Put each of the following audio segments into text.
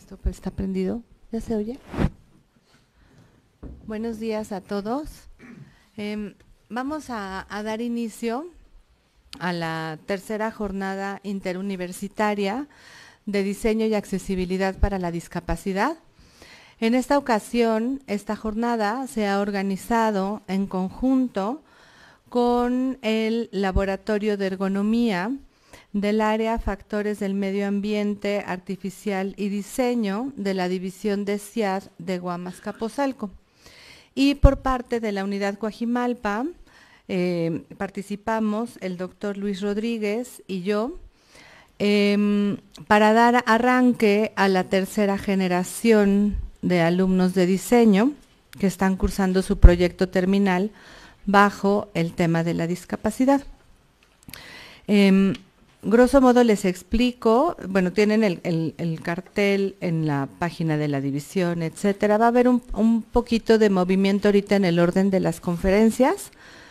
Esto pues está prendido. ¿Ya se oye? Buenos días a todos. Vamos a dar inicio a la tercera jornada interuniversitaria de diseño y accesibilidad para la discapacidad. En esta ocasión, esta jornada se ha organizado en conjunto con el Laboratorio de Ergonomía del área Factores del Medio Ambiente Artificial y Diseño de la División de CIAD de Guamas-Capozalco. Y por parte de la Unidad Coajimalpa participamos el doctor Luis Rodríguez y yo para dar arranque a la tercera generación de alumnos de diseño que están cursando su proyecto terminal bajo el tema de la discapacidad. Grosso modo les explico, bueno, tienen el cartel en la página de la división, etcétera. Va a haber un poquito de movimiento ahorita en el orden de las conferencias,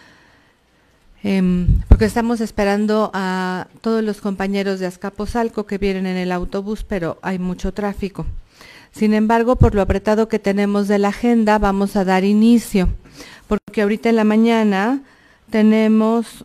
porque estamos esperando a todos los compañeros de Azcapotzalco que vienen en el autobús, pero hay mucho tráfico. Sin embargo, por lo apretado que tenemos de la agenda, vamos a dar inicio, porque ahorita en la mañana tenemos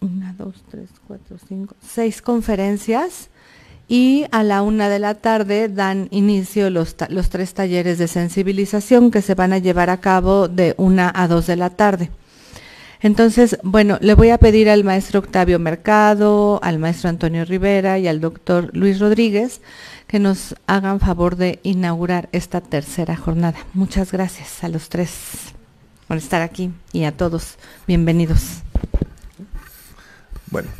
6 conferencias y a la 1 de la tarde dan inicio los 3 talleres de sensibilización que se van a llevar a cabo de 1 a 2 de la tarde. Entonces, bueno, le voy a pedir al maestro Octavio Mercado, al maestro Antonio Rivera y al doctor Luis Rodríguez que nos hagan favor de inaugurar esta tercera jornada. Muchas gracias a los 3 por estar aquí y a todos, bienvenidos. Bueno,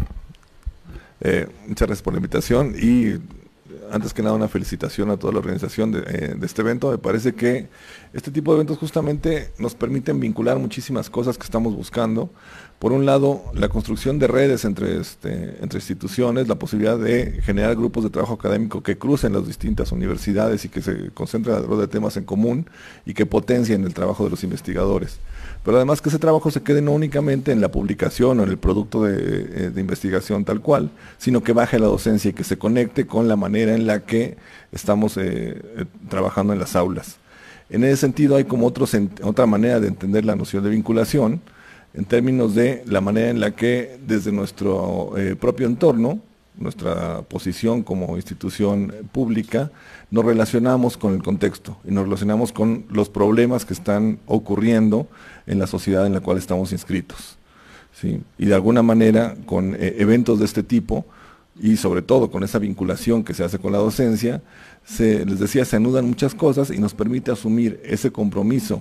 muchas gracias por la invitación y antes que nada una felicitación a toda la organización de este evento. Me parece que este tipo de eventos justamente nos permiten vincular muchísimas cosas que estamos buscando. Por un lado, la construcción de redes entre instituciones, la posibilidad de generar grupos de trabajo académico que crucen las distintas universidades y que se concentren alrededor de temas en común y que potencien el trabajo de los investigadores. Pero además que ese trabajo se quede no únicamente en la publicación o en el producto de investigación tal cual, sino que baje a la docencia y que se conecte con la manera en la que estamos trabajando en las aulas. En ese sentido hay como otra manera de entender la noción de vinculación, en términos de la manera en la que desde nuestro propio entorno, nuestra posición como institución pública, nos relacionamos con el contexto y nos relacionamos con los problemas que están ocurriendo en la sociedad en la cual estamos inscritos, ¿sí? Y de alguna manera con eventos de este tipo y sobre todo con esa vinculación que se hace con la docencia, les decía, se anudan muchas cosas y nos permite asumir ese compromiso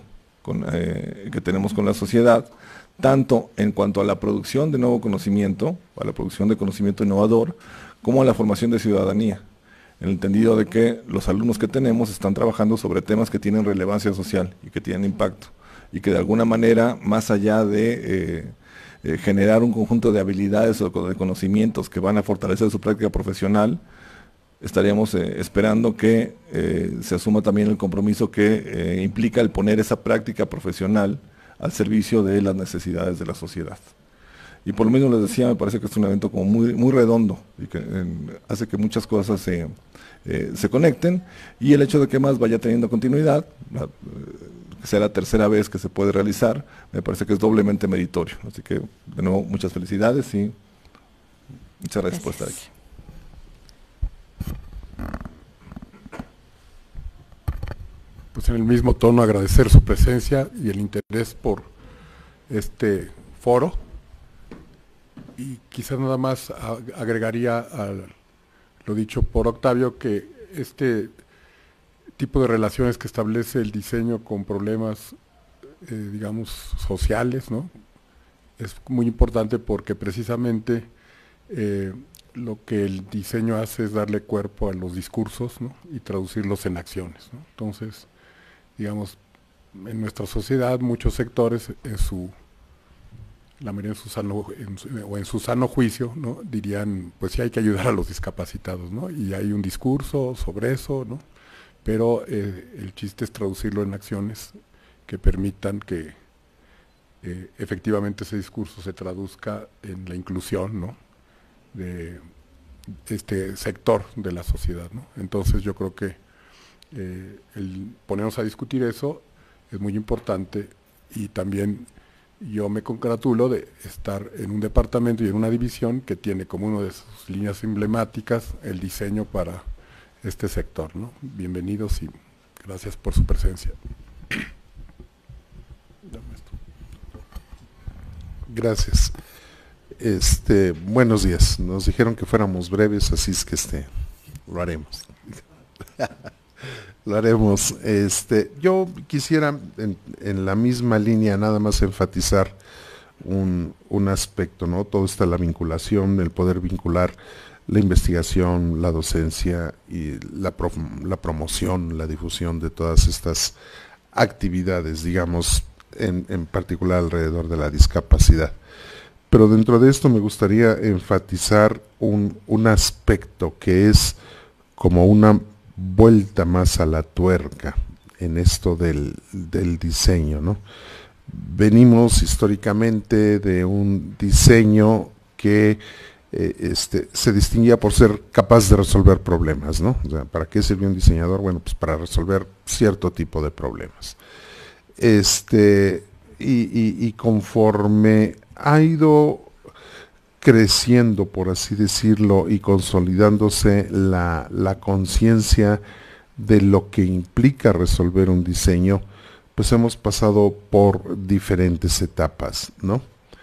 que tenemos con la sociedad, tanto en cuanto a la producción de nuevo conocimiento, a la producción de conocimiento innovador, como a la formación de ciudadanía, en el entendido de que los alumnos que tenemos están trabajando sobre temas que tienen relevancia social y que tienen impacto, y que de alguna manera, más allá de generar un conjunto de habilidades o de conocimientos que van a fortalecer su práctica profesional, estaríamos esperando que se asuma también el compromiso que implica el poner esa práctica profesional al servicio de las necesidades de la sociedad. Y por lo mismo les decía, me parece que es un evento como muy redondo y que hace que muchas cosas se conecten, y el hecho de que más vaya teniendo continuidad, que sea la tercera vez que se puede realizar, me parece que es doblemente meritorio. Así que, de nuevo, muchas felicidades y muchas gracias por estar aquí. Pues en el mismo tono agradecer su presencia y el interés por este foro, y quizás nada más agregaría a lo dicho por Octavio que este tipo de relaciones que establece el diseño con problemas digamos sociales, ¿no?, es muy importante porque precisamente lo que el diseño hace es darle cuerpo a los discursos, ¿no?, y traducirlos en acciones, ¿no? Entonces, digamos, en nuestra sociedad muchos sectores en su sano juicio, ¿no?, dirían, pues sí hay que ayudar a los discapacitados, ¿no?, y hay un discurso sobre eso, ¿no?, pero el chiste es traducirlo en acciones que permitan que efectivamente ese discurso se traduzca en la inclusión, ¿no?, de este sector de la sociedad, ¿no? Entonces yo creo que el ponernos a discutir eso es muy importante, y también yo me congratulo de estar en un departamento y en una división que tiene como una de sus líneas emblemáticas el diseño para este sector, ¿no? Bienvenidos y gracias por su presencia. Gracias. Buenos días. Nos dijeron que fuéramos breves, así es que lo haremos. Lo haremos. Yo quisiera en la misma línea nada más enfatizar un aspecto, ¿no? Todo está la vinculación, el poder vincular la investigación, la docencia y la promoción, la difusión de todas estas actividades, digamos, en particular alrededor de la discapacidad. Pero dentro de esto me gustaría enfatizar un aspecto que es como una vuelta más a la tuerca en esto del diseño, ¿no? Venimos históricamente de un diseño que se distinguía por ser capaz de resolver problemas, ¿no? O sea, ¿para qué sirvió un diseñador? Bueno, pues para resolver cierto tipo de problemas. Y conforme ha ido creciendo, por así decirlo, y consolidándose la conciencia de lo que implica resolver un diseño, pues hemos pasado por diferentes etapas, ¿no?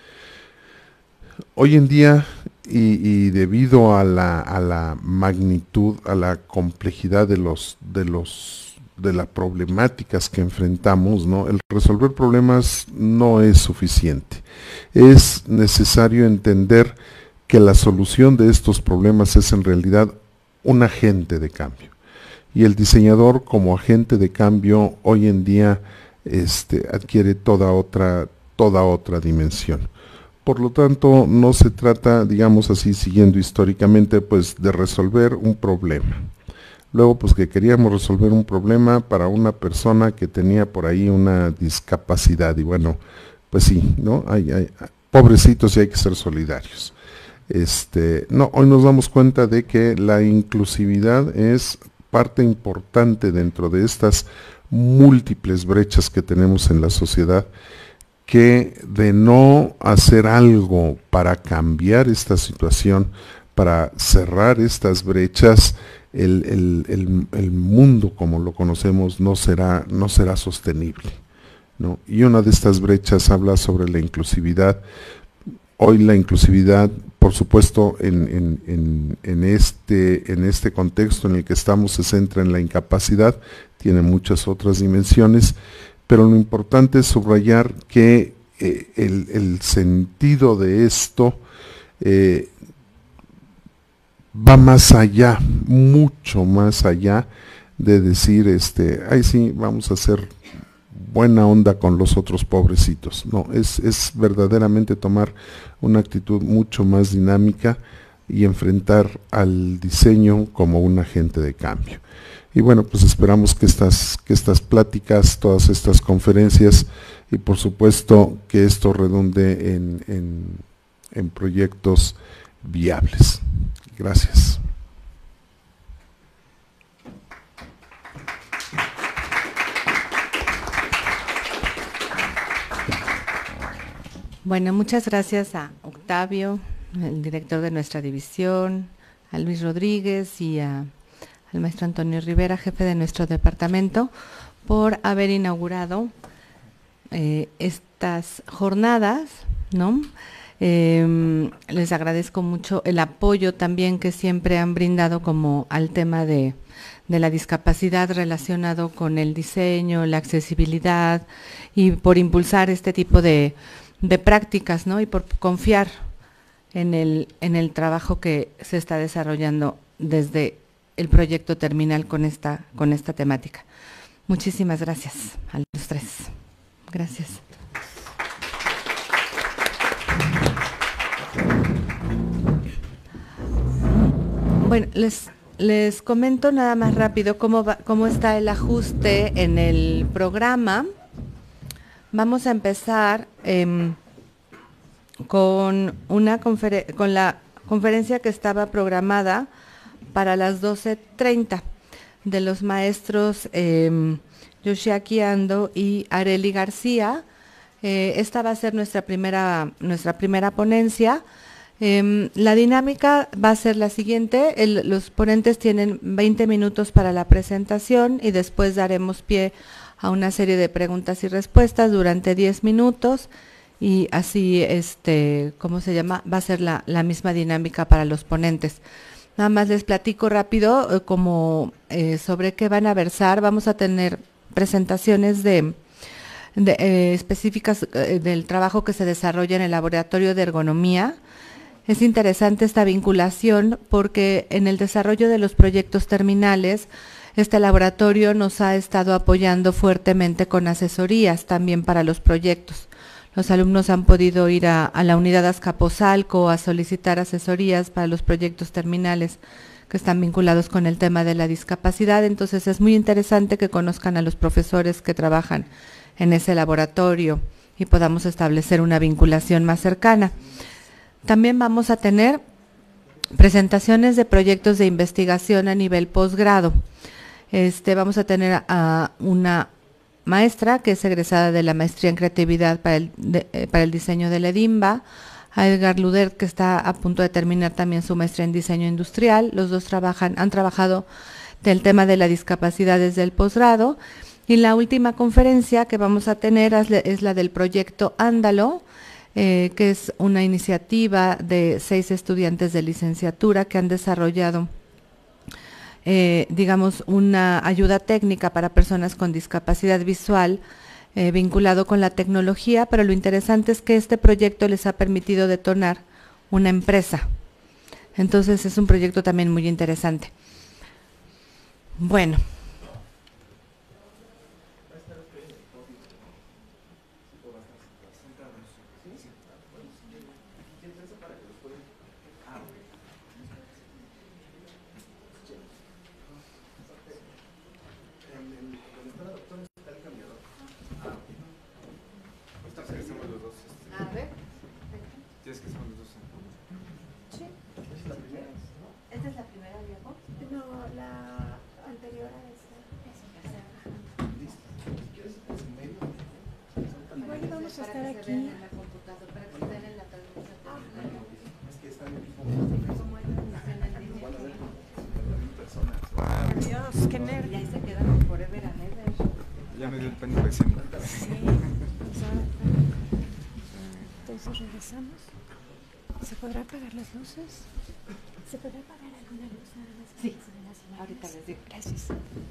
Hoy en día, y debido a la magnitud, a la complejidad de las problemáticas que enfrentamos, ¿no? El resolver problemas no es suficiente. Es necesario entender que la solución de estos problemas es en realidad un agente de cambio. Y el diseñador como agente de cambio hoy en día adquiere toda otra dimensión. Por lo tanto, no se trata, digamos así, siguiendo históricamente, pues de resolver un problema. Luego, pues que queríamos resolver un problema para una persona que tenía por ahí una discapacidad. Y bueno, pues sí, ¿no? Hay pobrecitos y hay que ser solidarios. No, hoy nos damos cuenta de que la inclusividad es parte importante dentro de estas múltiples brechas que tenemos en la sociedad, que de no hacer algo para cambiar esta situación, para cerrar estas brechas, el mundo como lo conocemos no será sostenible, ¿no? Y una de estas brechas habla sobre la inclusividad. Hoy la inclusividad, por supuesto, en este contexto en el que estamos, se centra en la incapacidad, tiene muchas otras dimensiones, pero lo importante es subrayar que el sentido de esto va más allá, mucho más allá de decir, ay sí, vamos a hacer buena onda con los otros pobrecitos. No, es verdaderamente tomar una actitud mucho más dinámica y enfrentar al diseño como un agente de cambio. Y bueno, pues esperamos que estas pláticas, todas estas conferencias y por supuesto que esto redunde en proyectos viables. Gracias. Bueno, muchas gracias a Octavio, el director de nuestra división, a Luis Rodríguez y al maestro Antonio Rivera, jefe de nuestro departamento, por haber inaugurado estas jornadas, ¿no? Les agradezco mucho el apoyo también que siempre han brindado como al tema de la discapacidad relacionado con el diseño, la accesibilidad y por impulsar este tipo de prácticas, ¿no? Y por confiar en el trabajo que se está desarrollando desde el proyecto terminal con esta temática. Muchísimas gracias a los tres. Gracias. Bueno, les comento nada más rápido cómo está el ajuste en el programa. Vamos a empezar con la conferencia que estaba programada para las 12:30. de los maestros Yoshiaki Ando y Arely García. Esta va a ser nuestra primera ponencia. La dinámica va a ser la siguiente: los ponentes tienen 20 minutos para la presentación y después daremos pie a una serie de preguntas y respuestas durante 10 minutos y así, ¿cómo se llama? Va a ser la misma dinámica para los ponentes. Nada más les platico rápido sobre qué van a versar. Vamos a tener presentaciones específicas del trabajo que se desarrolla en el laboratorio de ergonomía. Es interesante esta vinculación porque en el desarrollo de los proyectos terminales, este laboratorio nos ha estado apoyando fuertemente con asesorías también para los proyectos. Los alumnos han podido ir a la unidad Azcapotzalco a solicitar asesorías para los proyectos terminales que están vinculados con el tema de la discapacidad. Entonces es muy interesante que conozcan a los profesores que trabajan en ese laboratorio y podamos establecer una vinculación más cercana. También vamos a tener presentaciones de proyectos de investigación a nivel posgrado. Vamos a tener a una maestra que es egresada de la maestría en creatividad para el diseño de la EDIMBA, a Edgar Luder, que está a punto de terminar también su maestría en diseño industrial. Los dos han trabajado del tema de la discapacidad desde el posgrado. Y la última conferencia que vamos a tener es la del proyecto Ándalo, que es una iniciativa de 6 estudiantes de licenciatura que han desarrollado digamos, una ayuda técnica para personas con discapacidad visual vinculado con la tecnología, pero lo interesante es que este proyecto les ha permitido detonar una empresa. Entonces es un proyecto también muy interesante. Bueno. Dios, qué nervio. Ya se quedaron forever and ever. Ya me dio el pánico escénico. Sí. Entonces regresamos. ¿Se podrá apagar las luces? ¿Se podrá apagar alguna luz? Sí, ahorita les digo. Gracias.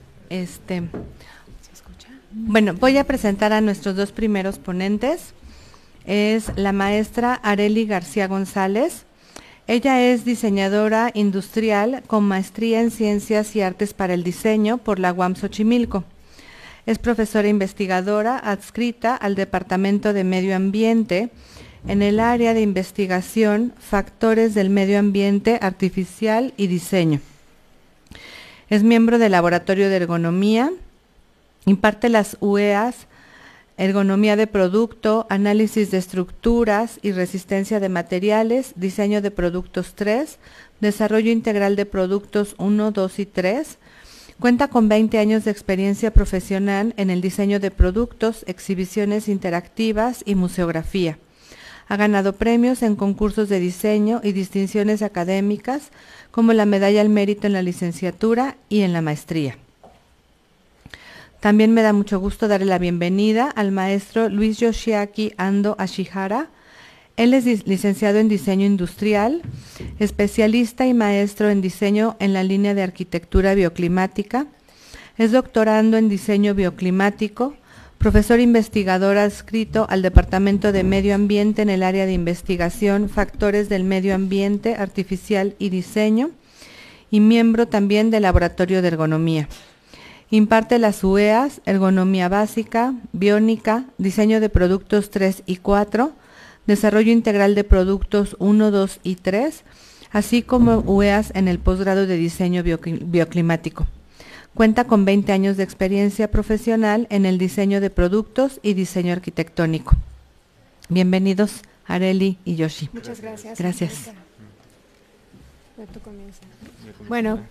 ¿Se escucha? Bueno, voy a presentar a nuestros dos primeros ponentes. Es la maestra Arely García González. Ella es diseñadora industrial con maestría en Ciencias y Artes para el Diseño por la UAM Xochimilco. Es profesora investigadora adscrita al Departamento de Medio Ambiente en el área de investigación Factores del Medio Ambiente Artificial y Diseño. Es miembro del Laboratorio de Ergonomía, imparte las UEAs Ergonomía de Producto, Análisis de Estructuras y Resistencia de Materiales, Diseño de Productos 3, Desarrollo Integral de Productos 1, 2 y 3. Cuenta con 20 años de experiencia profesional en el diseño de productos, exhibiciones interactivas y museografía. Ha ganado premios en concursos de diseño y distinciones académicas como la Medalla al Mérito en la licenciatura y en la maestría. También me da mucho gusto darle la bienvenida al maestro Luis Yoshiaki Ando Ashihara. Él es licenciado en Diseño Industrial, especialista y maestro en diseño en la línea de arquitectura bioclimática. Es doctorando en diseño bioclimático, profesor investigador adscrito al Departamento de Medio Ambiente en el área de investigación Factores del Medio Ambiente Artificial y Diseño, y miembro también del Laboratorio de Ergonomía. Imparte las UEAs, Ergonomía Básica, Biónica, Diseño de Productos 3 y 4, Desarrollo Integral de Productos 1, 2 y 3, así como UEAs en el posgrado de Diseño Bioclimático. Cuenta con 20 años de experiencia profesional en el diseño de productos y diseño arquitectónico. Bienvenidos, Arely y Yoshi. Muchas gracias. Gracias. Tú comienza. Bueno,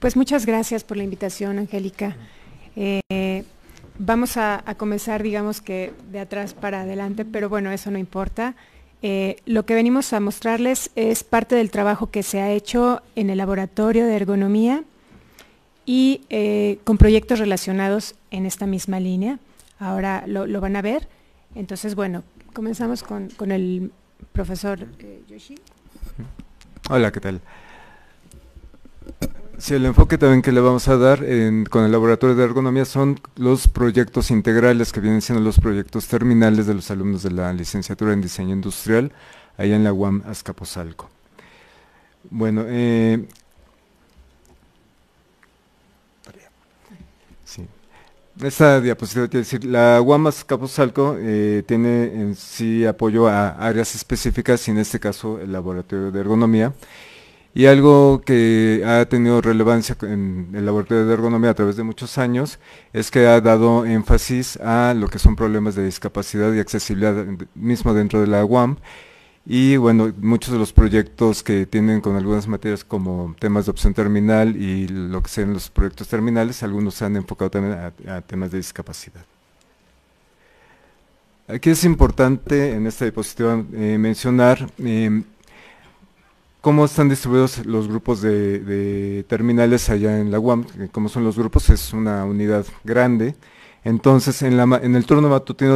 Pues muchas gracias por la invitación, Angélica. Vamos a comenzar, digamos que de atrás para adelante, pero bueno, eso no importa. Lo que venimos a mostrarles es parte del trabajo que se ha hecho en el laboratorio de ergonomía y con proyectos relacionados en esta misma línea. Ahora lo van a ver. Entonces, bueno, comenzamos con el profesor Yoshi. Hola, ¿qué tal? Sí, el enfoque también que le vamos a dar con el laboratorio de ergonomía son los proyectos integrales, que vienen siendo los proyectos terminales de los alumnos de la licenciatura en diseño industrial, allá en la UAM Azcapotzalco. Bueno, sí. Esta diapositiva quiere decir, la UAM Azcapotzalco tiene en sí apoyo a áreas específicas, y en este caso el laboratorio de ergonomía. Y algo que ha tenido relevancia en el laboratorio de ergonomía a través de muchos años es que ha dado énfasis a lo que son problemas de discapacidad y accesibilidad mismo dentro de la UAM. Y bueno, muchos de los proyectos que tienen con algunas materias como temas de opción terminal y lo que sean los proyectos terminales, algunos se han enfocado también a temas de discapacidad. Aquí es importante en esta diapositiva mencionar cómo están distribuidos los grupos de terminales allá en la UAM. Cómo son los grupos, es una unidad grande. Entonces, en el turno matutino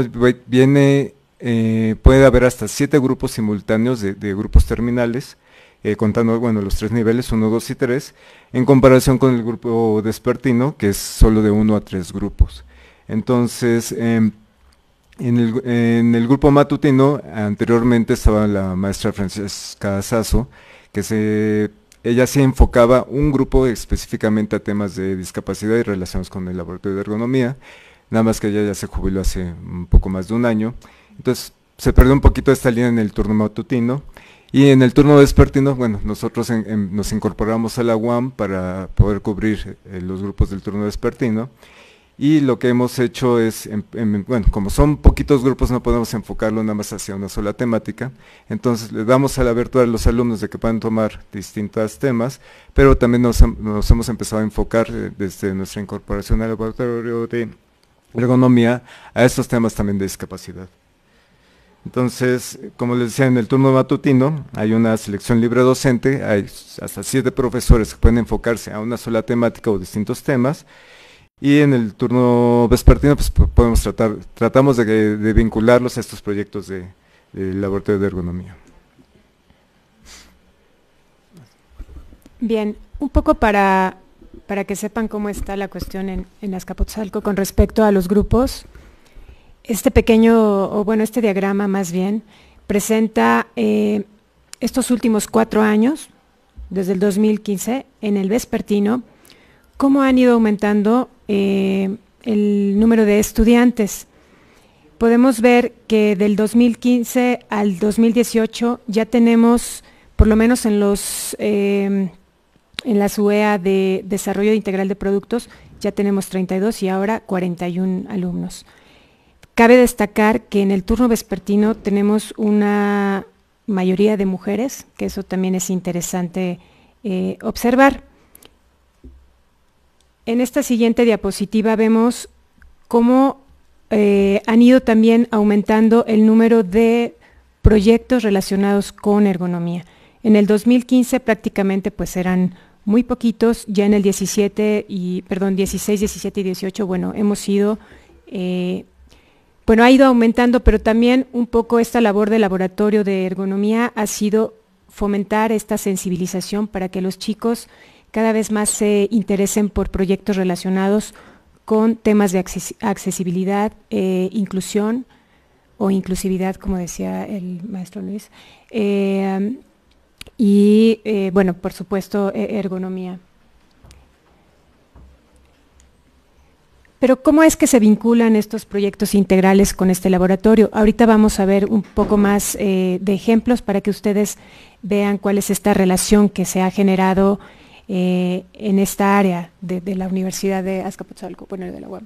puede haber hasta 7 grupos simultáneos de grupos terminales, contando, bueno, los 3 niveles, 1, 2 y 3, en comparación con el grupo vespertino, que es solo de 1 a 3 grupos. Entonces, en el grupo matutino, anteriormente estaba la maestra Francesca Sasso, que ella sí enfocaba un grupo específicamente a temas de discapacidad y relacionados con el laboratorio de ergonomía, nada más que ella ya se jubiló hace un poco más de un año. Entonces se perdió un poquito esta línea en el turno matutino, y en el turno vespertino, bueno, nosotros nos incorporamos a la UAM para poder cubrir los grupos del turno vespertino. Y lo que hemos hecho es, bueno, como son poquitos grupos, no podemos enfocarlo nada más hacia una sola temática, entonces le damos a la abertura a los alumnos de que puedan tomar distintos temas, pero también nos hemos empezado a enfocar desde nuestra incorporación al laboratorio de ergonomía a estos temas también de discapacidad. Entonces, como les decía, en el turno matutino hay una selección libre docente, hay hasta 7 profesores que pueden enfocarse a una sola temática o distintos temas. Y en el turno vespertino pues tratamos de vincularlos a estos proyectos de laboratorio de ergonomía. Bien, un poco para que sepan cómo está la cuestión en Azcapotzalco con respecto a los grupos. Este este diagrama más bien, presenta estos últimos 4 años, desde el 2015, en el vespertino, cómo han ido aumentando el número de estudiantes. Podemos ver que del 2015 al 2018 ya tenemos, por lo menos en la SUEA de Desarrollo Integral de Productos, ya tenemos 32 y ahora 41 alumnos. Cabe destacar que en el turno vespertino tenemos una mayoría de mujeres, que eso también es interesante observar. En esta siguiente diapositiva vemos cómo han ido también aumentando el número de proyectos relacionados con ergonomía. En el 2015 prácticamente pues eran muy poquitos, ya en el 16, 17 y 18, bueno, hemos ido, ha ido aumentando, pero también un poco esta labor de laboratorio de ergonomía ha sido fomentar esta sensibilización para que los chicos cada vez más se interesen por proyectos relacionados con temas de accesibilidad, inclusión o inclusividad, como decía el maestro Luis, por supuesto, ergonomía. Pero ¿cómo es que se vinculan estos proyectos integrales con este laboratorio? Ahorita vamos a ver un poco más de ejemplos para que ustedes vean cuál es esta relación que se ha generado en esta área de la Universidad de Azcapotzalco, de la UAM.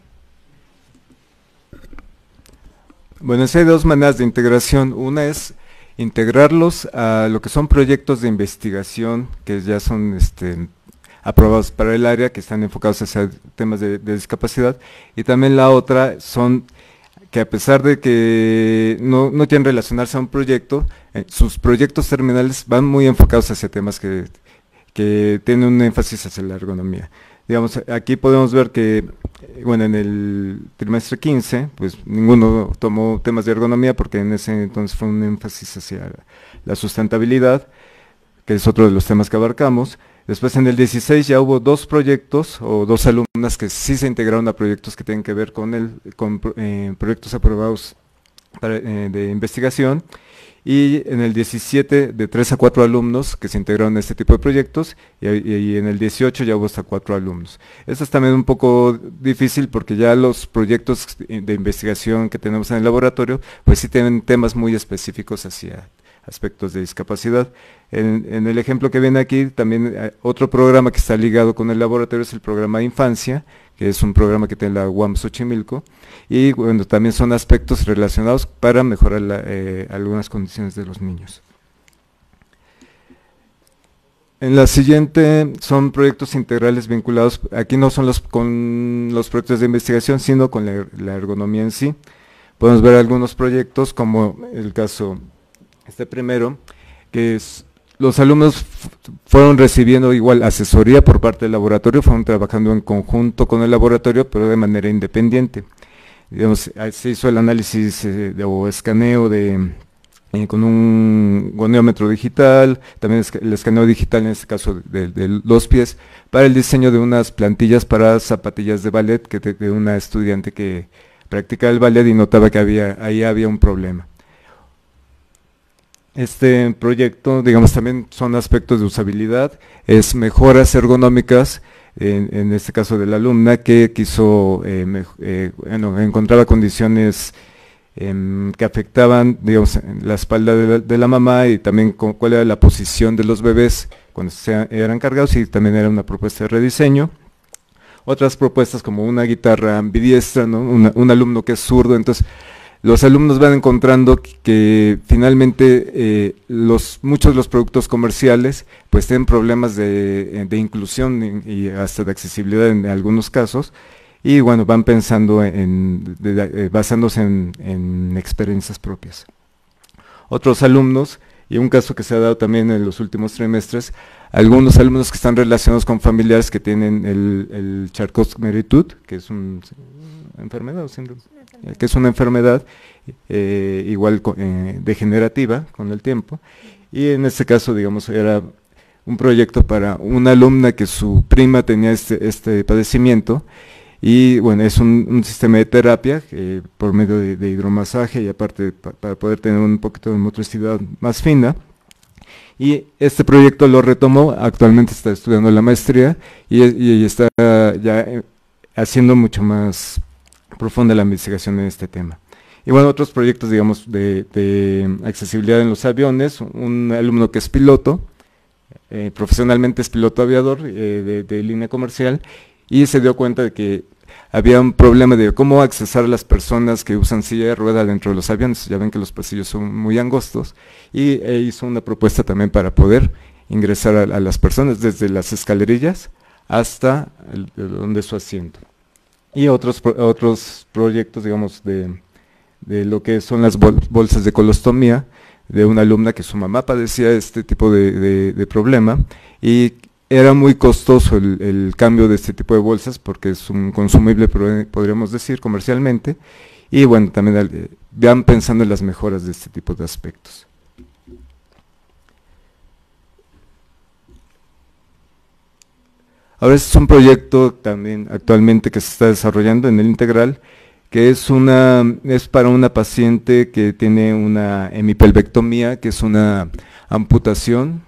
Bueno, hay 2 maneras de integración. Una es integrarlos a lo que son proyectos de investigación que ya son aprobados para el área, que están enfocados hacia temas de discapacidad, y también la otra son que a pesar de que no quieren relacionarse a un proyecto, sus proyectos terminales van muy enfocados hacia temas que tienen un énfasis hacia la ergonomía. Digamos, aquí podemos ver que, bueno, en el trimestre 15, pues ninguno tomó temas de ergonomía porque en ese entonces fue un énfasis hacia la sustentabilidad, que es otro de los temas que abarcamos. Después en el 16 ya hubo 2 proyectos o 2 alumnas que sí se integraron a proyectos que tienen que ver con proyectos aprobados de investigación, y en el 17 de 3 a 4 alumnos que se integraron a este tipo de proyectos, y en el 18 ya hubo hasta 4 alumnos. Esto es también un poco difícil porque ya los proyectos de investigación que tenemos en el laboratorio pues sí tienen temas muy específicos hacia aspectos de discapacidad. En el ejemplo que viene aquí, también otro programa que está ligado con el laboratorio es el programa de infancia, que es un programa que tiene la UAM Xochimilco, y bueno, también son aspectos relacionados para mejorar algunas condiciones de los niños. En la siguiente son proyectos integrales vinculados, aquí no son con los proyectos de investigación, sino con la ergonomía en sí. Podemos ver algunos proyectos, como el caso, este primero, que es, los alumnos fueron recibiendo igual asesoría por parte del laboratorio, fueron trabajando en conjunto con el laboratorio, pero de manera independiente. Digamos, se hizo el análisis o escaneo con un goniómetro digital, también el escaneo digital en este caso de los pies, para el diseño de unas plantillas para zapatillas de ballet de una estudiante que practicaba el ballet y notaba que ahí había un problema. Este proyecto, digamos, también son aspectos de usabilidad, es mejoras ergonómicas, en este caso de la alumna que quiso, encontraba condiciones que afectaban, digamos, la espalda de la mamá, y también cuál era la posición de los bebés cuando eran cargados, y también era una propuesta de rediseño. Otras propuestas como una guitarra ambidiestra, ¿no? Un alumno que es zurdo, entonces los alumnos van encontrando que finalmente muchos de los productos comerciales pues tienen problemas de inclusión y hasta de accesibilidad en algunos casos, y bueno, van pensando basándose en experiencias propias. Otros alumnos, y un caso que se ha dado también en los últimos trimestres, algunos alumnos que están relacionados con familiares que tienen el Charcot-Marie-Tooth, que es una enfermedad o síndrome, que es una enfermedad igual degenerativa con el tiempo, y en este caso, digamos, era un proyecto para una alumna que su prima tenía este padecimiento, y bueno, es un sistema de terapia por medio de hidromasaje, y aparte para poder tener un poquito de motricidad más fina. Y este proyecto lo retomó, actualmente está estudiando la maestría y está ya haciendo mucho más profunda la investigación en este tema. Y bueno, otros proyectos, digamos, de accesibilidad en los aviones, un alumno que es piloto, profesionalmente es piloto aviador de línea comercial, y se dio cuenta de que había un problema de cómo accesar a las personas que usan silla de rueda dentro de los aviones. Ya ven que los pasillos son muy angostos, y hizo una propuesta también para poder ingresar a las personas desde las escalerillas hasta donde su asiento. Y otros proyectos, digamos, de lo que son las bolsas de colostomía, de una alumna que su mamá padecía este tipo de problema, y era muy costoso el cambio de este tipo de bolsas porque es un consumible, podríamos decir, comercialmente, y bueno, también van pensando en las mejoras de este tipo de aspectos. Ahora, este es un proyecto también actualmente que se está desarrollando en el Integral, que es para una paciente que tiene una hemipelvectomía, que es una amputación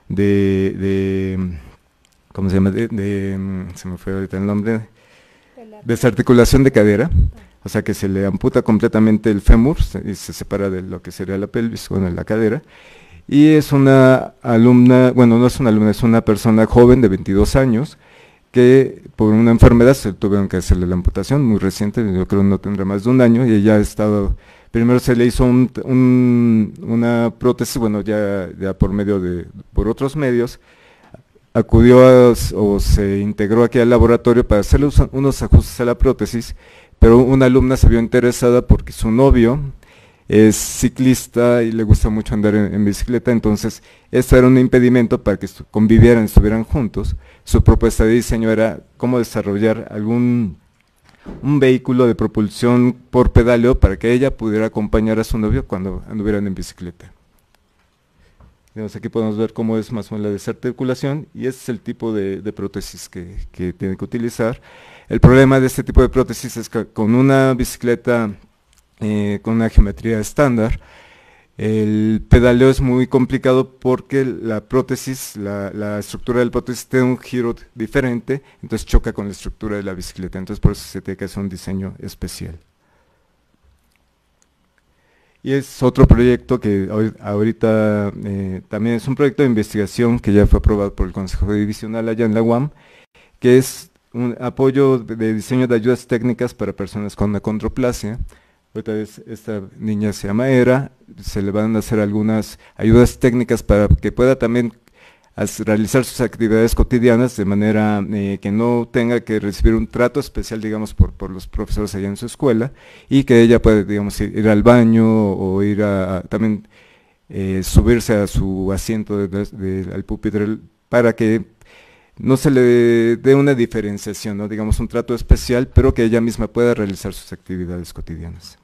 ¿cómo se llama? Se me fue ahorita el nombre, desarticulación de cadera, o sea que se le amputa completamente el fémur y se separa de lo que sería la pelvis, bueno, la cadera, y es una alumna, bueno, no es una alumna, es una persona joven de 22 años, que por una enfermedad se tuvieron que hacerle la amputación, muy reciente, yo creo no tendrá más de un año, y ella ha estado, primero se le hizo una prótesis, bueno, ya por otros medios, acudió o se integró aquí al laboratorio para hacerle unos ajustes a la prótesis, pero una alumna se vio interesada porque su novio es ciclista y le gusta mucho andar en bicicleta, entonces esto era un impedimento para que convivieran, estuvieran juntos. Su propuesta de diseño era cómo desarrollar un vehículo de propulsión por pedaleo para que ella pudiera acompañar a su novio cuando anduvieran en bicicleta. Aquí podemos ver cómo es más o menos la desarticulación, y este es el tipo de prótesis que tiene que utilizar. El problema de este tipo de prótesis es que con una bicicleta con una geometría estándar, el pedaleo es muy complicado porque la prótesis, la estructura del prótesis tiene un giro diferente, entonces choca con la estructura de la bicicleta, entonces por eso se tiene que hacer un diseño especial. Y es otro proyecto que ahorita también es un proyecto de investigación que ya fue aprobado por el Consejo Divisional allá en la UAM, que es un apoyo de diseño de ayudas técnicas para personas con achondroplasia. Ahorita esta niña se llama Era, se le van a hacer algunas ayudas técnicas para que pueda también realizar sus actividades cotidianas de manera que no tenga que recibir un trato especial, digamos, por los profesores allá en su escuela, y que ella pueda, digamos, ir al baño o ir también subirse a su asiento al pupitre para que no se le dé una diferenciación, ¿no? Digamos, un trato especial, pero que ella misma pueda realizar sus actividades cotidianas.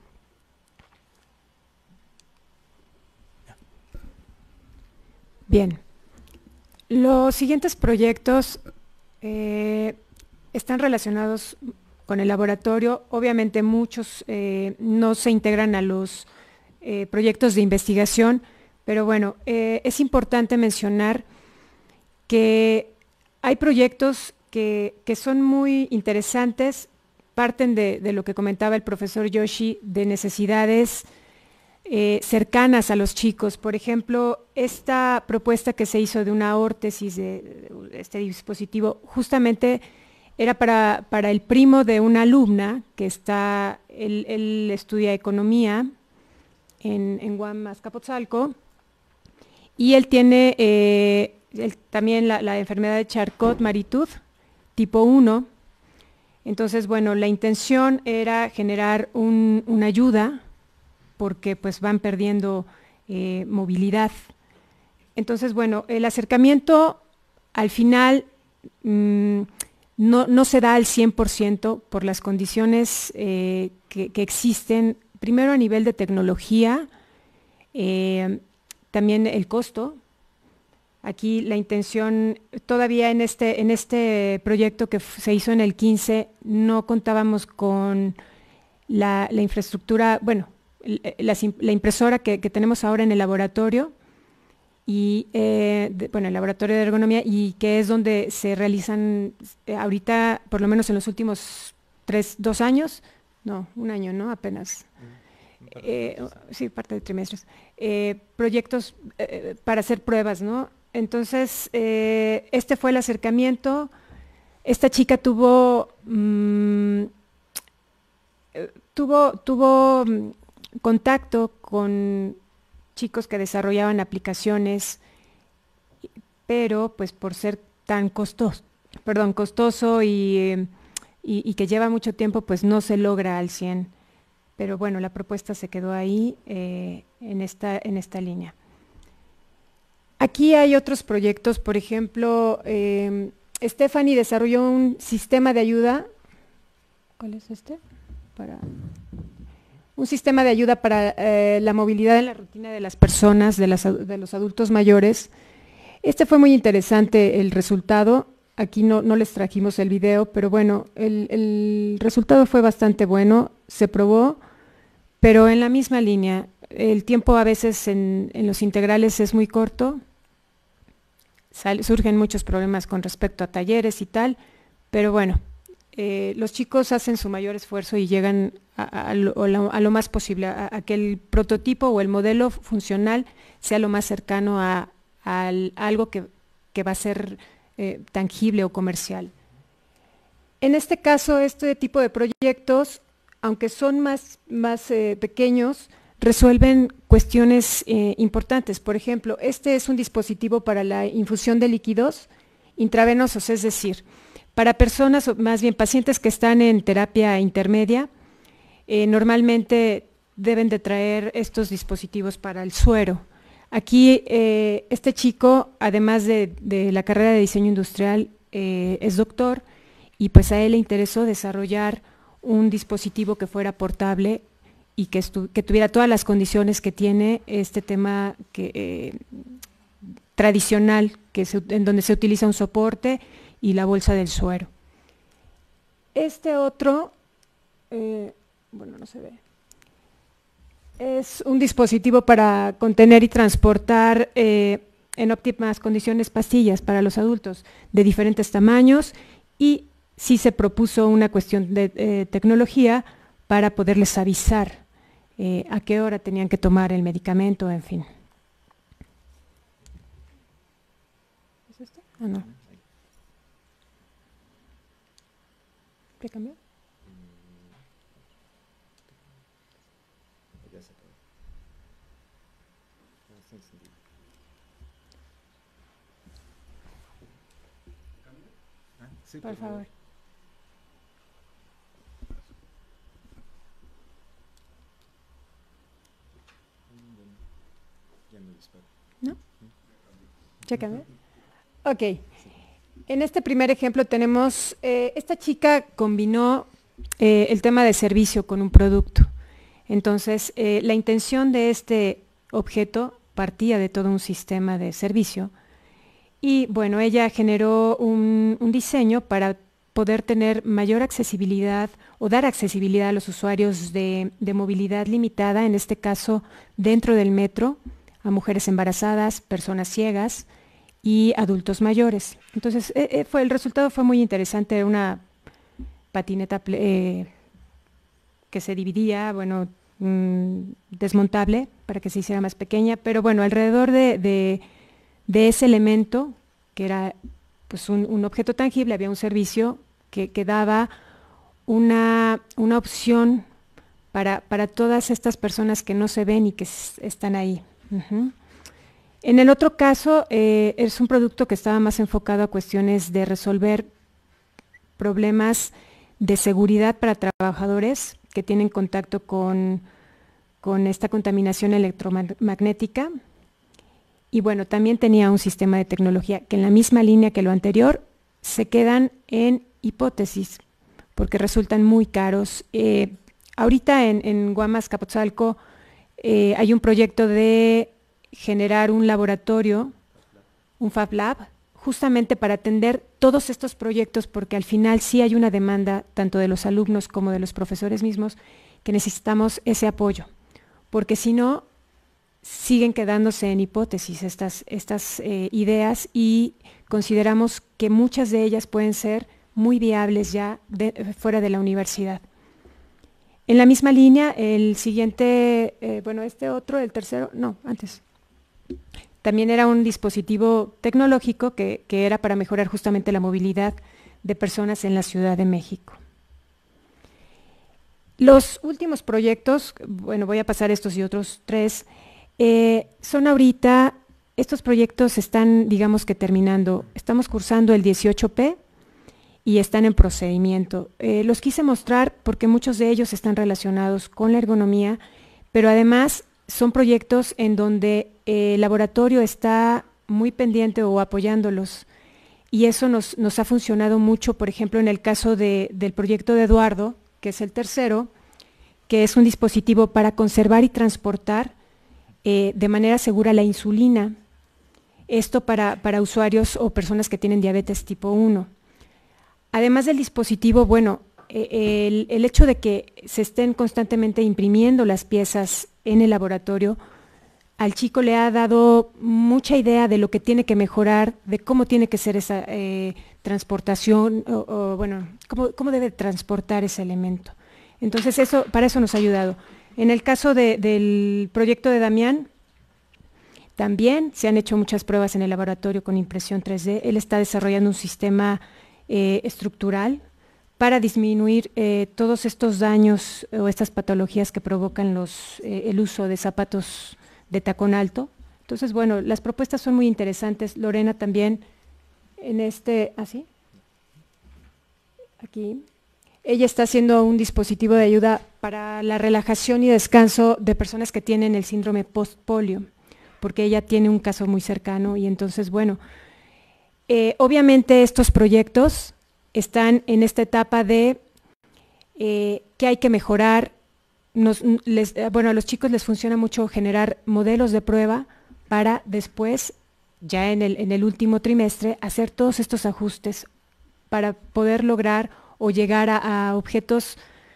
Bien, los siguientes proyectos están relacionados con el laboratorio. Obviamente muchos no se integran a los proyectos de investigación, pero bueno, es importante mencionar que hay proyectos que son muy interesantes, parten de lo que comentaba el profesor Yoshi, de necesidades cercanas a los chicos. Por ejemplo, esta propuesta que se hizo de una órtesis de este dispositivo, justamente era para el primo de una alumna que él estudia economía en UAM Azcapotzalco, y él tiene también la enfermedad de Charcot-Marie-Tooth, tipo 1. Entonces, bueno, la intención era generar una ayuda, porque pues van perdiendo movilidad. Entonces, bueno, el acercamiento al final no se da al 100% por las condiciones que existen, primero a nivel de tecnología, también el costo. Aquí la intención, todavía en este proyecto que se hizo en el 15, no contábamos con la infraestructura, bueno, la impresora que tenemos ahora en el laboratorio, y bueno, el laboratorio de ergonomía, y que es donde se realizan ahorita, por lo menos en los últimos 2 años, no, 1 año, ¿no? Apenas. Sí, parte de trimestres. Proyectos para hacer pruebas, ¿no? Entonces, este fue el acercamiento. Esta chica tuvo contacto con chicos que desarrollaban aplicaciones, pero pues por ser tan costoso y que lleva mucho tiempo, pues no se logra al 100%. Pero bueno, la propuesta se quedó ahí en esta línea. Aquí hay otros proyectos, por ejemplo, Stephanie desarrolló un sistema de ayuda. ¿Cuál es este? Un sistema de ayuda para la movilidad en la rutina de las personas, de los adultos mayores. Este fue muy interesante el resultado. Aquí no les trajimos el video, pero bueno, el resultado fue bastante bueno, se probó, pero en la misma línea. El tiempo a veces en los integrales es muy corto, surgen muchos problemas con respecto a talleres y tal, pero bueno, los chicos hacen su mayor esfuerzo y llegan a lo más posible, a que el prototipo o el modelo funcional sea lo más cercano a algo que va a ser tangible o comercial. En este caso, este tipo de proyectos, aunque son más pequeños, resuelven cuestiones importantes. Por ejemplo, este es un dispositivo para la infusión de líquidos intravenosos, es decir, para personas, o más bien pacientes que están en terapia intermedia, normalmente deben de traer estos dispositivos para el suero. Aquí este chico, además de la carrera de diseño industrial, es doctor y pues a él le interesó desarrollar un dispositivo que fuera portable y que tuviera todas las condiciones que tiene este tema tradicional, en donde se utiliza un soporte y la bolsa del suero. Este otro, bueno, no se ve. Es un dispositivo para contener y transportar en óptimas condiciones pastillas para los adultos de diferentes tamaños, y sí se propuso una cuestión de tecnología para poderles avisar a qué hora tenían que tomar el medicamento, en fin. ¿Es este? Ah, no. ¿Qué cambió? Por favor. ¿No? Chécame. Ok. En este primer ejemplo tenemos, esta chica combinó el tema de servicio con un producto. Entonces, la intención de este objeto partía de todo un sistema de servicio. Y bueno, ella generó un diseño para poder tener mayor accesibilidad o dar accesibilidad a los usuarios de movilidad limitada, en este caso dentro del metro, a mujeres embarazadas, personas ciegas y adultos mayores. Entonces, el resultado fue muy interesante, era una patineta que se dividía, bueno, desmontable para que se hiciera más pequeña, pero bueno, alrededor de ese elemento, que era pues un objeto tangible, había un servicio que daba una opción para todas estas personas que no se ven y que están ahí. En el otro caso, es un producto que estaba más enfocado a cuestiones de resolver problemas de seguridad para trabajadores que tienen contacto con esta contaminación electromagnética. Y bueno, también tenía un sistema de tecnología que en la misma línea que lo anterior se quedan en hipótesis, porque resultan muy caros. Ahorita en Guamas, Azcapotzalco, hay un proyecto de generar un laboratorio, un Fab Lab, justamente para atender todos estos proyectos, porque al final sí hay una demanda, tanto de los alumnos como de los profesores mismos, que necesitamos ese apoyo, porque si no, siguen quedándose en hipótesis estas ideas, y consideramos que muchas de ellas pueden ser muy viables ya fuera de la universidad. En la misma línea, el siguiente, bueno, el tercero, no, antes. También era un dispositivo tecnológico que era para mejorar justamente la movilidad de personas en la Ciudad de México. Los últimos proyectos, bueno, voy a pasar estos y otros tres, son ahorita, estos proyectos están, digamos que terminando, estamos cursando el 18P y están en procedimiento. Los quise mostrar porque muchos de ellos están relacionados con la ergonomía, pero además son proyectos en donde el laboratorio está muy pendiente o apoyándolos, y eso nos ha funcionado mucho. Por ejemplo, en el caso del proyecto de Eduardo, que es el tercero, que es un dispositivo para conservar y transportar de manera segura la insulina, esto para usuarios o personas que tienen diabetes tipo 1. Además del dispositivo, bueno, el hecho de que se estén constantemente imprimiendo las piezas en el laboratorio, al chico le ha dado mucha idea de lo que tiene que mejorar, de cómo tiene que ser esa transportación, o bueno, cómo debe transportar ese elemento. Entonces, para eso nos ha ayudado. En el caso del proyecto de Damián, también se han hecho muchas pruebas en el laboratorio con impresión 3D. Él está desarrollando un sistema estructural para disminuir todos estos daños o estas patologías que provocan el uso de zapatos de tacón alto. Entonces, bueno, las propuestas son muy interesantes. Lorena también ¿así? Aquí. Ella está haciendo un dispositivo de ayuda para la relajación y descanso de personas que tienen el síndrome post-polio, porque ella tiene un caso muy cercano y entonces, bueno, obviamente estos proyectos están en esta etapa de que hay que mejorar. Bueno, a los chicos les funciona mucho generar modelos de prueba para después, ya en el último trimestre, hacer todos estos ajustes para poder lograr o llegar a objetos,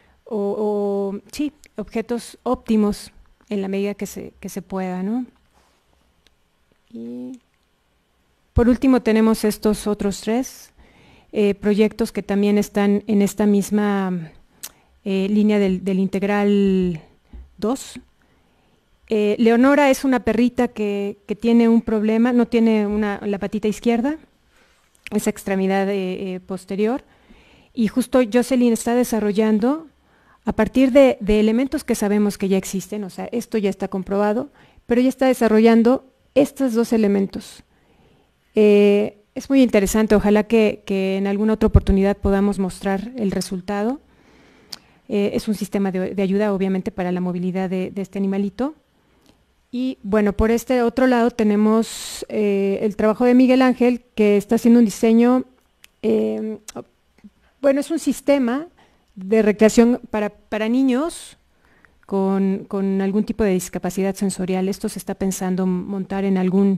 objetos óptimos en la medida que se pueda, ¿no? Y por último tenemos estos otros 3 proyectos que también están en esta misma línea del integral 2. Leonora es una perrita que tiene un problema, no tiene la patita izquierda, esa extremidad posterior, y justo Jocelyn está desarrollando a partir de elementos que sabemos que ya existen, o sea, esto ya está comprobado, pero ella está desarrollando estos 2 elementos. Es muy interesante, ojalá que en alguna otra oportunidad podamos mostrar el resultado. Es un sistema de ayuda, obviamente, para la movilidad de este animalito. Y bueno, por este otro lado tenemos el trabajo de Miguel Ángel, que está haciendo un diseño, bueno, es un sistema de recreación para niños con algún tipo de discapacidad sensorial. Esto se está pensando montar en algún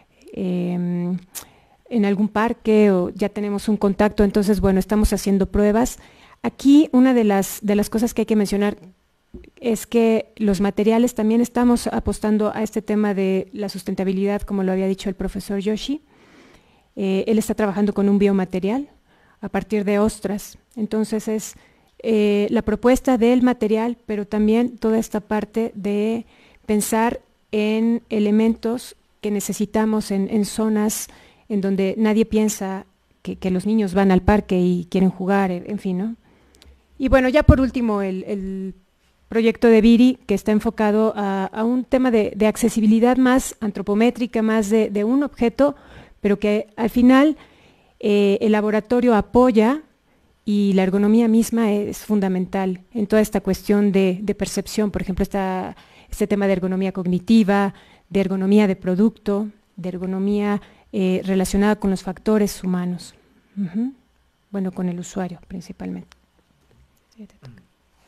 parque, o ya tenemos un contacto, entonces bueno, estamos haciendo pruebas. Aquí una de las cosas que hay que mencionar es que los materiales, también estamos apostando a este tema de la sustentabilidad, como lo había dicho el profesor Yoshi. Él está trabajando con un biomaterial a partir de ostras, entonces es la propuesta del material, pero también toda esta parte de pensar en elementos que necesitamos en zonas en donde nadie piensa que los niños van al parque y quieren jugar, en fin, ¿no? Y bueno, ya por último, el proyecto de Viri, que está enfocado a un tema de accesibilidad más antropométrica, más de un objeto, pero que al final el laboratorio apoya, y la ergonomía misma es fundamental en toda esta cuestión de percepción. Por ejemplo, este tema de ergonomía cognitiva, de ergonomía de producto, de ergonomía relacionada con los factores humanos. Bueno, con el usuario principalmente. Sí, te toca.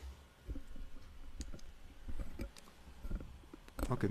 Okay.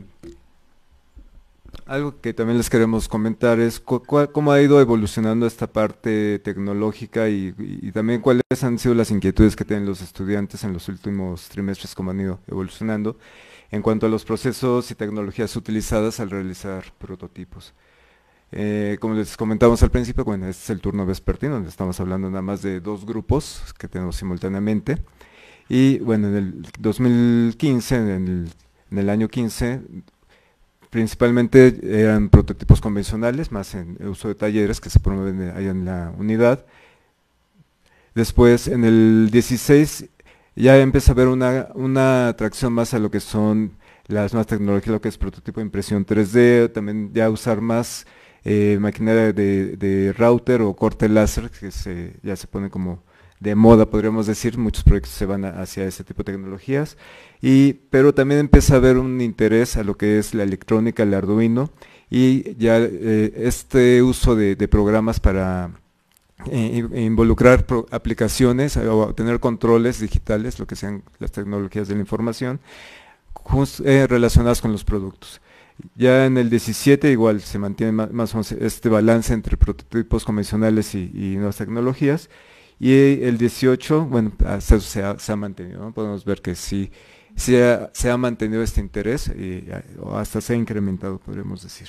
Algo que también les queremos comentar es cómo ha ido evolucionando esta parte tecnológica y también cuáles han sido las inquietudes que tienen los estudiantes en los últimos trimestres, cómo han ido evolucionando en cuanto a los procesos y tecnologías utilizadas al realizar prototipos. Como les comentamos al principio, bueno, este es el turno vespertino, donde estamos hablando nada más de 2 grupos que tenemos simultáneamente. Y bueno, en el 2015, en el año 15, principalmente eran prototipos convencionales, más en uso de talleres que se promueven ahí en la unidad. Después, en el 16, ya empieza a haber una atracción más a lo que son las nuevas tecnologías, lo que es prototipo de impresión 3D, también ya usar más maquinaria de router o corte láser, que ya se pone como de moda, podríamos decir. Muchos proyectos se van hacia ese tipo de tecnologías, pero también empieza a haber un interés a lo que es la electrónica, el Arduino, y ya este uso de programas para involucrar aplicaciones o tener controles digitales, lo que sean las tecnologías de la información, relacionadas con los productos. Ya en el 17 igual se mantiene más o menos este balance entre prototipos convencionales y nuevas tecnologías, y el 18, bueno, se ha mantenido, ¿no? Podemos ver que sí se ha mantenido este interés o hasta se ha incrementado, podríamos decir.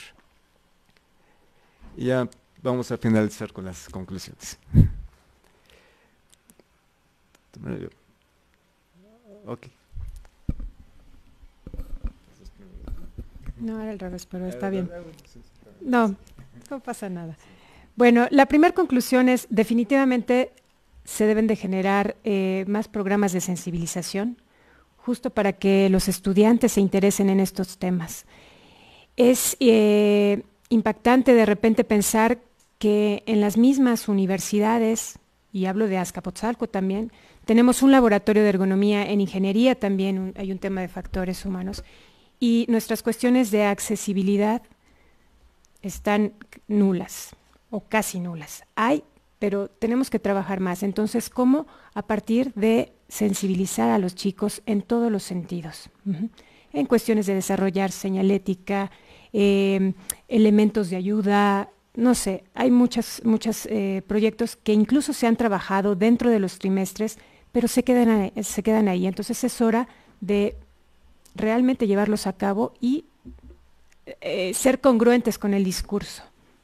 Y ya vamos a finalizar con las conclusiones. Ok. No, era al revés, pero está bien. No pasa nada. Bueno, la primera conclusión es, definitivamente se deben de generar más programas de sensibilización, justo para que los estudiantes se interesen en estos temas. Es impactante de repente pensar que en las mismas universidades, y hablo de Azcapotzalco también, tenemos un laboratorio de ergonomía, en ingeniería también hay un tema de factores humanos, y nuestras cuestiones de accesibilidad están nulas o casi nulas. Hay, pero tenemos que trabajar más. Entonces, ¿cómo? A partir de sensibilizar a los chicos en todos los sentidos. En cuestiones de desarrollar señalética, elementos de ayuda, no sé, hay muchos proyectos que incluso se han trabajado dentro de los trimestres, pero se quedan ahí. Entonces es hora de realmente llevarlos a cabo y ser congruentes con el discurso.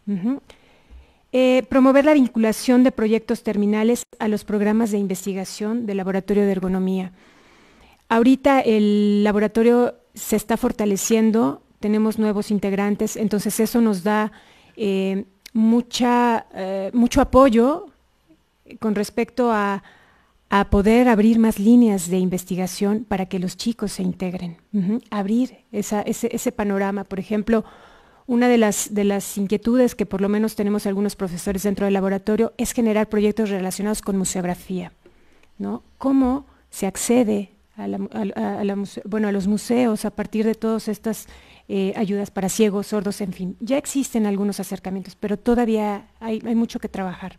Promover la vinculación de proyectos terminales a los programas de investigación del laboratorio de ergonomía. Ahorita el laboratorio se está fortaleciendo, tenemos nuevos integrantes, entonces eso nos da mucho apoyo con respecto a poder abrir más líneas de investigación para que los chicos se integren. Abrir ese panorama. Por ejemplo, una de las inquietudes que por lo menos tenemos algunos profesores dentro del laboratorio es generar proyectos relacionados con museografía, ¿no? ¿Cómo se accede a los museos a partir de todas estas ayudas para ciegos, sordos, en fin? Ya existen algunos acercamientos, pero todavía hay mucho que trabajar.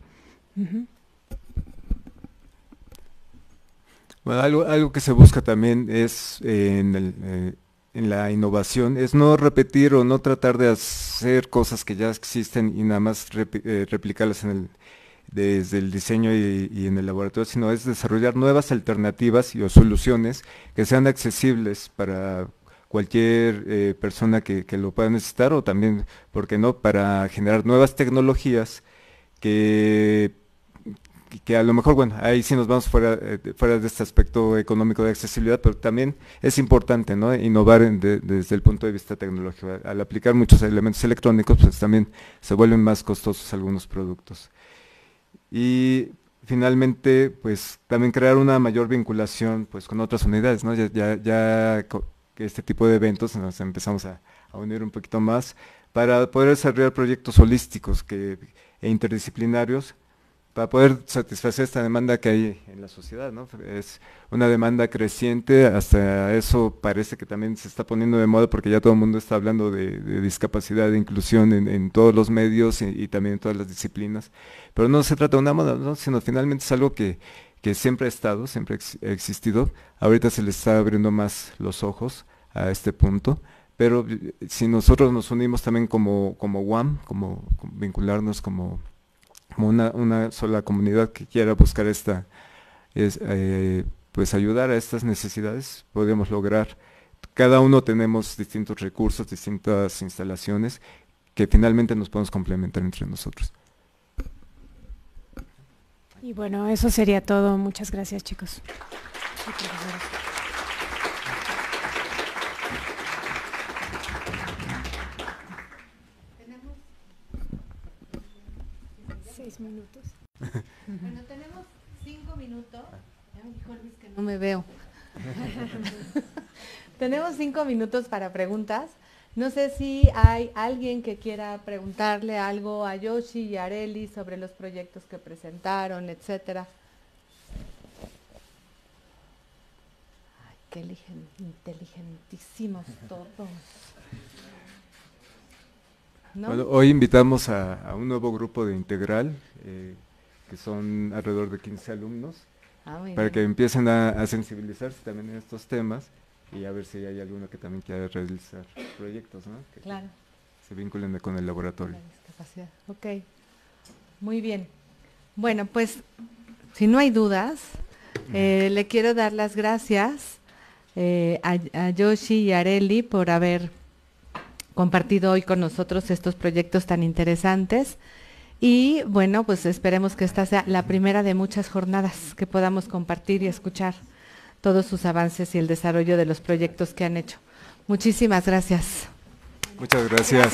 Bueno, algo que se busca también es en la innovación, es no repetir o no tratar de hacer cosas que ya existen y nada más replicarlas desde el diseño y en el laboratorio, sino es desarrollar nuevas alternativas o soluciones que sean accesibles para cualquier persona que lo pueda necesitar, o también, ¿por qué no?, para generar nuevas tecnologías que a lo mejor, bueno, ahí sí nos vamos fuera de este aspecto económico de accesibilidad, pero también es importante, ¿no?, innovar desde el punto de vista tecnológico. Al aplicar muchos elementos electrónicos, pues también se vuelven más costosos algunos productos. Y finalmente, pues también crear una mayor vinculación pues con otras unidades, ¿no? Ya que este tipo de eventos nos empezamos a unir un poquito más para poder desarrollar proyectos holísticos e interdisciplinarios, para poder satisfacer esta demanda que hay en la sociedad, ¿no? Es una demanda creciente, hasta eso parece que también se está poniendo de moda porque ya todo el mundo está hablando de discapacidad, de inclusión en todos los medios y también en todas las disciplinas. Pero no se trata de una moda, ¿no?, sino finalmente es algo que siempre ha estado, siempre ha existido. Ahorita se le está abriendo más los ojos a este punto, pero si nosotros nos unimos también como UAM, como vincularnos como una sola comunidad que quiera buscar pues ayudar a estas necesidades, podemos lograr. Cada uno tenemos distintos recursos, distintas instalaciones que finalmente nos podemos complementar entre nosotros. Y bueno, eso sería todo. Muchas gracias, chicos. Tenemos 6 minutos. Bueno, tenemos 5 minutos. Dijo Luis que no me veo. Tenemos 5 minutos para preguntas. No sé si hay alguien que quiera preguntarle algo a Yoshi y a Arely sobre los proyectos que presentaron, etcétera. Ay, qué inteligentísimos todos. ¿No? Bueno, hoy invitamos a un nuevo grupo de Integral, que son alrededor de 15 alumnos, para que empiecen a sensibilizarse también en estos temas y a ver si hay alguno que también quiera realizar proyectos, ¿no?, que claro, se vinculen con el laboratorio. La discapacidad. Ok, muy bien. Bueno, pues si no hay dudas, le quiero dar las gracias a Yoshi y a Arely por haber compartido hoy con nosotros estos proyectos tan interesantes. Y bueno, pues esperemos que esta sea la primera de muchas jornadas que podamos compartir y escuchar todos sus avances y el desarrollo de los proyectos que han hecho. Muchísimas gracias. Muchas gracias.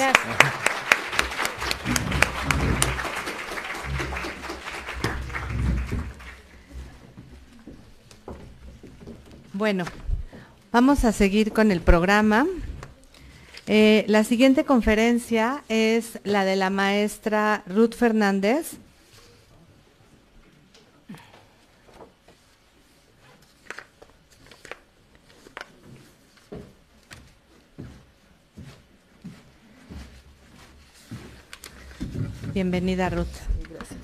Bueno, vamos a seguir con el programa. La siguiente conferencia es la de la maestra Ruth Fernández. Bienvenida, Ruth. Gracias.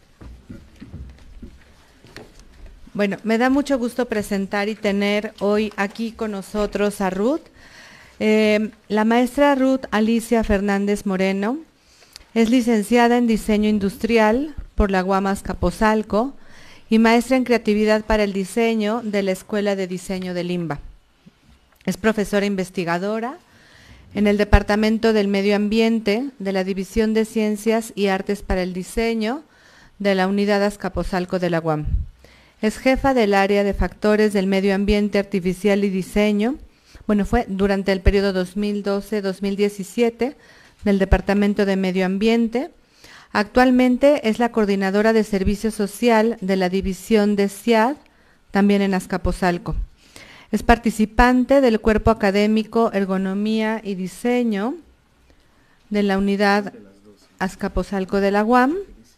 Bueno, me da mucho gusto presentar y tener hoy aquí con nosotros a Ruth. La maestra Ruth Alicia Fernández Moreno es licenciada en Diseño Industrial por la UAM Azcapotzalco y maestra en Creatividad para el Diseño de la Escuela de Diseño de Limba. Es profesora investigadora en el Departamento del Medio Ambiente de la División de Ciencias y Artes para el Diseño de la Unidad Azcapotzalco de la UAM. Es jefa del área de factores del medio ambiente artificial y diseño. Bueno, fue durante el periodo 2012-2017 del Departamento de Medio Ambiente. Actualmente es la coordinadora de servicio social de la división de CIAD, también en Azcapotzalco. Es participante del cuerpo académico Ergonomía y Diseño de la Unidad Azcapotzalco de la UAM.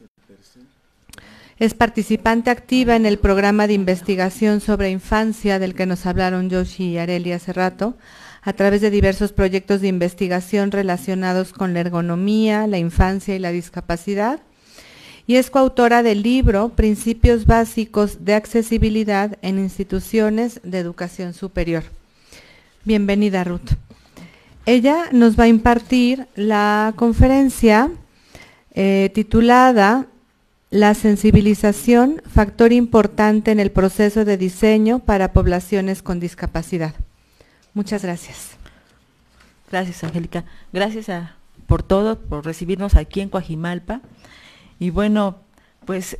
Es participante activa en el programa de investigación sobre infancia del que nos hablaron Yoshi y Areli hace rato, a través de diversos proyectos de investigación relacionados con la ergonomía, la infancia y la discapacidad. Y es coautora del libro Principios Básicos de Accesibilidad en Instituciones de Educación Superior. Bienvenida, Ruth. Ella nos va a impartir la conferencia titulada La sensibilización, factor importante en el proceso de diseño para poblaciones con discapacidad. Muchas gracias. Gracias, Angélica. Gracias por todo, por recibirnos aquí en Coajimalpa. Y bueno, pues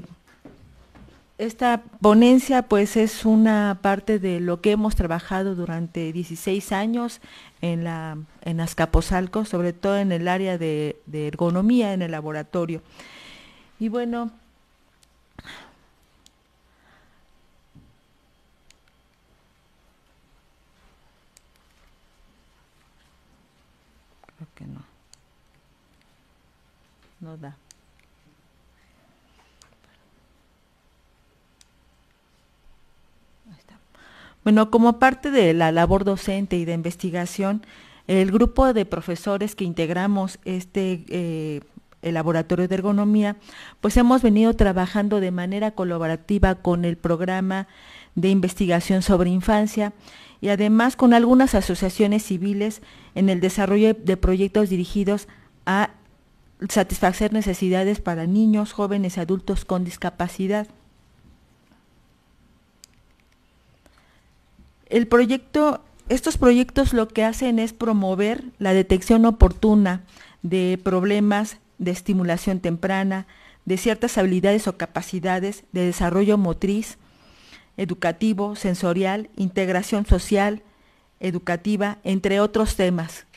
esta ponencia pues es una parte de lo que hemos trabajado durante 16 años en Azcapotzalco, sobre todo en el área de ergonomía en el laboratorio. Y bueno, creo que no da. Ahí está. Bueno, como parte de la labor docente y de investigación, el grupo de profesores que integramos el laboratorio de ergonomía, pues hemos venido trabajando de manera colaborativa con el programa de investigación sobre infancia y además con algunas asociaciones civiles en el desarrollo de proyectos dirigidos a satisfacer necesidades para niños, jóvenes y adultos con discapacidad. Estos proyectos lo que hacen es promover la detección oportuna de problemas de estimulación temprana, de ciertas habilidades o capacidades de desarrollo motriz, educativo, sensorial, integración social, educativa, entre otros temas.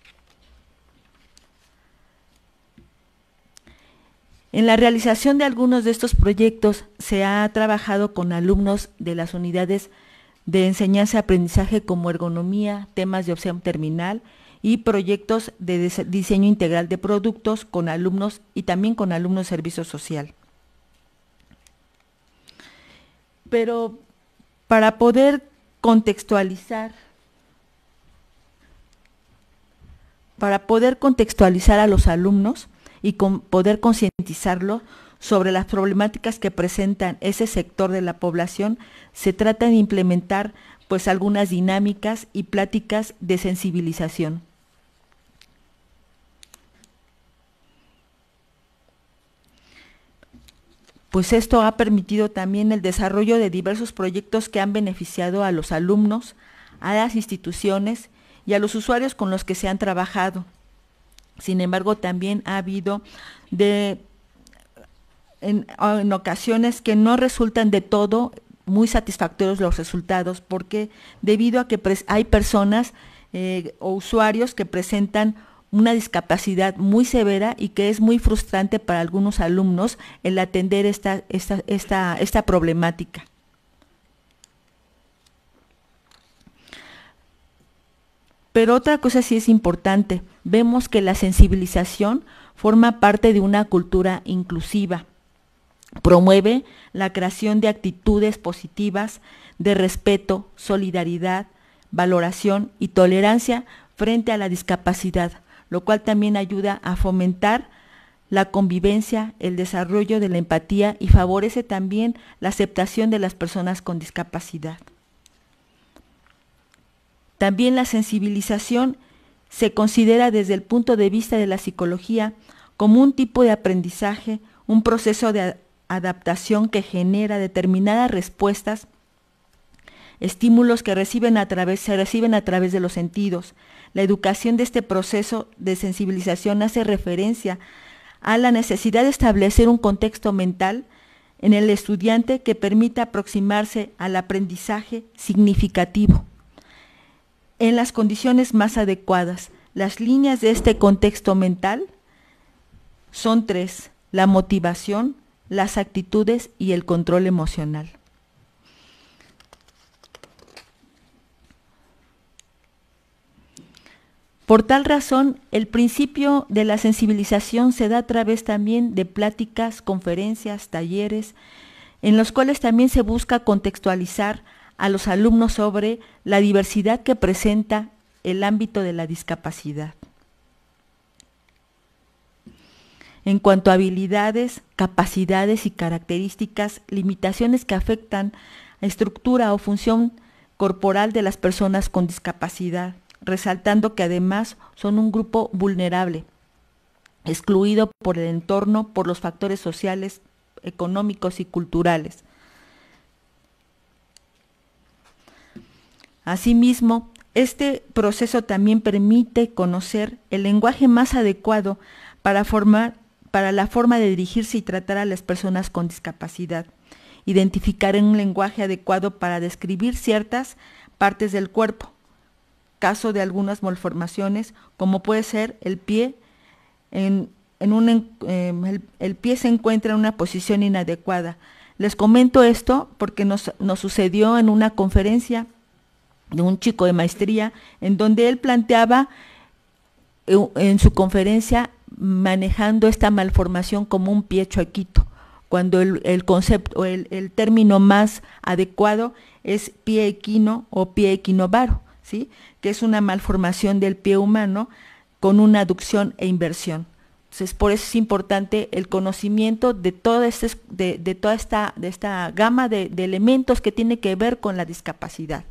En la realización de algunos de estos proyectos se ha trabajado con alumnos de las unidades de enseñanza y aprendizaje como ergonomía, temas de opción terminal y proyectos de diseño integral de productos con alumnos y también con alumnos de servicio social. Pero para poder contextualizar a los alumnos y poder concientizarlo sobre las problemáticas que presentan ese sector de la población, se trata de implementar pues algunas dinámicas y pláticas de sensibilización. Pues esto ha permitido también el desarrollo de diversos proyectos que han beneficiado a los alumnos, a las instituciones y a los usuarios con los que se han trabajado. Sin embargo, también ha habido en ocasiones que no resultan de todo muy satisfactorios los resultados, porque debido a que hay personas o usuarios que presentan una discapacidad muy severa y que es muy frustrante para algunos alumnos el atender esta problemática. Pero otra cosa sí es importante, vemos que la sensibilización forma parte de una cultura inclusiva, promueve la creación de actitudes positivas de respeto, solidaridad, valoración y tolerancia frente a la discapacidad, lo cual también ayuda a fomentar la convivencia, el desarrollo de la empatía y favorece también la aceptación de las personas con discapacidad. También la sensibilización se considera desde el punto de vista de la psicología como un tipo de aprendizaje, un proceso de adaptación que genera determinadas respuestas, estímulos que se reciben a través de los sentidos. La educación de este proceso de sensibilización hace referencia a la necesidad de establecer un contexto mental en el estudiante que permita aproximarse al aprendizaje significativo en las condiciones más adecuadas. Las líneas de este contexto mental son 3: la motivación, las actitudes y el control emocional. Por tal razón, el principio de la sensibilización se da a través también de pláticas, conferencias, talleres, en los cuales también se busca contextualizar a los alumnos sobre la diversidad que presenta el ámbito de la discapacidad. En cuanto a habilidades, capacidades y características, limitaciones que afectan a estructura o función corporal de las personas con discapacidad, resaltando que además son un grupo vulnerable, excluido por el entorno, por los factores sociales, económicos y culturales. Asimismo, este proceso también permite conocer el lenguaje más adecuado para la forma de dirigirse y tratar a las personas con discapacidad, identificar un lenguaje adecuado para describir ciertas partes del cuerpo, caso de algunas malformaciones, como puede ser el pie, el pie se encuentra en una posición inadecuada. Les comento esto porque nos sucedió en una conferencia de un chico de maestría, en donde él planteaba en su conferencia manejando esta malformación como un pie chuequito, cuando el concepto, el término más adecuado es pie equino o pie equinovaro, ¿sí? Que es una malformación del pie humano con una aducción e inversión. Entonces, por eso es importante el conocimiento de toda esta gama de elementos que tiene que ver con la discapacidad.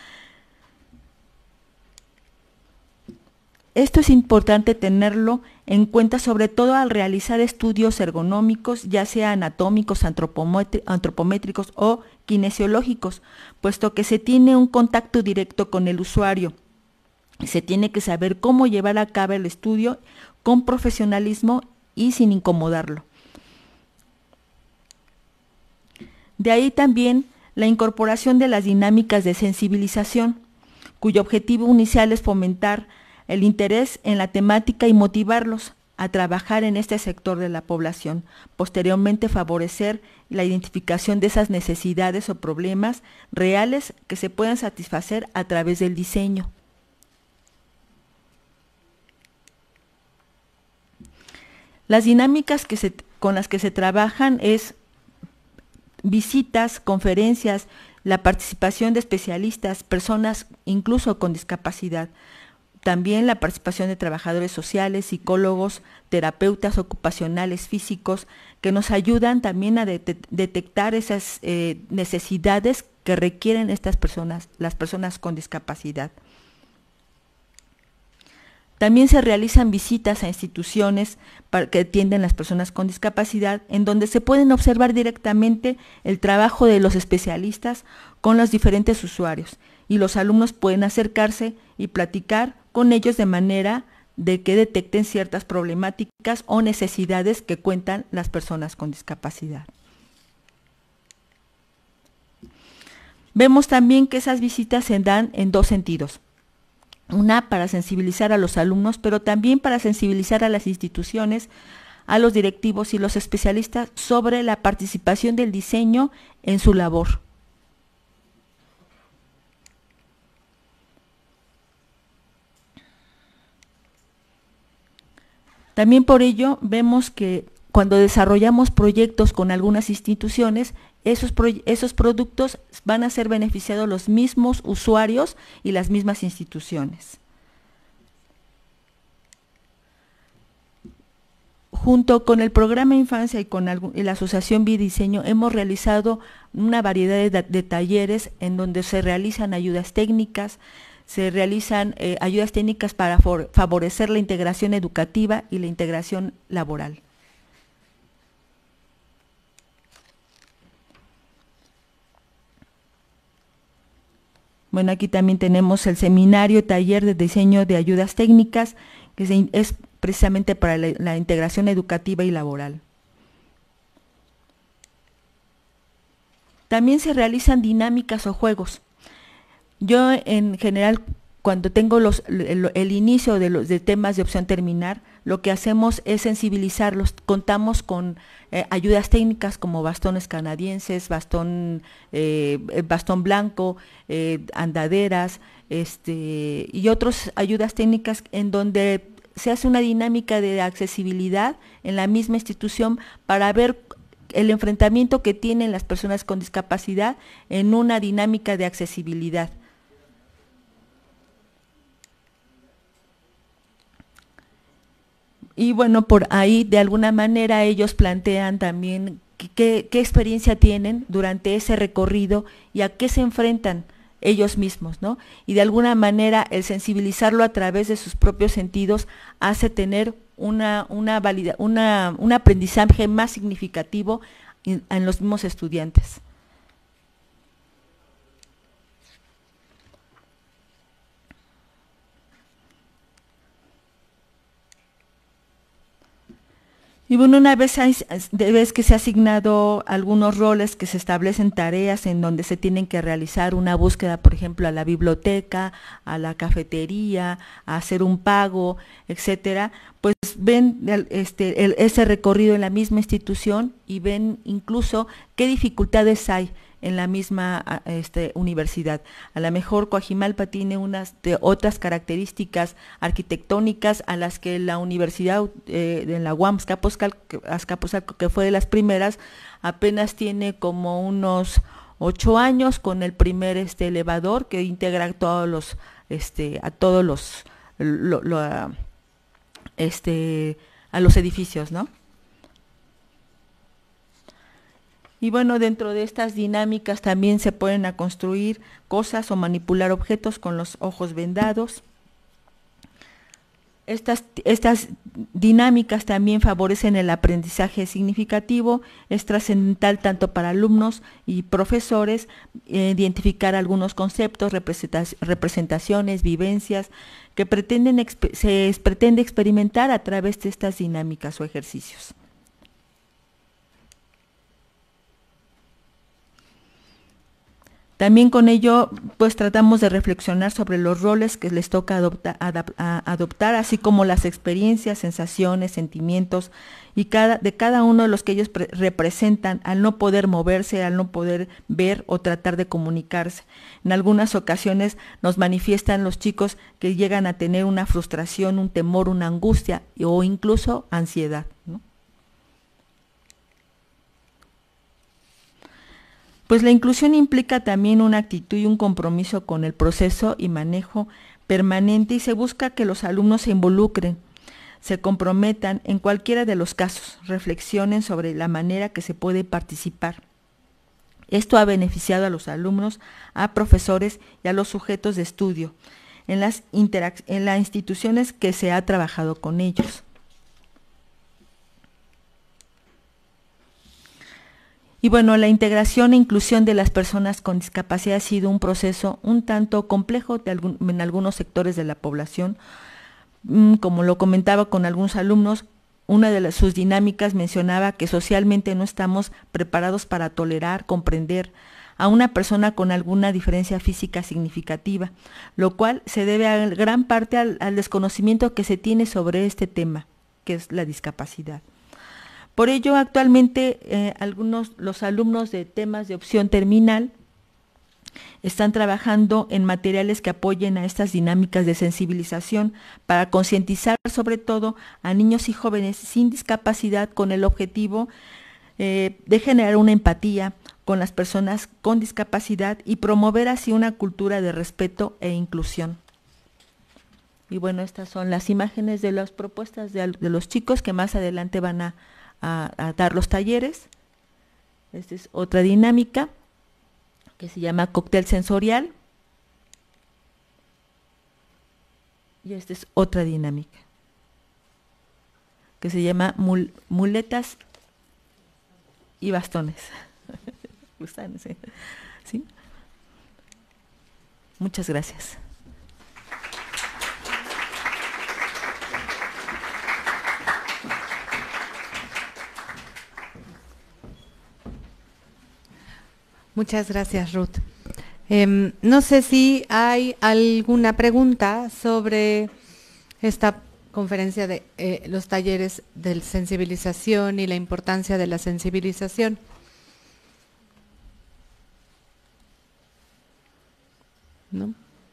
Esto es importante tenerlo en cuenta, sobre todo al realizar estudios ergonómicos, ya sea anatómicos, antropométricos o kinesiológicos, puesto que se tiene un contacto directo con el usuario. Se tiene que saber cómo llevar a cabo el estudio con profesionalismo y sin incomodarlo. De ahí también la incorporación de las dinámicas de sensibilización, cuyo objetivo inicial es fomentar el interés en la temática y motivarlos a trabajar en este sector de la población. Posteriormente, favorecer la identificación de esas necesidades o problemas reales que se puedan satisfacer a través del diseño. Las dinámicas con las que se trabajan es visitas, conferencias, la participación de especialistas, personas incluso con discapacidad. También la participación de trabajadores sociales, psicólogos, terapeutas ocupacionales, físicos, que nos ayudan también a detectar esas necesidades que requieren estas personas, las personas con discapacidad. También se realizan visitas a instituciones que atienden a las personas con discapacidad, en donde se pueden observar directamente el trabajo de los especialistas con los diferentes usuarios, y los alumnos pueden acercarse y platicar con ellos de manera de que detecten ciertas problemáticas o necesidades que cuentan las personas con discapacidad. Vemos también que esas visitas se dan en dos sentidos. Una, para sensibilizar a los alumnos, pero también para sensibilizar a las instituciones, a los directivos y los especialistas sobre la participación del diseño en su labor. También por ello vemos que cuando desarrollamos proyectos con algunas instituciones, esos productos van a ser beneficiados los mismos usuarios y las mismas instituciones. Junto con el programa Infancia y con la Asociación Bidiseño hemos realizado una variedad de talleres en donde se realizan ayudas técnicas, para favorecer la integración educativa y la integración laboral. Bueno, aquí también tenemos el seminario taller de diseño de ayudas técnicas, que es precisamente para la integración educativa y laboral. También se realizan dinámicas o juegos. Yo en general, cuando tengo el inicio de temas de opción terminar, lo que hacemos es sensibilizarlos. Contamos con ayudas técnicas como bastones canadienses, bastón blanco, andaderas, y otras ayudas técnicas en donde se hace una dinámica de accesibilidad en la misma institución para ver el enfrentamiento que tienen las personas con discapacidad en una dinámica de accesibilidad. Y bueno, por ahí de alguna manera ellos plantean también qué experiencia tienen durante ese recorrido y a qué se enfrentan ellos mismos, ¿no? Y de alguna manera el sensibilizarlo a través de sus propios sentidos hace tener un aprendizaje más significativo en los mismos estudiantes. Y bueno, una vez que se ha asignado algunos roles, que se establecen tareas en donde se tienen que realizar una búsqueda, por ejemplo, a la biblioteca, a la cafetería, a hacer un pago, etcétera, pues ven ese recorrido en la misma institución y ven incluso qué dificultades hay en la misma universidad. A lo mejor Coajimalpa tiene otras características arquitectónicas a las que la universidad de la UAM Azcapotzalco, que fue de las primeras, apenas tiene como unos 8 años con el primer elevador que integra a todos los edificios, ¿no? Y bueno, dentro de estas dinámicas también se pueden construir cosas o manipular objetos con los ojos vendados. Estas dinámicas también favorecen el aprendizaje significativo. Es trascendental tanto para alumnos y profesores identificar algunos conceptos, representaciones, vivencias que se pretende experimentar a través de estas dinámicas o ejercicios. También con ello, pues tratamos de reflexionar sobre los roles que les toca adoptar, así como las experiencias, sensaciones, sentimientos de cada uno de los que ellos representan al no poder moverse, al no poder ver o tratar de comunicarse. En algunas ocasiones nos manifiestan los chicos que llegan a tener una frustración, un temor, una angustia o incluso ansiedad, ¿no? Pues la inclusión implica también una actitud y un compromiso con el proceso y manejo permanente y se busca que los alumnos se involucren, se comprometan en cualquiera de los casos, reflexionen sobre la manera que se puede participar. Esto ha beneficiado a los alumnos, a profesores y a los sujetos de estudio en las instituciones que se ha trabajado con ellos. Y bueno, la integración e inclusión de las personas con discapacidad ha sido un proceso un tanto complejo en algunos sectores de la población. Como lo comentaba con algunos alumnos, una de sus dinámicas mencionaba que socialmente no estamos preparados para tolerar, comprender a una persona con alguna diferencia física significativa, lo cual se debe a gran parte al desconocimiento que se tiene sobre este tema, que es la discapacidad. Por ello, actualmente los alumnos de temas de opción terminal Están trabajando en materiales que apoyen a estas dinámicas de sensibilización para concientizar sobre todo a niños y jóvenes sin discapacidad con el objetivo de generar una empatía con las personas con discapacidad y promover así una cultura de respeto e inclusión. Y bueno, estas son las imágenes de las propuestas de los chicos que más adelante van a dar los talleres. Esta es otra dinámica que se llama cóctel sensorial. Y esta es otra dinámica que se llama muletas y bastones. ¿Sí? Muchas gracias. Muchas gracias, Ruth. No sé si hay alguna pregunta sobre esta conferencia de los talleres de sensibilización y la importancia de la sensibilización. ¿No?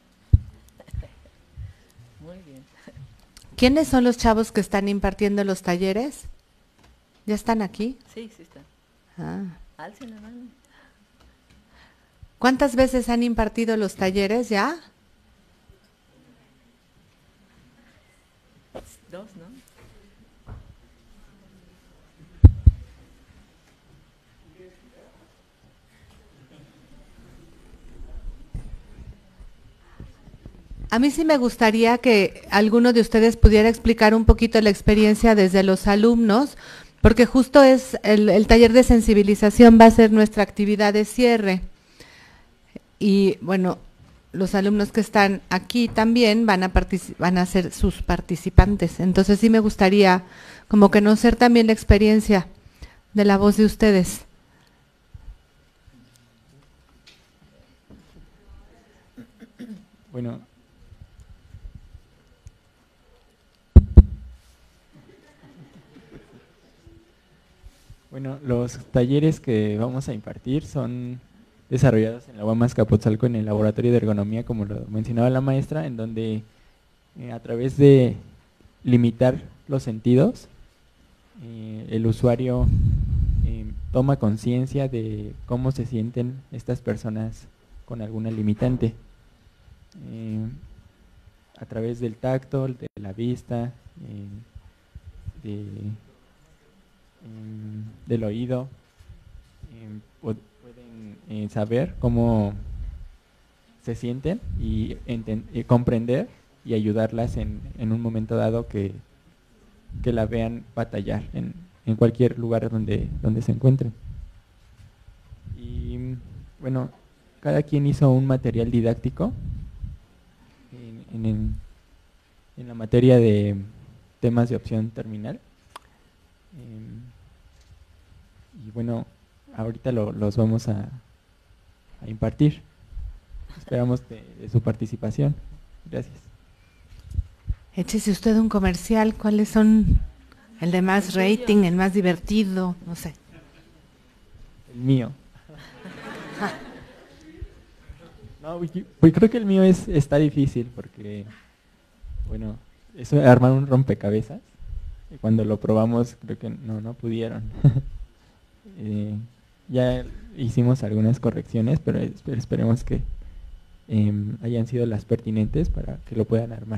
Muy bien. ¿Quiénes son los chavos que están impartiendo los talleres? ¿Ya están aquí? Sí, sí están. Alcen la mano. ¿Cuántas veces han impartido los talleres ya? 2, ¿no? A mí sí me gustaría que alguno de ustedes pudiera explicar un poquito la experiencia desde los alumnos, porque justo es el taller de sensibilización va a ser nuestra actividad de cierre. Y bueno, los alumnos que están aquí también van a ser sus participantes. Entonces sí me gustaría como conocer también la experiencia de la voz de ustedes. Bueno, los talleres que vamos a impartir son desarrollados en la UAM Azcapotzalco en el laboratorio de ergonomía, como lo mencionaba la maestra, en donde a través de limitar los sentidos, el usuario toma conciencia de cómo se sienten estas personas con alguna limitante. A través del tacto, de la vista, del oído, pueden saber cómo se sienten y comprender y ayudarlas en un momento dado que la vean batallar en cualquier lugar donde se encuentren. Y bueno, cada quien hizo un material didáctico en la materia de temas de opción terminal. Y bueno, ahorita los vamos a impartir. Esperamos de su participación. Gracias. Échese usted un comercial. ¿Cuáles son el de más rating, el más divertido? No sé. El mío. No, pues creo que el mío está difícil porque, bueno, eso de armar un rompecabezas. Y cuando lo probamos creo que no pudieron. Ya hicimos algunas correcciones, pero esperemos que hayan sido las pertinentes para que lo puedan armar.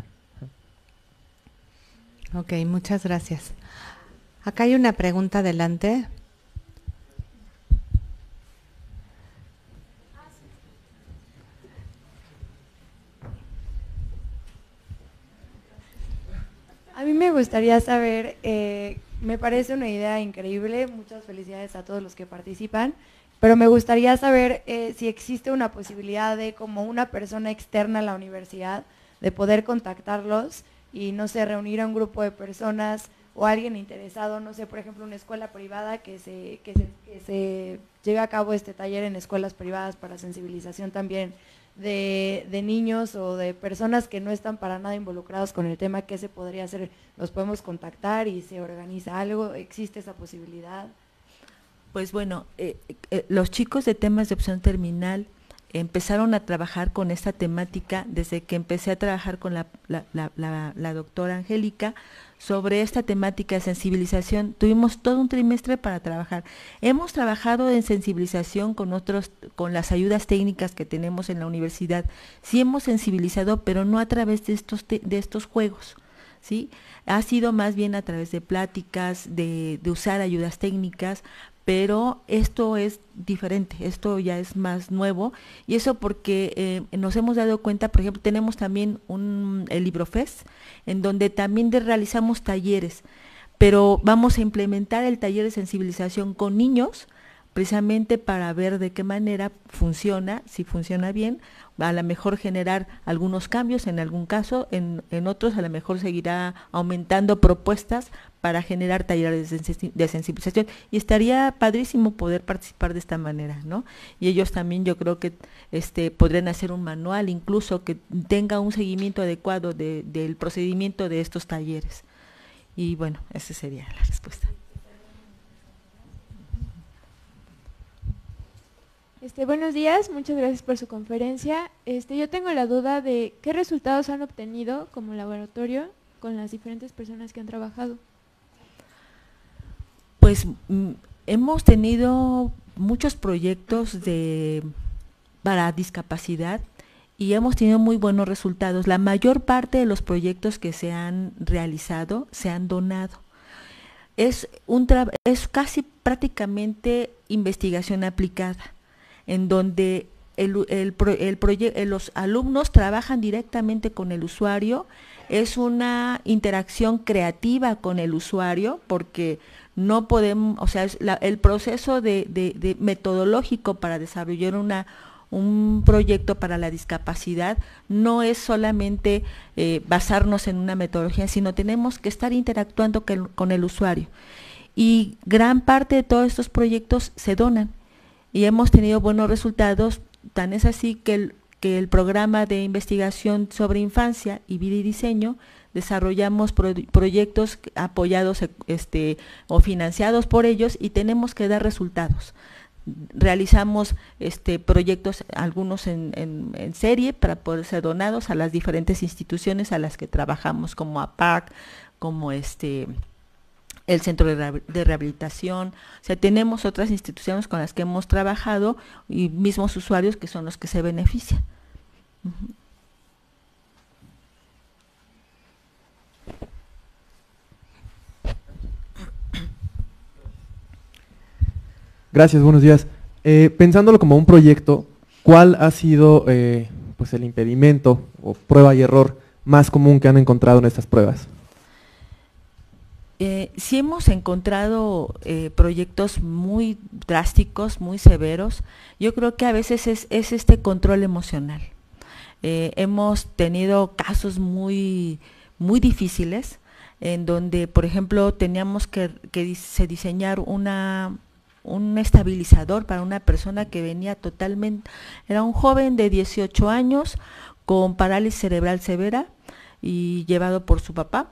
Ok, muchas gracias. Acá hay una pregunta adelante. A mí me gustaría saber, me parece una idea increíble, muchas felicidades a todos los que participan, pero me gustaría saber si existe una posibilidad de, como una persona externa a la universidad, de poder contactarlos y, no sé, reunir a un grupo de personas o alguien interesado, no sé, por ejemplo, una escuela privada que se lleve a cabo este taller en escuelas privadas para sensibilización también de niños o de personas que no están para nada involucrados con el tema. ¿Qué se podría hacer? ¿Los podemos contactar y se organiza algo? ¿Existe esa posibilidad? Pues bueno, los chicos de temas de opción terminal empezaron a trabajar con esta temática desde que empecé a trabajar con la doctora Angélica sobre esta temática de sensibilización. Tuvimos todo un trimestre para trabajar. Hemos trabajado en sensibilización con las ayudas técnicas que tenemos en la universidad. Sí hemos sensibilizado, pero no a través de estos juegos, ¿sí? Ha sido más bien a través de pláticas, de usar ayudas técnicas, pero esto es diferente, esto ya es más nuevo, y eso porque nos hemos dado cuenta, por ejemplo, tenemos también el LibroFest, en donde también realizamos talleres, pero vamos a implementar el taller de sensibilización con niños, precisamente para ver de qué manera funciona, si funciona bien, a lo mejor generar algunos cambios en algún caso, en otros a lo mejor seguirá aumentando propuestas para generar talleres de sensibilización, y estaría padrísimo poder participar de esta manera, ¿no? Y ellos también, yo creo que podrían hacer un manual incluso que tenga un seguimiento adecuado del procedimiento de estos talleres. Y bueno, esa sería la respuesta. Buenos días, muchas gracias por su conferencia. Yo tengo la duda de qué resultados han obtenido como laboratorio con las diferentes personas que han trabajado. Pues hemos tenido muchos proyectos para discapacidad y hemos tenido muy buenos resultados. La mayor parte de los proyectos que se han realizado se han donado. Es casi prácticamente investigación aplicada, en donde los alumnos trabajan directamente con el usuario, es una interacción creativa con el usuario, porque no podemos, o sea, el proceso de metodológico para desarrollar un proyecto para la discapacidad no es solamente basarnos en una metodología, sino tenemos que estar interactuando con el usuario. Y gran parte de todos estos proyectos se donan, y hemos tenido buenos resultados, tan es así que el programa de investigación sobre infancia y vida y diseño, desarrollamos proyectos apoyados o financiados por ellos, y tenemos que dar resultados. Realizamos proyectos, algunos en serie, para poder ser donados a las diferentes instituciones a las que trabajamos, como APAC, como el Centro de Rehabilitación. O sea, tenemos otras instituciones con las que hemos trabajado y mismos usuarios que son los que se benefician. Gracias, buenos días. Pensándolo como un proyecto, ¿cuál ha sido pues el impedimento o prueba y error más común que han encontrado en estas pruebas? Sí hemos encontrado proyectos muy drásticos, muy severos. Yo creo que a veces es este control emocional. Hemos tenido casos muy difíciles, en donde, por ejemplo, teníamos que diseñar un estabilizador para una persona que venía totalmente, era un joven de 18 años con parálisis cerebral severa y llevado por su papá.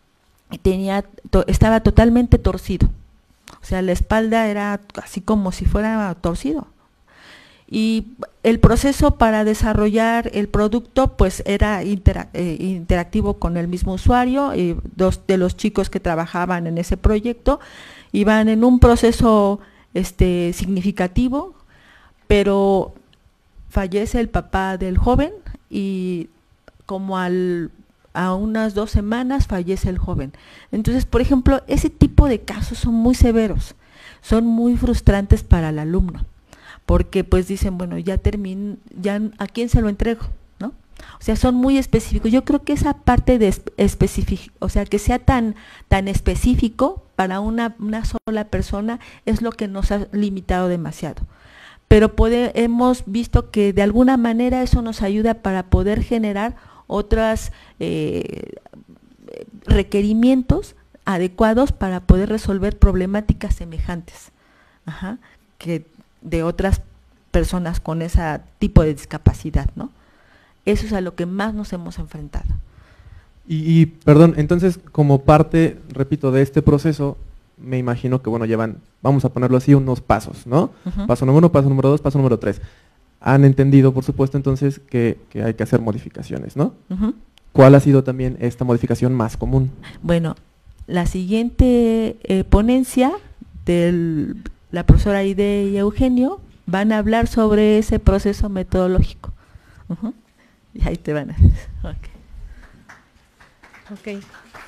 Estaba totalmente torcido, o sea, la espalda era así como si fuera torcido, y el proceso para desarrollar el producto pues era interactivo con el mismo usuario, y dos de los chicos que trabajaban en ese proyecto iban en un proceso significativo, pero fallece el papá del joven, y como a unas 2 semanas fallece el joven. Entonces, por ejemplo, ese tipo de casos son muy severos, son muy frustrantes para el alumno, porque pues dicen, bueno, ya terminé, ya ¿a quién se lo entrego? ¿No? O sea, son muy específicos. Yo creo que esa parte de específico, o sea, que sea tan específico para una sola persona, es lo que nos ha limitado demasiado. Pero hemos visto que de alguna manera eso nos ayuda para poder generar otros requerimientos adecuados para poder resolver problemáticas semejantes que de otras personas con ese tipo de discapacidad, ¿no? Eso es a lo que más nos hemos enfrentado. Y perdón, entonces como parte, repito, de este proceso, me imagino que, bueno, llevan, vamos a ponerlo así, unos pasos, ¿no? Paso número 1, paso número 2, paso número 3. han entendido, por supuesto, entonces que hay que hacer modificaciones, ¿no? Ujú. ¿Cuál ha sido también esta modificación más común? Bueno, la siguiente ponencia de la profesora Aide y Eugenio van a hablar sobre ese proceso metodológico. Ujú. Y ahí te van a... Ok.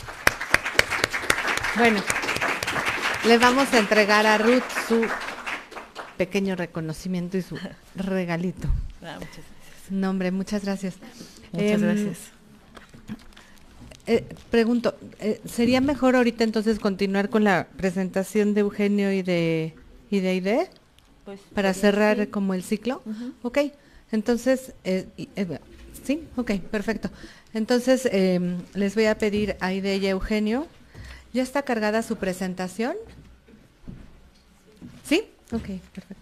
Bueno, le vamos a entregar a Ruth su pequeño reconocimiento y su regalito. Muchas gracias. No, hombre, muchas gracias. Muchas gracias. Pregunto, ¿sería mejor ahorita entonces continuar con la presentación de Eugenio y de Aide? Pues, para cerrar como el ciclo. Uh-huh. Ok, entonces, sí, ok, perfecto. Entonces, les voy a pedir a Aide y a Eugenio, ¿ya está cargada su presentación? ¿Sí? Ok, perfecto.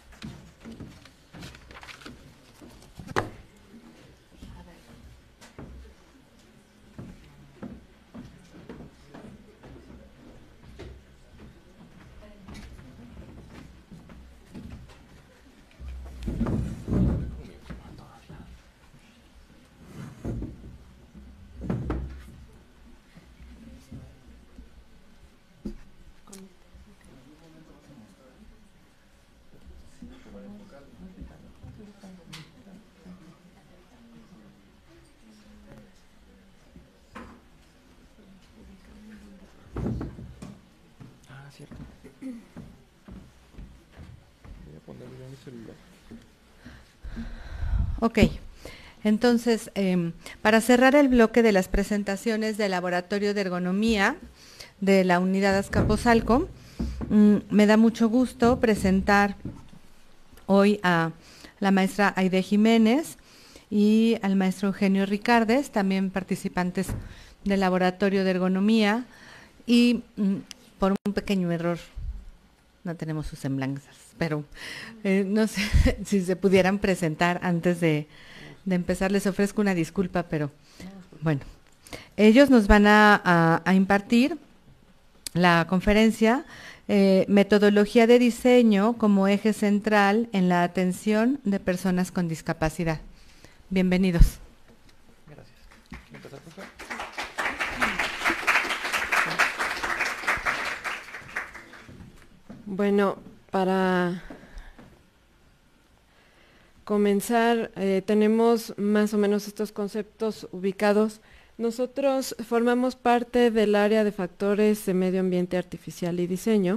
Ok, entonces, para cerrar el bloque de las presentaciones del Laboratorio de Ergonomía de la Unidad Azcapotzalco, me da mucho gusto presentar hoy a la maestra Aide Jiménez y al maestro Eugenio Ricardes, también participantes del Laboratorio de Ergonomía, y por un pequeño error no tenemos sus semblanzas, pero no sé si se pudieran presentar antes de empezar. Les ofrezco una disculpa, pero bueno, ellos nos van a impartir la conferencia Metodología de diseño como eje central en la atención de personas con discapacidad. Bienvenidos. Bueno, para comenzar, tenemos más o menos estos conceptos ubicados. Nosotros formamos parte del área de factores de medio ambiente artificial y diseño.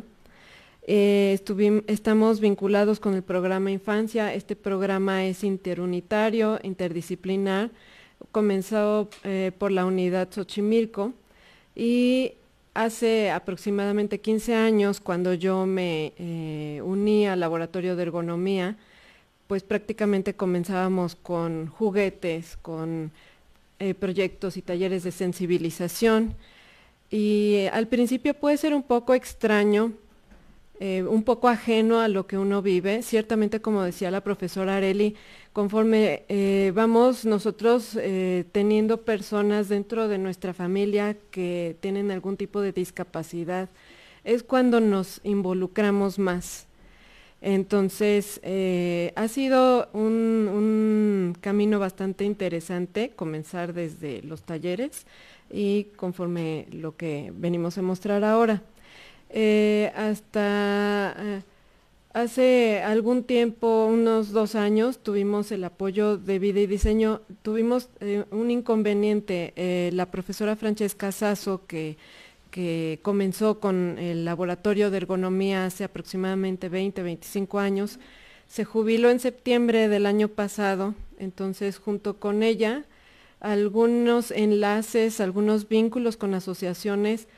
Estamos vinculados con el programa Infancia. Este programa es interunitario, interdisciplinar. Comenzó por la unidad Xochimilco y hace aproximadamente 15 años, cuando yo me uní al laboratorio de ergonomía, pues prácticamente comenzábamos con juguetes, con proyectos y talleres de sensibilización. Y al principio puede ser un poco extraño, un poco ajeno a lo que uno vive. Ciertamente, como decía la profesora Areli, conforme vamos nosotros teniendo personas dentro de nuestra familia que tienen algún tipo de discapacidad, es cuando nos involucramos más. Entonces, ha sido un camino bastante interesante comenzar desde los talleres y conforme lo que venimos a mostrar ahora. Hasta hace algún tiempo, unos 2 años, tuvimos el apoyo de Vida y Diseño. Tuvimos un inconveniente. La profesora Francesca Sasso, que comenzó con el laboratorio de ergonomía hace aproximadamente 25 años, se jubiló en septiembre del año pasado. Entonces, junto con ella, algunos enlaces, algunos vínculos con asociaciones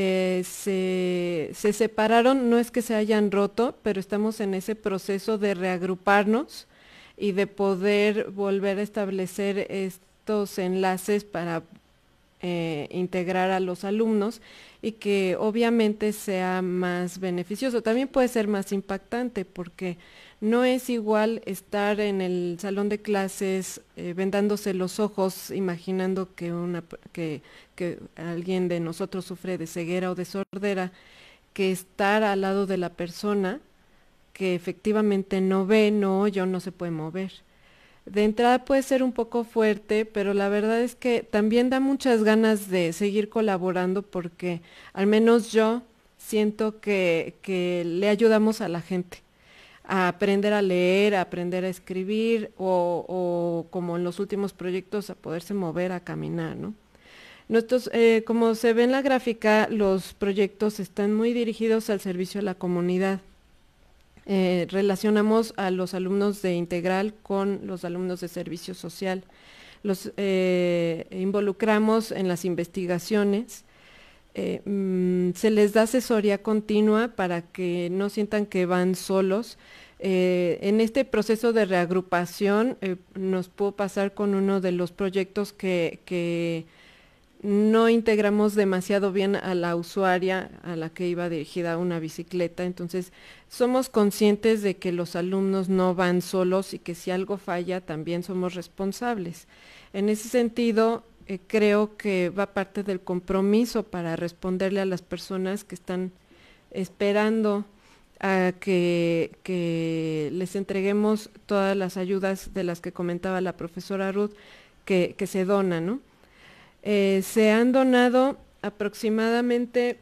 se separaron. No es que se hayan roto, pero estamos en ese proceso de reagruparnos y de poder volver a establecer estos enlaces para integrar a los alumnos y que obviamente sea más beneficioso. También puede ser más impactante, porque no es igual estar en el salón de clases vendándose los ojos, imaginando que alguien de nosotros sufre de ceguera o de sordera, que estar al lado de la persona que efectivamente no ve, no oyó, no se puede mover. De entrada puede ser un poco fuerte, pero la verdad es que también da muchas ganas de seguir colaborando porque al menos yo siento que le ayudamos a la gente a aprender a leer, a aprender a escribir o como en los últimos proyectos a poderse mover, a caminar, ¿no? Nuestros, como se ve en la gráfica, los proyectos están muy dirigidos al servicio a la comunidad. Relacionamos a los alumnos de integral con los alumnos de servicio social. Los involucramos en las investigaciones. Se les da asesoría continua para que no sientan que van solos. En este proceso de reagrupación nos pudo pasar con uno de los proyectos que no integramos demasiado bien a la usuaria a la que iba dirigida una bicicleta, entonces somos conscientes de que los alumnos no van solos y que si algo falla también somos responsables. En ese sentido, creo que va parte del compromiso para responderle a las personas que están esperando a que les entreguemos todas las ayudas de las que comentaba la profesora Ruth, que se donan, ¿no? Se han donado aproximadamente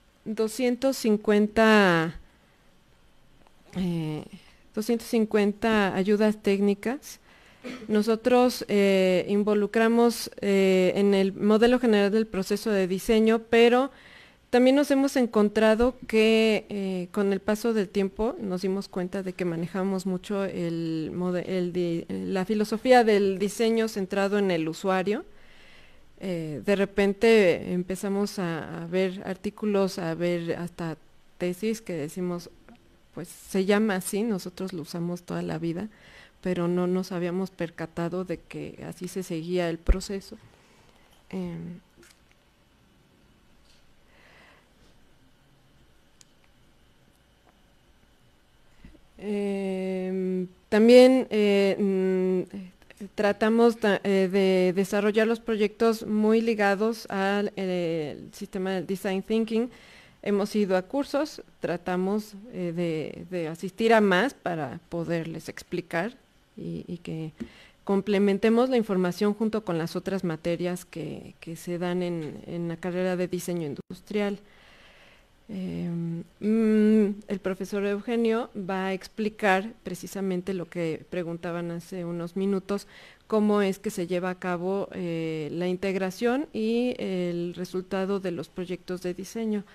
250 ayudas técnicas. Nosotros involucramos en el modelo general del proceso de diseño, pero también nos hemos encontrado que con el paso del tiempo nos dimos cuenta de que manejamos mucho la filosofía del diseño centrado en el usuario. De repente empezamos a ver artículos, a ver hasta tesis que decimos, pues se llama así, nosotros lo usamos toda la vida, pero no nos habíamos percatado de que así se seguía el proceso. También tratamos de desarrollar los proyectos muy ligados al sistema del Design Thinking. Hemos ido a cursos, tratamos de asistir a más para poderles explicar y que complementemos la información junto con las otras materias que se dan en la carrera de diseño industrial. El profesor Eugenio va a explicar precisamente lo que preguntaban hace unos minutos, cómo es que se lleva a cabo la integración y el resultado de los proyectos de diseño.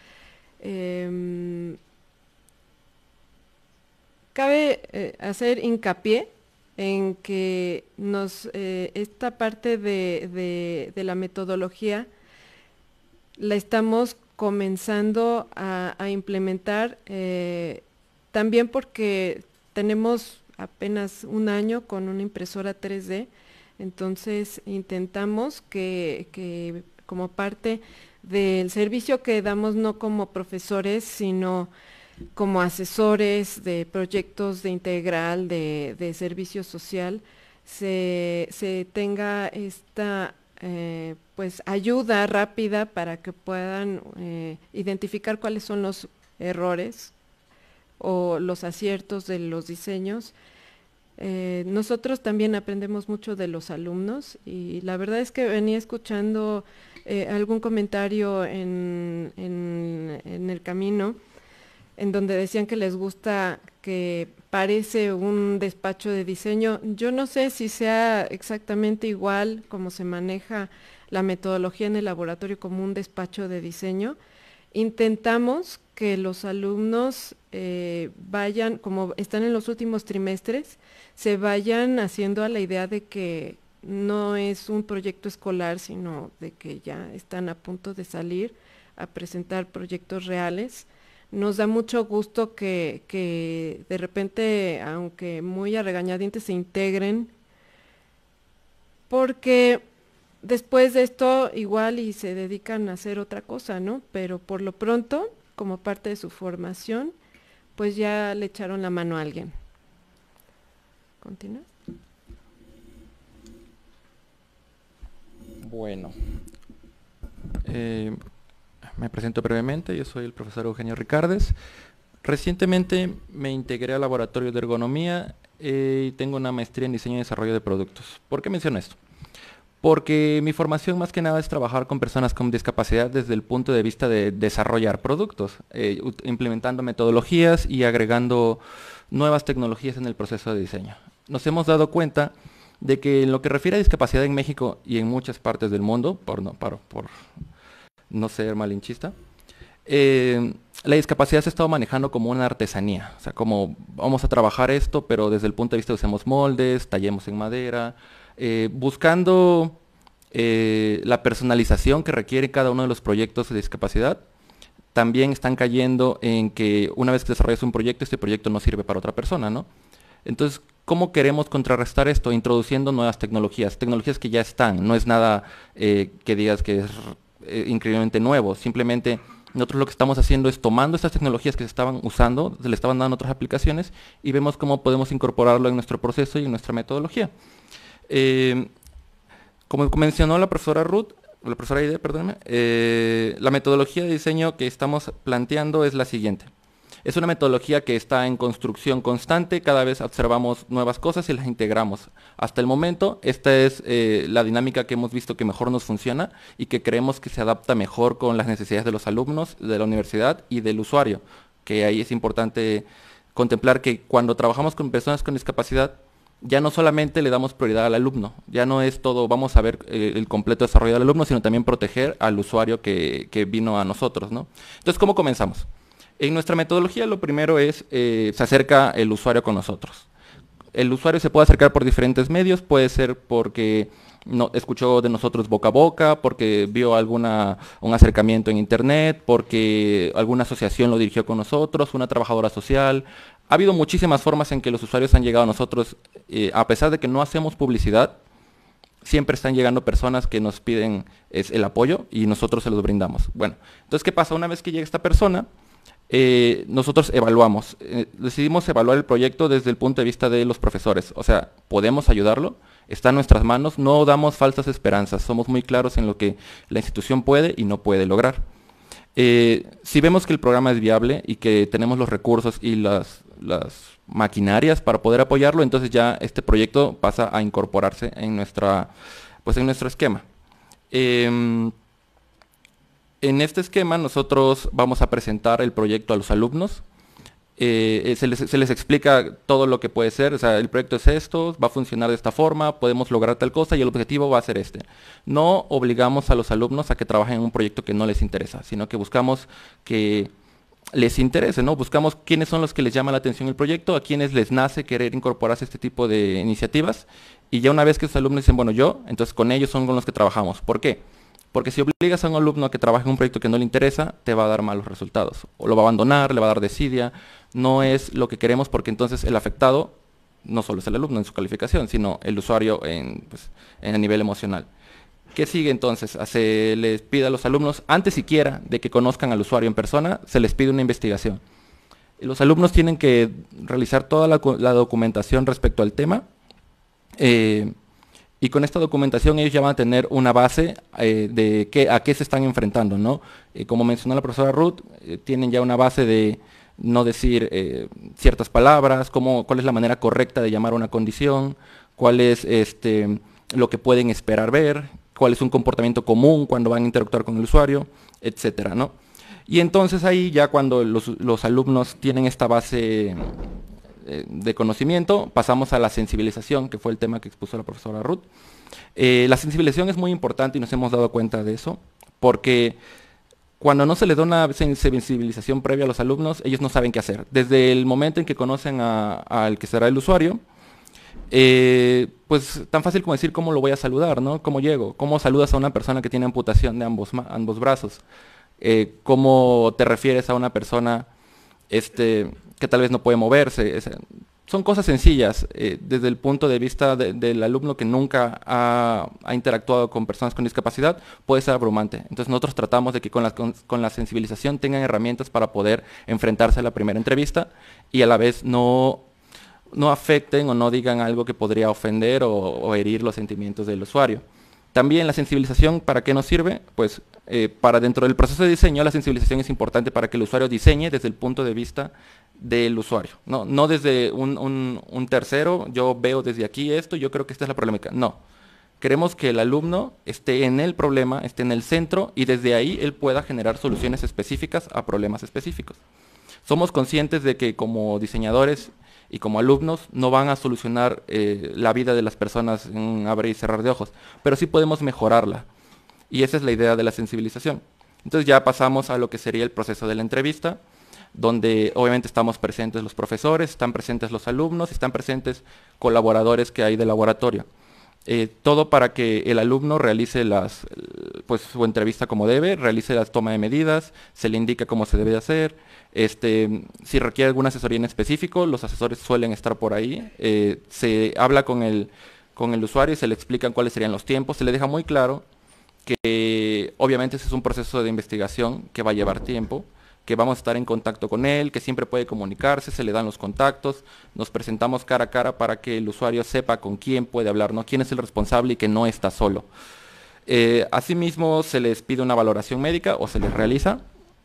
Cabe hacer hincapié en que esta parte de la metodología la estamos comenzando a implementar, también porque tenemos apenas un año con una impresora 3D, entonces intentamos que como parte del servicio que damos no como profesores, sino como asesores de proyectos de integral, de servicio social, se tenga esta pues ayuda rápida para que puedan identificar cuáles son los errores o los aciertos de los diseños. Nosotros también aprendemos mucho de los alumnos y la verdad es que venía escuchando algún comentario en el camino en donde decían que les gusta, que parece un despacho de diseño. Yo no sé si sea exactamente igual como se maneja la metodología en el laboratorio como un despacho de diseño. Intentamos que los alumnos vayan, como están en los últimos trimestres, se vayan haciendo a la idea de que no es un proyecto escolar, sino de que ya están a punto de salir a presentar proyectos reales. Nos da mucho gusto que de repente, aunque muy a regañadientes, se integren, porque después de esto igual y se dedican a hacer otra cosa, ¿no? Pero por lo pronto, como parte de su formación, pues ya le echaron la mano a alguien. ¿Continúa? Bueno, me presento brevemente, yo soy el profesor Eugenio Ricardes, Recientemente me integré al laboratorio de ergonomía y tengo una maestría en diseño y desarrollo de productos. ¿Por qué menciono esto? Porque mi formación más que nada es trabajar con personas con discapacidad desde el punto de vista de desarrollar productos, implementando metodologías y agregando nuevas tecnologías en el proceso de diseño. Nos hemos dado cuenta de que en lo que refiere a discapacidad en México y en muchas partes del mundo, por no ser malinchista, la discapacidad se ha estado manejando como una artesanía, o sea, como vamos a trabajar esto, pero desde el punto de vista usemos moldes, tallemos en madera, buscando la personalización que requiere cada uno de los proyectos de discapacidad. También están cayendo en que una vez que desarrollas un proyecto, este proyecto no sirve para otra persona, ¿no? Entonces, ¿cómo queremos contrarrestar esto? Introduciendo nuevas tecnologías que ya están, no es nada que digas que es increíblemente nuevo, simplemente nosotros lo que estamos haciendo es tomando estas tecnologías que se estaban usando, se le estaban dando otras aplicaciones y vemos cómo podemos incorporarlo en nuestro proceso y en nuestra metodología. Como mencionó la profesora Aide, perdóname, la metodología de diseño que estamos planteando es la siguiente. Es una metodología que está en construcción constante, cada vez observamos nuevas cosas y las integramos. Hasta el momento, esta es la dinámica que hemos visto que mejor nos funciona y que creemos que se adapta mejor con las necesidades de los alumnos, de la universidad y del usuario, que ahí es importante contemplar que cuando trabajamos con personas con discapacidad, ya no solamente le damos prioridad al alumno, ya no es todo, vamos a ver el completo desarrollo del alumno, sino también proteger al usuario que vino a nosotros, ¿no? Entonces, ¿cómo comenzamos? En nuestra metodología lo primero es, se acerca el usuario con nosotros. El usuario se puede acercar por diferentes medios, puede ser porque escuchó de nosotros boca a boca, porque vio un acercamiento en internet, porque alguna asociación lo dirigió con nosotros, una trabajadora social. Ha habido muchísimas formas en que los usuarios han llegado a nosotros, a pesar de que no hacemos publicidad, siempre están llegando personas que nos piden el apoyo y nosotros se los brindamos. Bueno, entonces, ¿qué pasa? Una vez que llega esta persona, nosotros evaluamos, decidimos evaluar el proyecto desde el punto de vista de los profesores, o sea, podemos ayudarlo, está en nuestras manos, no damos falsas esperanzas, somos muy claros en lo que la institución puede y no puede lograr. Si vemos que el programa es viable y que tenemos los recursos y las maquinarias para poder apoyarlo, entonces ya este proyecto pasa a incorporarse en nuestro esquema. En este esquema nosotros vamos a presentar el proyecto a los alumnos, se les explica todo lo que puede ser, o sea, el proyecto es esto, va a funcionar de esta forma, podemos lograr tal cosa y el objetivo va a ser este. No obligamos a los alumnos a que trabajen en un proyecto que no les interesa, sino que buscamos que les interese, ¿no? Buscamos quiénes son los que les llama la atención el proyecto, a quienes les nace querer incorporarse a este tipo de iniciativas y ya una vez que los alumnos dicen, bueno, entonces con ellos son con los que trabajamos. ¿Por qué? Porque si obligas a un alumno a que trabaje en un proyecto que no le interesa, te va a dar malos resultados. O lo va a abandonar, le va a dar desidia. No es lo que queremos porque entonces el afectado no solo es el alumno en su calificación, sino el usuario en el nivel emocional. ¿Qué sigue entonces? Se les pide a los alumnos, antes siquiera de que conozcan al usuario en persona, se les pide una investigación. Los alumnos tienen que realizar toda la documentación respecto al tema. Y con esta documentación ellos ya van a tener una base de a qué se están enfrentando, ¿no? Como mencionó la profesora Ruth, tienen ya una base de no decir ciertas palabras, cuál es la manera correcta de llamar a una condición, cuál es lo que pueden esperar ver, cuál es un comportamiento común cuando van a interactuar con el usuario, etcétera, ¿no? Y entonces ahí ya cuando los alumnos tienen esta base de conocimiento, pasamos a la sensibilización, que fue el tema que expuso la profesora Ruth. La sensibilización es muy importante y nos hemos dado cuenta de eso, porque cuando no se les da una sensibilización previa a los alumnos, ellos no saben qué hacer. Desde el momento en que conocen al que será el usuario, pues tan fácil como decir cómo lo voy a saludar, ¿no? ¿Cómo llego? ¿Cómo saludas a una persona que tiene amputación de ambos brazos? ¿Cómo te refieres a una persona que tal vez no puede moverse? Son cosas sencillas desde el punto de vista del alumno que nunca ha interactuado con personas con discapacidad, puede ser abrumante. Entonces nosotros tratamos de que con la sensibilización tengan herramientas para poder enfrentarse a la primera entrevista y a la vez no afecten o no digan algo que podría ofender o herir los sentimientos del usuario. También la sensibilización, ¿para qué nos sirve? Pues para dentro del proceso de diseño, la sensibilización es importante para que el usuario diseñe desde el punto de vista del usuario, no desde un tercero, yo veo desde aquí esto, yo creo que esta es la problemática, no. Queremos que el alumno esté en el problema, esté en el centro y desde ahí él pueda generar soluciones específicas a problemas específicos. Somos conscientes de que como diseñadores y como alumnos no van a solucionar la vida de las personas en un abrir y cerrar de ojos, pero sí podemos mejorarla. Y esa es la idea de la sensibilización. Entonces ya pasamos a lo que sería el proceso de la entrevista, donde obviamente estamos presentes los profesores, están presentes los alumnos, están presentes colaboradores que hay del laboratorio. Todo para que el alumno realice su entrevista como debe, realice la toma de medidas, se le indica cómo se debe hacer. Si requiere alguna asesoría en específico, los asesores suelen estar por ahí. Se habla con el usuario y se le explican cuáles serían los tiempos. Se le deja muy claro que obviamente ese es un proceso de investigación que va a llevar tiempo, que vamos a estar en contacto con él, que siempre puede comunicarse, se le dan los contactos, nos presentamos cara a cara para que el usuario sepa con quién puede hablar, ¿no? Quién es el responsable y que no está solo. Asimismo, se les pide una valoración médica o se les realiza.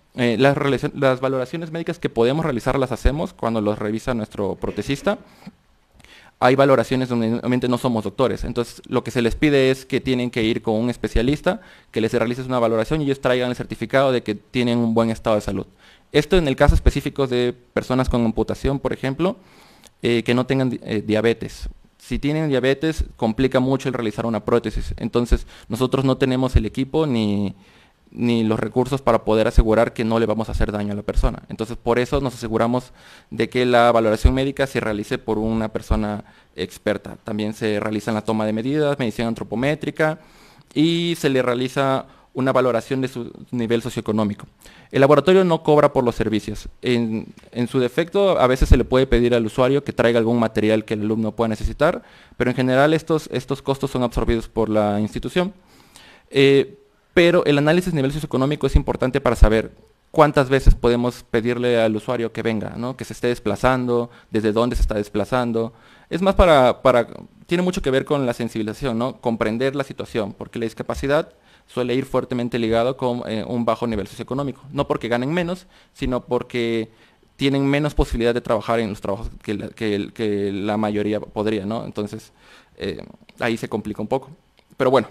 Las valoraciones médicas que podemos realizar las hacemos cuando los revisa nuestro protecista. Hay valoraciones donde obviamente no somos doctores, entonces lo que se les pide es que tienen que ir con un especialista, que les realice una valoración y ellos traigan el certificado de que tienen un buen estado de salud. Esto en el caso específico de personas con amputación, por ejemplo, que no tengan diabetes. Si tienen diabetes, complica mucho el realizar una prótesis, entonces nosotros no tenemos el equipo ni los recursos para poder asegurar que no le vamos a hacer daño a la persona. Entonces, por eso nos aseguramos de que la valoración médica se realice por una persona experta. También se realiza la toma de medidas, medición antropométrica y se le realiza una valoración de su nivel socioeconómico. El laboratorio no cobra por los servicios. En su defecto, a veces se le puede pedir al usuario que traiga algún material que el alumno pueda necesitar, pero en general estos costos son absorbidos por la institución. Pero el análisis de nivel socioeconómico es importante para saber cuántas veces podemos pedirle al usuario que venga, ¿no? Que se esté desplazando, desde dónde se está desplazando. Es más tiene mucho que ver con la sensibilización, ¿no? Comprender la situación, porque la discapacidad suele ir fuertemente ligado con un bajo nivel socioeconómico. No porque ganen menos, sino porque tienen menos posibilidad de trabajar en los trabajos que la mayoría podría, ¿no? Entonces, ahí se complica un poco. Pero bueno.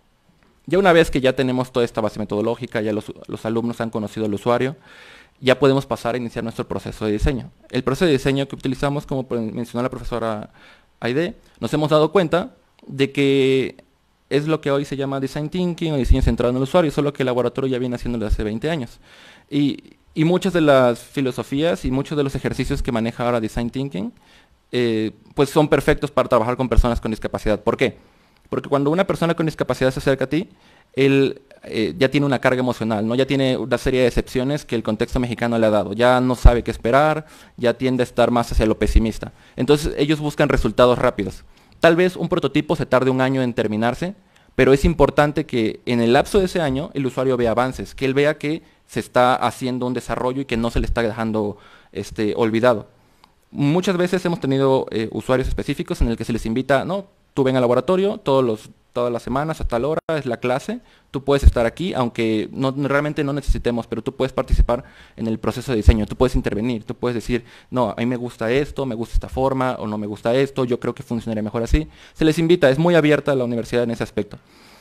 Ya una vez que ya tenemos toda esta base metodológica, ya los alumnos han conocido al usuario, ya podemos pasar a iniciar nuestro proceso de diseño. El proceso de diseño que utilizamos, como mencionó la profesora Aide, nos hemos dado cuenta de que es lo que hoy se llama Design Thinking o diseño centrado en el usuario, solo que el laboratorio ya viene haciéndolo hace 20 años. Y muchas de las filosofías y muchos de los ejercicios que maneja ahora Design Thinking, pues son perfectos para trabajar con personas con discapacidad. ¿Por qué? Porque cuando una persona con discapacidad se acerca a ti, él ya tiene una carga emocional, ¿no? Ya tiene una serie de excepciones que el contexto mexicano le ha dado. Ya no sabe qué esperar, ya tiende a estar más hacia lo pesimista. Entonces ellos buscan resultados rápidos. Tal vez un prototipo se tarde un año en terminarse, pero es importante que en el lapso de ese año el usuario vea avances, que él vea que se está haciendo un desarrollo y que no se le está dejando olvidado. Muchas veces hemos tenido usuarios específicos en el que se les invita, ¿no? Tú ven al laboratorio todas las semanas, hasta la hora, es la clase, tú puedes estar aquí, aunque realmente no necesitemos, pero tú puedes participar en el proceso de diseño, tú puedes intervenir, tú puedes decir, no, a mí me gusta esto, me gusta esta forma, o no me gusta esto, yo creo que funcionaría mejor así. Se les invita, es muy abierta la universidad en ese aspecto.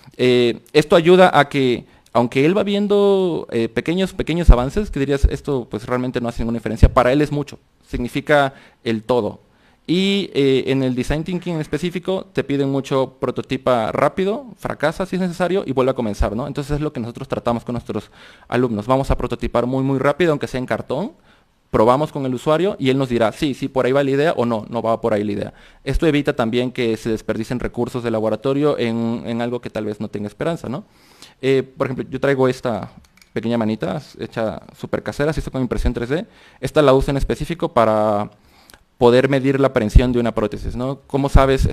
Esto ayuda a que, aunque él va viendo pequeños avances, que dirías, esto pues realmente no hace ninguna diferencia, para él es mucho, significa el todo. Y en el Design Thinking en específico te piden mucho prototipa rápido, fracasa si es necesario y vuelve a comenzar, ¿no? Entonces es lo que nosotros tratamos con nuestros alumnos. Vamos a prototipar muy rápido, aunque sea en cartón, probamos con el usuario y él nos dirá, sí, por ahí va la idea o no va por ahí la idea. Esto evita también que se desperdicien recursos del laboratorio en algo que tal vez no tenga esperanza, ¿no? Por ejemplo, yo traigo esta pequeña manita hecha súper casera, se hizo con impresión 3D. Esta la uso en específico para poder medir la prensión de una prótesis, ¿no? ¿Cómo sabes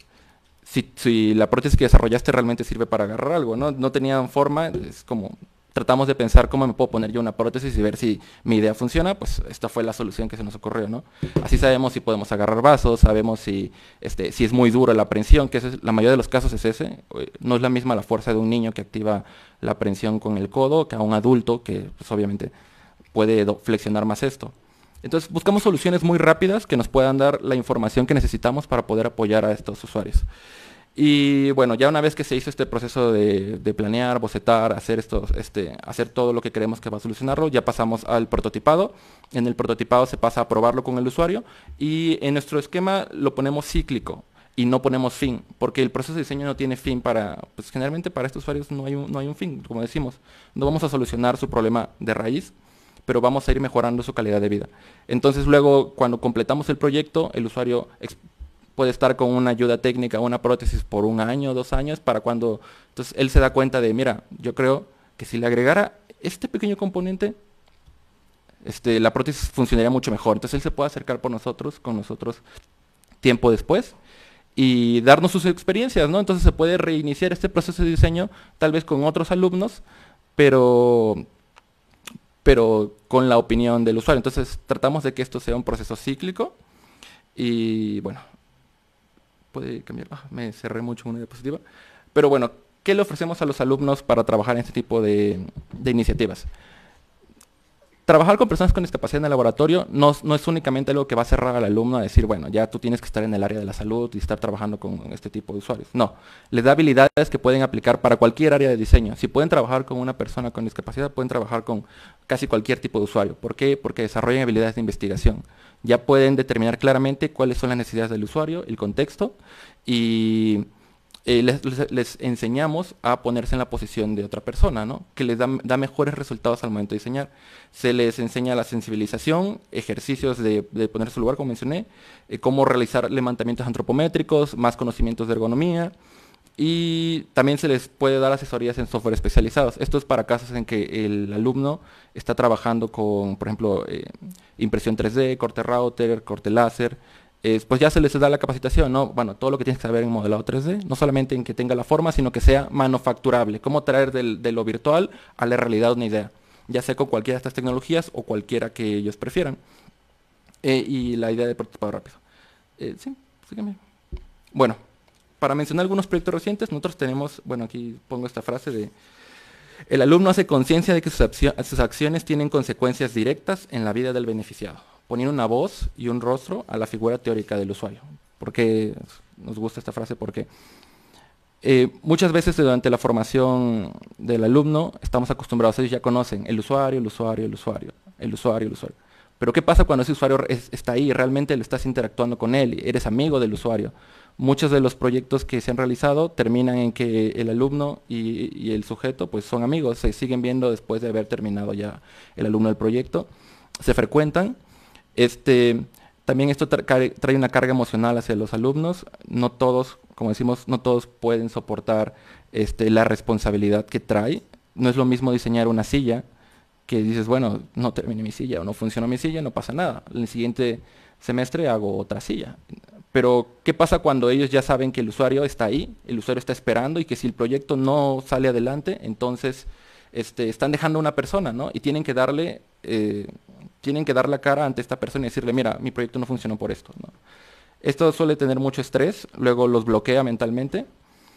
si la prótesis que desarrollaste realmente sirve para agarrar algo, ¿no? No tenían forma, es como tratamos de pensar cómo me puedo poner yo una prótesis y ver si mi idea funciona, pues esta fue la solución que se nos ocurrió, ¿no? Así sabemos si podemos agarrar vasos, sabemos si es muy dura la prensión, que la mayoría de los casos es ese, no es la misma la fuerza de un niño que activa la prensión con el codo que a un adulto que pues, obviamente puede flexionar más esto. Entonces buscamos soluciones muy rápidas que nos puedan dar la información que necesitamos para poder apoyar a estos usuarios. Y bueno, ya una vez que se hizo este proceso de planear, bocetar, hacer todo lo que creemos que va a solucionarlo, ya pasamos al prototipado. En el prototipado se pasa a probarlo con el usuario y en nuestro esquema lo ponemos cíclico y no ponemos fin, porque el proceso de diseño no tiene fin pues generalmente para estos usuarios no hay un fin, como decimos. No vamos a solucionar su problema de raíz, pero vamos a ir mejorando su calidad de vida. Entonces luego, cuando completamos el proyecto, el usuario puede estar con una ayuda técnica, una prótesis por 1 año, 2 años, para cuando entonces él se da cuenta de, mira, yo creo que si le agregara este pequeño componente, la prótesis funcionaría mucho mejor. Entonces él se puede acercar con nosotros tiempo después y darnos sus experiencias, ¿no? Entonces se puede reiniciar este proceso de diseño, tal vez con otros alumnos, pero con la opinión del usuario. Entonces tratamos de que esto sea un proceso cíclico y bueno, puede cambiar, me cerré mucho una diapositiva, pero bueno, ¿qué le ofrecemos a los alumnos para trabajar en este tipo de iniciativas? Trabajar con personas con discapacidad en el laboratorio no es únicamente algo que va a cerrar al alumno a decir, bueno, ya tú tienes que estar en el área de la salud y estar trabajando con este tipo de usuarios. No, les da habilidades que pueden aplicar para cualquier área de diseño. Si pueden trabajar con una persona con discapacidad, pueden trabajar con casi cualquier tipo de usuario. ¿Por qué? Porque desarrollan habilidades de investigación. Ya pueden determinar claramente cuáles son las necesidades del usuario, el contexto, y les enseñamos a ponerse en la posición de otra persona, ¿no? Que les da mejores resultados al momento de diseñar. Se les enseña la sensibilización, ejercicios de ponerse en su lugar, como mencioné, cómo realizar levantamientos antropométricos, más conocimientos de ergonomía, y también se les puede dar asesorías en software especializados. Esto es para casos en que el alumno está trabajando con, por ejemplo, impresión 3D, corte router, corte láser. Pues ya se les da la capacitación, ¿no? Bueno, todo lo que tienes que saber en modelado 3D, no solamente en que tenga la forma, sino que sea manufacturable. Cómo traer de lo virtual a la realidad una idea, ya sea con cualquiera de estas tecnologías o cualquiera que ellos prefieran. Y la idea de prototipado rápido. Sí, sígueme. Bueno, para mencionar algunos proyectos recientes, nosotros tenemos, bueno, aquí pongo esta frase de: el alumno hace conciencia de que sus acciones tienen consecuencias directas en la vida del beneficiado, poniendo una voz y un rostro a la figura teórica del usuario. ¿Por qué nos gusta esta frase? Porque muchas veces durante la formación del alumno estamos acostumbrados, ellos ya conocen el usuario, el usuario, el usuario, el usuario, el usuario. Pero ¿qué pasa cuando ese usuario está ahí y realmente le estás interactuando con él, eres amigo del usuario? Muchos de los proyectos que se han realizado terminan en que el alumno y el sujeto pues son amigos, se siguen viendo después de haber terminado ya el alumno del proyecto, se frecuentan. También esto trae una carga emocional hacia los alumnos. No todos, como decimos, no todos pueden soportar la responsabilidad que trae. No es lo mismo diseñar una silla que dices, bueno, no terminé mi silla o no funcionó mi silla, no pasa nada. El siguiente semestre hago otra silla. Pero, ¿qué pasa cuando ellos ya saben que el usuario está ahí, el usuario está esperando y que si el proyecto no sale adelante, entonces están dejando a una persona, ¿no? Y tienen que darle la cara ante esta persona y decirle, mira, mi proyecto no funcionó por esto, ¿no? Esto suele tener mucho estrés, luego los bloquea mentalmente.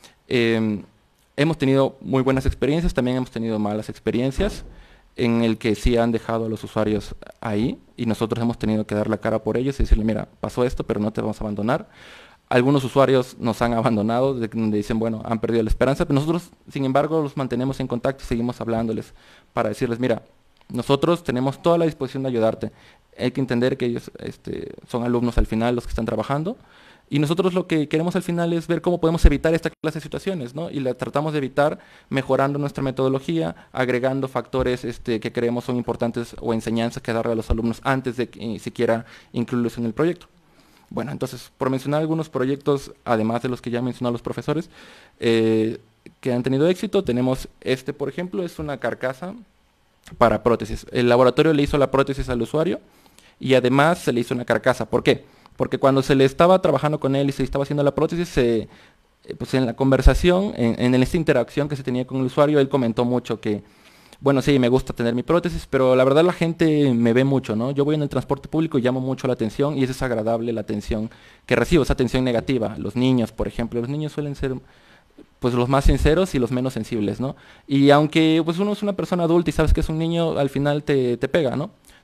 Hemos tenido muy buenas experiencias, también hemos tenido malas experiencias, en el que sí han dejado a los usuarios ahí y nosotros hemos tenido que dar la cara por ellos y decirle, mira, pasó esto, pero no te vamos a abandonar. Algunos usuarios nos han abandonado, donde dicen, bueno, han perdido la esperanza, pero nosotros, sin embargo, los mantenemos en contacto, seguimos hablándoles para decirles, mira, nosotros tenemos toda la disposición de ayudarte. Hay que entender que ellos son alumnos al final los que están trabajando, y nosotros lo que queremos al final es ver cómo podemos evitar esta clase de situaciones, ¿no? Y la tratamos de evitar mejorando nuestra metodología, agregando factores que creemos son importantes o enseñanzas que darle a los alumnos antes de siquiera incluirlos en el proyecto. Bueno, entonces, por mencionar algunos proyectos, además de los que ya mencionaron los profesores, que han tenido éxito, tenemos por ejemplo, es una carcasa para prótesis. El laboratorio le hizo la prótesis al usuario y además se le hizo una carcasa. ¿Por qué? Porque cuando se le estaba trabajando con él y se estaba haciendo la prótesis, pues en la conversación, en esta interacción que se tenía con el usuario, él comentó mucho que, bueno, sí, me gusta tener mi prótesis, pero la verdad la gente me ve mucho, ¿no? Yo voy en el transporte público y llamo mucho la atención y es desagradable la atención que recibo, esa atención negativa. Los niños, por ejemplo, los niños suelen ser pues los más sinceros y los menos sensibles, ¿no? Y aunque pues uno es una persona adulta y sabes que es un niño, al final te pega, ¿no?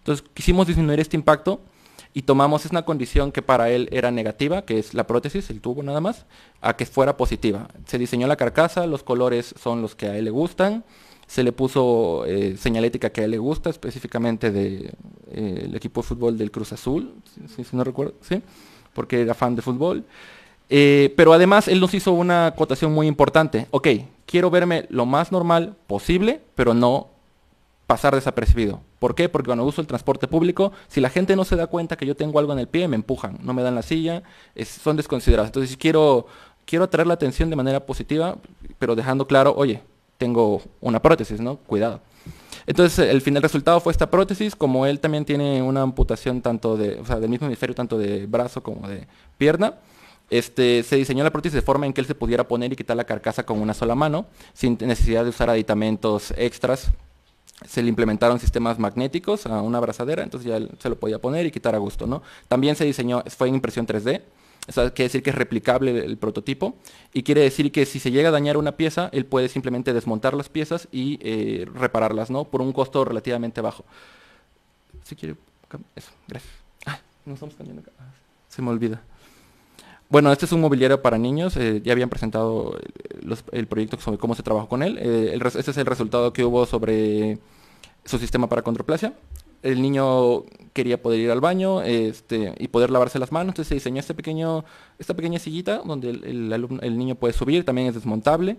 Entonces quisimos disminuir este impacto y tomamos una condición que para él era negativa, que es la prótesis, el tubo nada más, a que fuera positiva. Se diseñó la carcasa, los colores son los que a él le gustan, se le puso señalética que a él le gusta, específicamente el equipo de fútbol del Cruz Azul, si no recuerdo, ¿sí? Porque era fan de fútbol. Pero además él nos hizo una acotación muy importante. Ok, quiero verme lo más normal posible, pero no pasar desapercibido. ¿Por qué? Porque cuando uso el transporte público, si la gente no se da cuenta que yo tengo algo en el pie, me empujan, no me dan la silla, son desconsiderados. Entonces si quiero atraer la atención de manera positiva, pero dejando claro, oye, tengo una prótesis, ¿no? Cuidado. Entonces el resultado fue esta prótesis. Como él también tiene una amputación del mismo hemisferio, tanto de brazo como de pierna, se diseñó la prótesis de forma en que él se pudiera poner y quitar la carcasa con una sola mano, sin necesidad de usar aditamentos extras. Se le implementaron sistemas magnéticos a una abrazadera, entonces ya él se lo podía poner y quitar a gusto, ¿no? También se diseñó, fue en impresión 3D, eso quiere decir que es replicable el prototipo, y quiere decir que si se llega a dañar una pieza, él puede simplemente desmontar las piezas y repararlas, ¿no? Por un costo relativamente bajo. Si quiere, eso, gracias. No estamos cambiando acá. Se me olvida. Bueno, este es un mobiliario para niños, ya habían presentado el proyecto sobre cómo se trabajó con él. Este es el resultado que hubo sobre su sistema para condroplasia. El niño quería poder ir al baño y poder lavarse las manos, entonces se diseñó esta pequeña sillita donde el niño puede subir, también es desmontable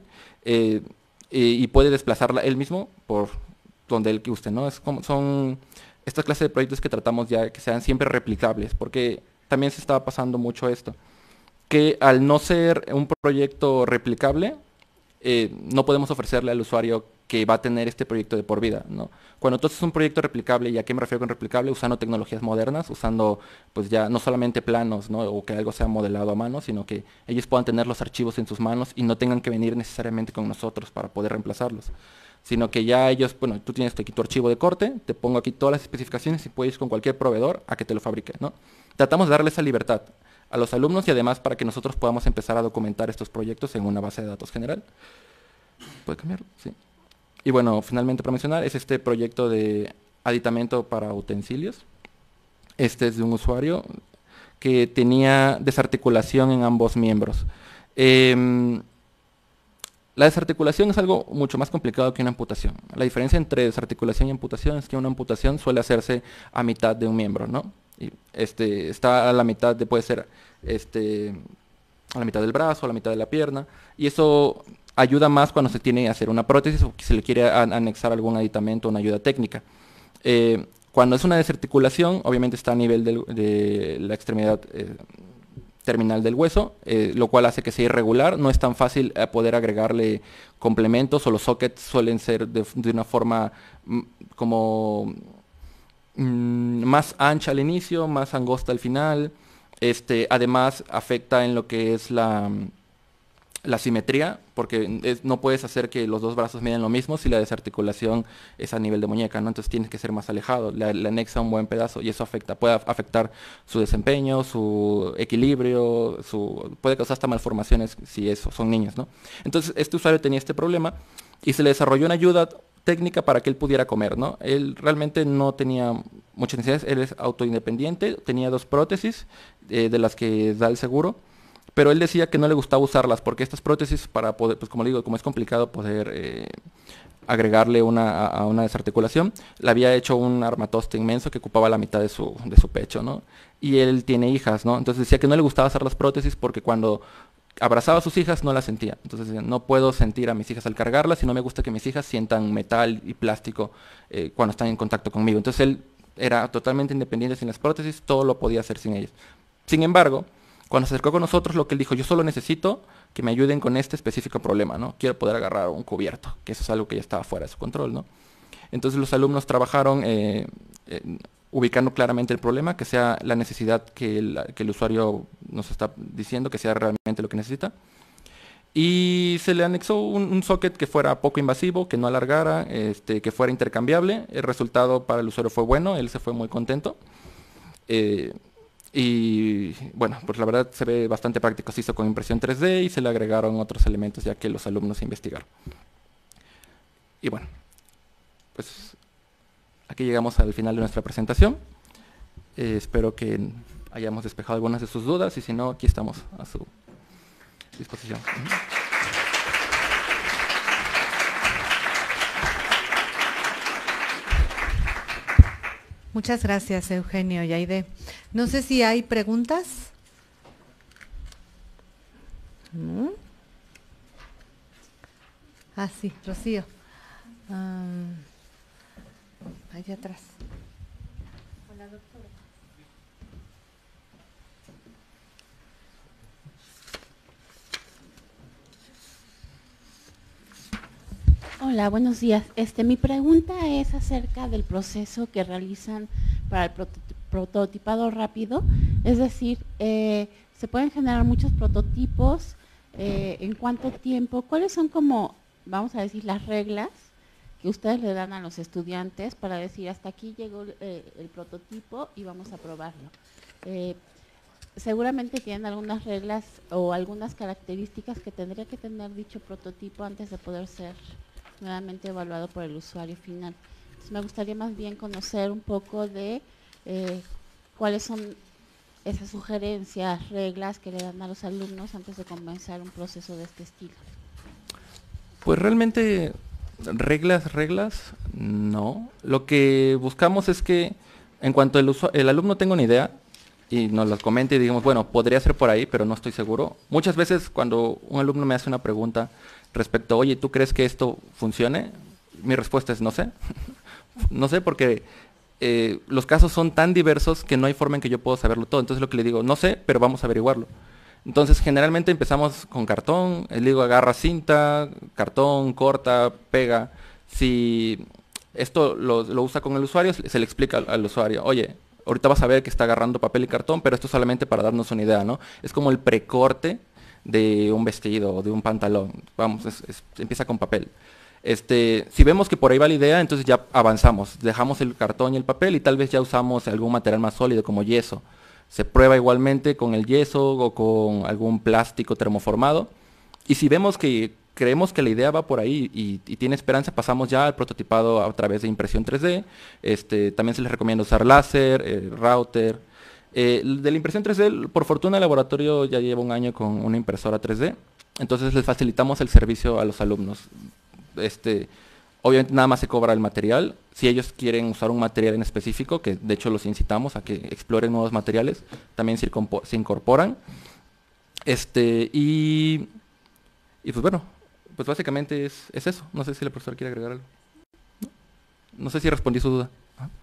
y puede desplazarla él mismo por donde él guste, ¿no? Son estas clases de proyectos que tratamos ya que sean siempre replicables, porque también se estaba pasando mucho esto, que al no ser un proyecto replicable, no podemos ofrecerle al usuario que va a tener este proyecto de por vida, ¿no? Cuando tú haces un proyecto replicable, ¿y a qué me refiero con replicable? Usando tecnologías modernas, usando pues ya no solamente planos, ¿no? O que algo sea modelado a mano, sino que ellos puedan tener los archivos en sus manos y no tengan que venir necesariamente con nosotros para poder reemplazarlos, sino que ya ellos, bueno, tú tienes aquí tu archivo de corte, te pongo aquí todas las especificaciones y puedes ir con cualquier proveedor a que te lo fabrique, ¿no? Tratamos de darle esa libertad a los alumnos y además para que nosotros podamos empezar a documentar estos proyectos en una base de datos general. ¿Puede cambiarlo? Sí. Y bueno, finalmente para mencionar, es este proyecto de aditamento para utensilios. Este es de un usuario que tenía desarticulación en ambos miembros. La desarticulación es algo mucho más complicado que una amputación. La diferencia entre desarticulación y amputación es que una amputación suele hacerse a mitad de un miembro, ¿no? Y está a la mitad puede ser a la mitad del brazo, a la mitad de la pierna, y eso ayuda más cuando se tiene que hacer una prótesis o que se le quiere anexar algún aditamento o una ayuda técnica. Cuando es una desarticulación, obviamente está a nivel de la extremidad terminal del hueso, lo cual hace que sea irregular, no es tan fácil poder agregarle complementos, o los sockets suelen ser de una forma como más ancha al inicio, más angosta al final. Además afecta en lo que es la simetría, porque no puedes hacer que los dos brazos midan lo mismo si la desarticulación es a nivel de muñeca, ¿no? Entonces tienes que ser más alejado, le anexa un buen pedazo y eso puede afectar su desempeño, su equilibrio, puede causar hasta malformaciones si son niños, ¿no? Entonces este usuario tenía este problema y se le desarrolló una ayuda técnica para que él pudiera comer, ¿no? Él realmente no tenía muchas necesidades, él es autoindependiente, tenía 2 prótesis de las que da el seguro, pero él decía que no le gustaba usarlas porque estas prótesis, para poder, pues como le digo, como es complicado poder agregarle a una desarticulación, le había hecho un armatoste inmenso que ocupaba la mitad de su pecho, ¿no? Y él tiene hijas, ¿no? Entonces decía que no le gustaba usar las prótesis porque cuando abrazaba a sus hijas no las sentía. Entonces decía, no puedo sentir a mis hijas al cargarlas y no me gusta que mis hijas sientan metal y plástico cuando están en contacto conmigo. Entonces él era totalmente independiente sin las prótesis, todo lo podía hacer sin ellas. Sin embargo, cuando se acercó con nosotros, lo que él dijo, yo solo necesito que me ayuden con este específico problema, ¿no? Quiero poder agarrar un cubierto, que eso es algo que ya estaba fuera de su control, ¿no? Entonces los alumnos trabajaron ubicando claramente el problema, que sea la necesidad que el usuario nos está diciendo, que sea realmente lo que necesita. Y se le anexó un socket que fuera poco invasivo, que no alargara, que fuera intercambiable. El resultado para el usuario fue bueno, él se fue muy contento. Y bueno, pues la verdad se ve bastante práctico, se hizo con impresión 3D y se le agregaron otros elementos ya que los alumnos investigaron. Y bueno, pues aquí llegamos al final de nuestra presentación. Espero que hayamos despejado algunas de sus dudas y si no, aquí estamos a su disposición. Muchas gracias, Eugenio y Aide. No sé si hay preguntas. ¿No? Ah, sí, Rocío. Allá atrás. Hola, doctora. Hola, buenos días. Mi pregunta es acerca del proceso que realizan para el prototipado rápido. Es decir, se pueden generar muchos prototipos. ¿En cuánto tiempo? ¿Cuáles son como, vamos a decir, las reglas que ustedes le dan a los estudiantes para decir hasta aquí llegó el prototipo y vamos a probarlo? Seguramente tienen algunas reglas o algunas características que tendría que tener dicho prototipo antes de poder ser nuevamente evaluado por el usuario final. Entonces, me gustaría más bien conocer un poco de cuáles son esas sugerencias, reglas que le dan a los alumnos antes de comenzar un proceso de este estilo. Pues realmente reglas, no. Lo que buscamos es que en cuanto el alumno tenga una idea y nos la comente y digamos, bueno, podría ser por ahí, pero no estoy seguro. Muchas veces cuando un alumno me hace una pregunta respecto, oye, ¿tú crees que esto funcione? Mi respuesta es no sé. No sé porque los casos son tan diversos que no hay forma en que yo pueda saberlo todo. Entonces lo que le digo, no sé, pero vamos a averiguarlo. Entonces generalmente empezamos con cartón, le digo agarra cinta, cartón, corta, pega. Si esto lo usa con el usuario, se le explica al usuario, oye, ahorita vas a ver que está agarrando papel y cartón, pero esto es solamente para darnos una idea, ¿no? Es como el precorte de un vestido o de un pantalón. Vamos, empieza con papel. Si vemos que por ahí va la idea, entonces ya avanzamos. Dejamos el cartón y el papel y tal vez ya usamos algún material más sólido como yeso. Se prueba igualmente con el yeso o con algún plástico termoformado. Y si vemos que creemos que la idea va por ahí y tiene esperanza, pasamos ya al prototipado a través de impresión 3D. También se les recomienda usar láser, router. De la impresión 3D, por fortuna el laboratorio ya lleva un año con una impresora 3D. Entonces les facilitamos el servicio a los alumnos. Obviamente nada más se cobra el material. Si ellos quieren usar un material en específico, que de hecho los incitamos a que exploren nuevos materiales, también se incorporan. Y pues bueno, pues básicamente es eso. No sé si el profesor quiere agregar algo. No sé si respondí su duda.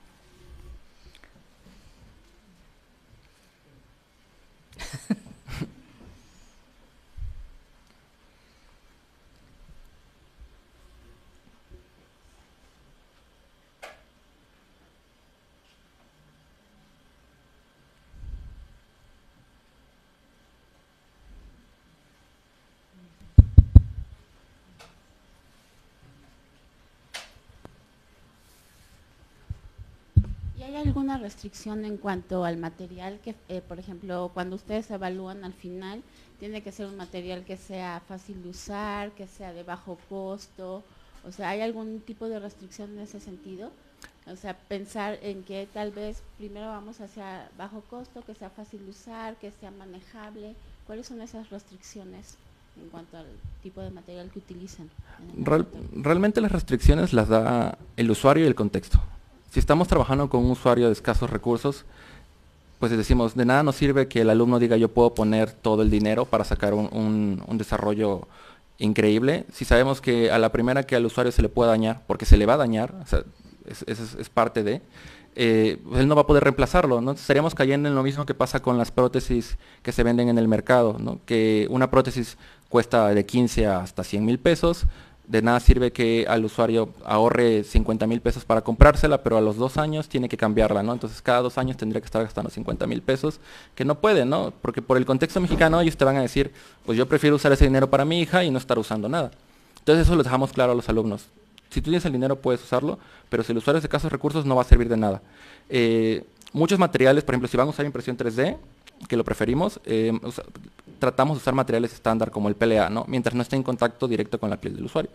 ¿Y hay alguna restricción en cuanto al material que, por ejemplo, cuando ustedes evalúan al final, tiene que ser un material que sea fácil de usar, que sea de bajo costo? O sea, ¿hay algún tipo de restricción en ese sentido? O sea, pensar en que tal vez primero vamos hacia bajo costo, que sea fácil de usar, que sea manejable. ¿Cuáles son esas restricciones en cuanto al tipo de material que utilizan? Realmente las restricciones las da el usuario y el contexto. Si estamos trabajando con un usuario de escasos recursos, pues decimos, de nada nos sirve que el alumno diga yo puedo poner todo el dinero para sacar un desarrollo increíble. Si sabemos que a la primera que al usuario se le pueda dañar, porque se le va a dañar, o sea, es parte de, pues él no va a poder reemplazarlo, ¿no? Estaríamos cayendo en lo mismo que pasa con las prótesis que se venden en el mercado, ¿no? Que una prótesis cuesta de 15 hasta 100,000 pesos. De nada sirve que al usuario ahorre 50,000 pesos para comprársela, pero a los 2 años tiene que cambiarla, ¿no? Entonces cada 2 años tendría que estar gastando 50,000 pesos, que no puede, ¿no? Porque por el contexto mexicano ellos te van a decir, pues yo prefiero usar ese dinero para mi hija y no estar usando nada. Entonces eso lo dejamos claro a los alumnos. Si tú tienes el dinero puedes usarlo, pero si el usuario es de escasos recursos no va a servir de nada. Muchos materiales, por ejemplo, si van a usar impresión 3D, que lo preferimos, tratamos de usar materiales estándar como el PLA, ¿no? Mientras no esté en contacto directo con la piel del usuario.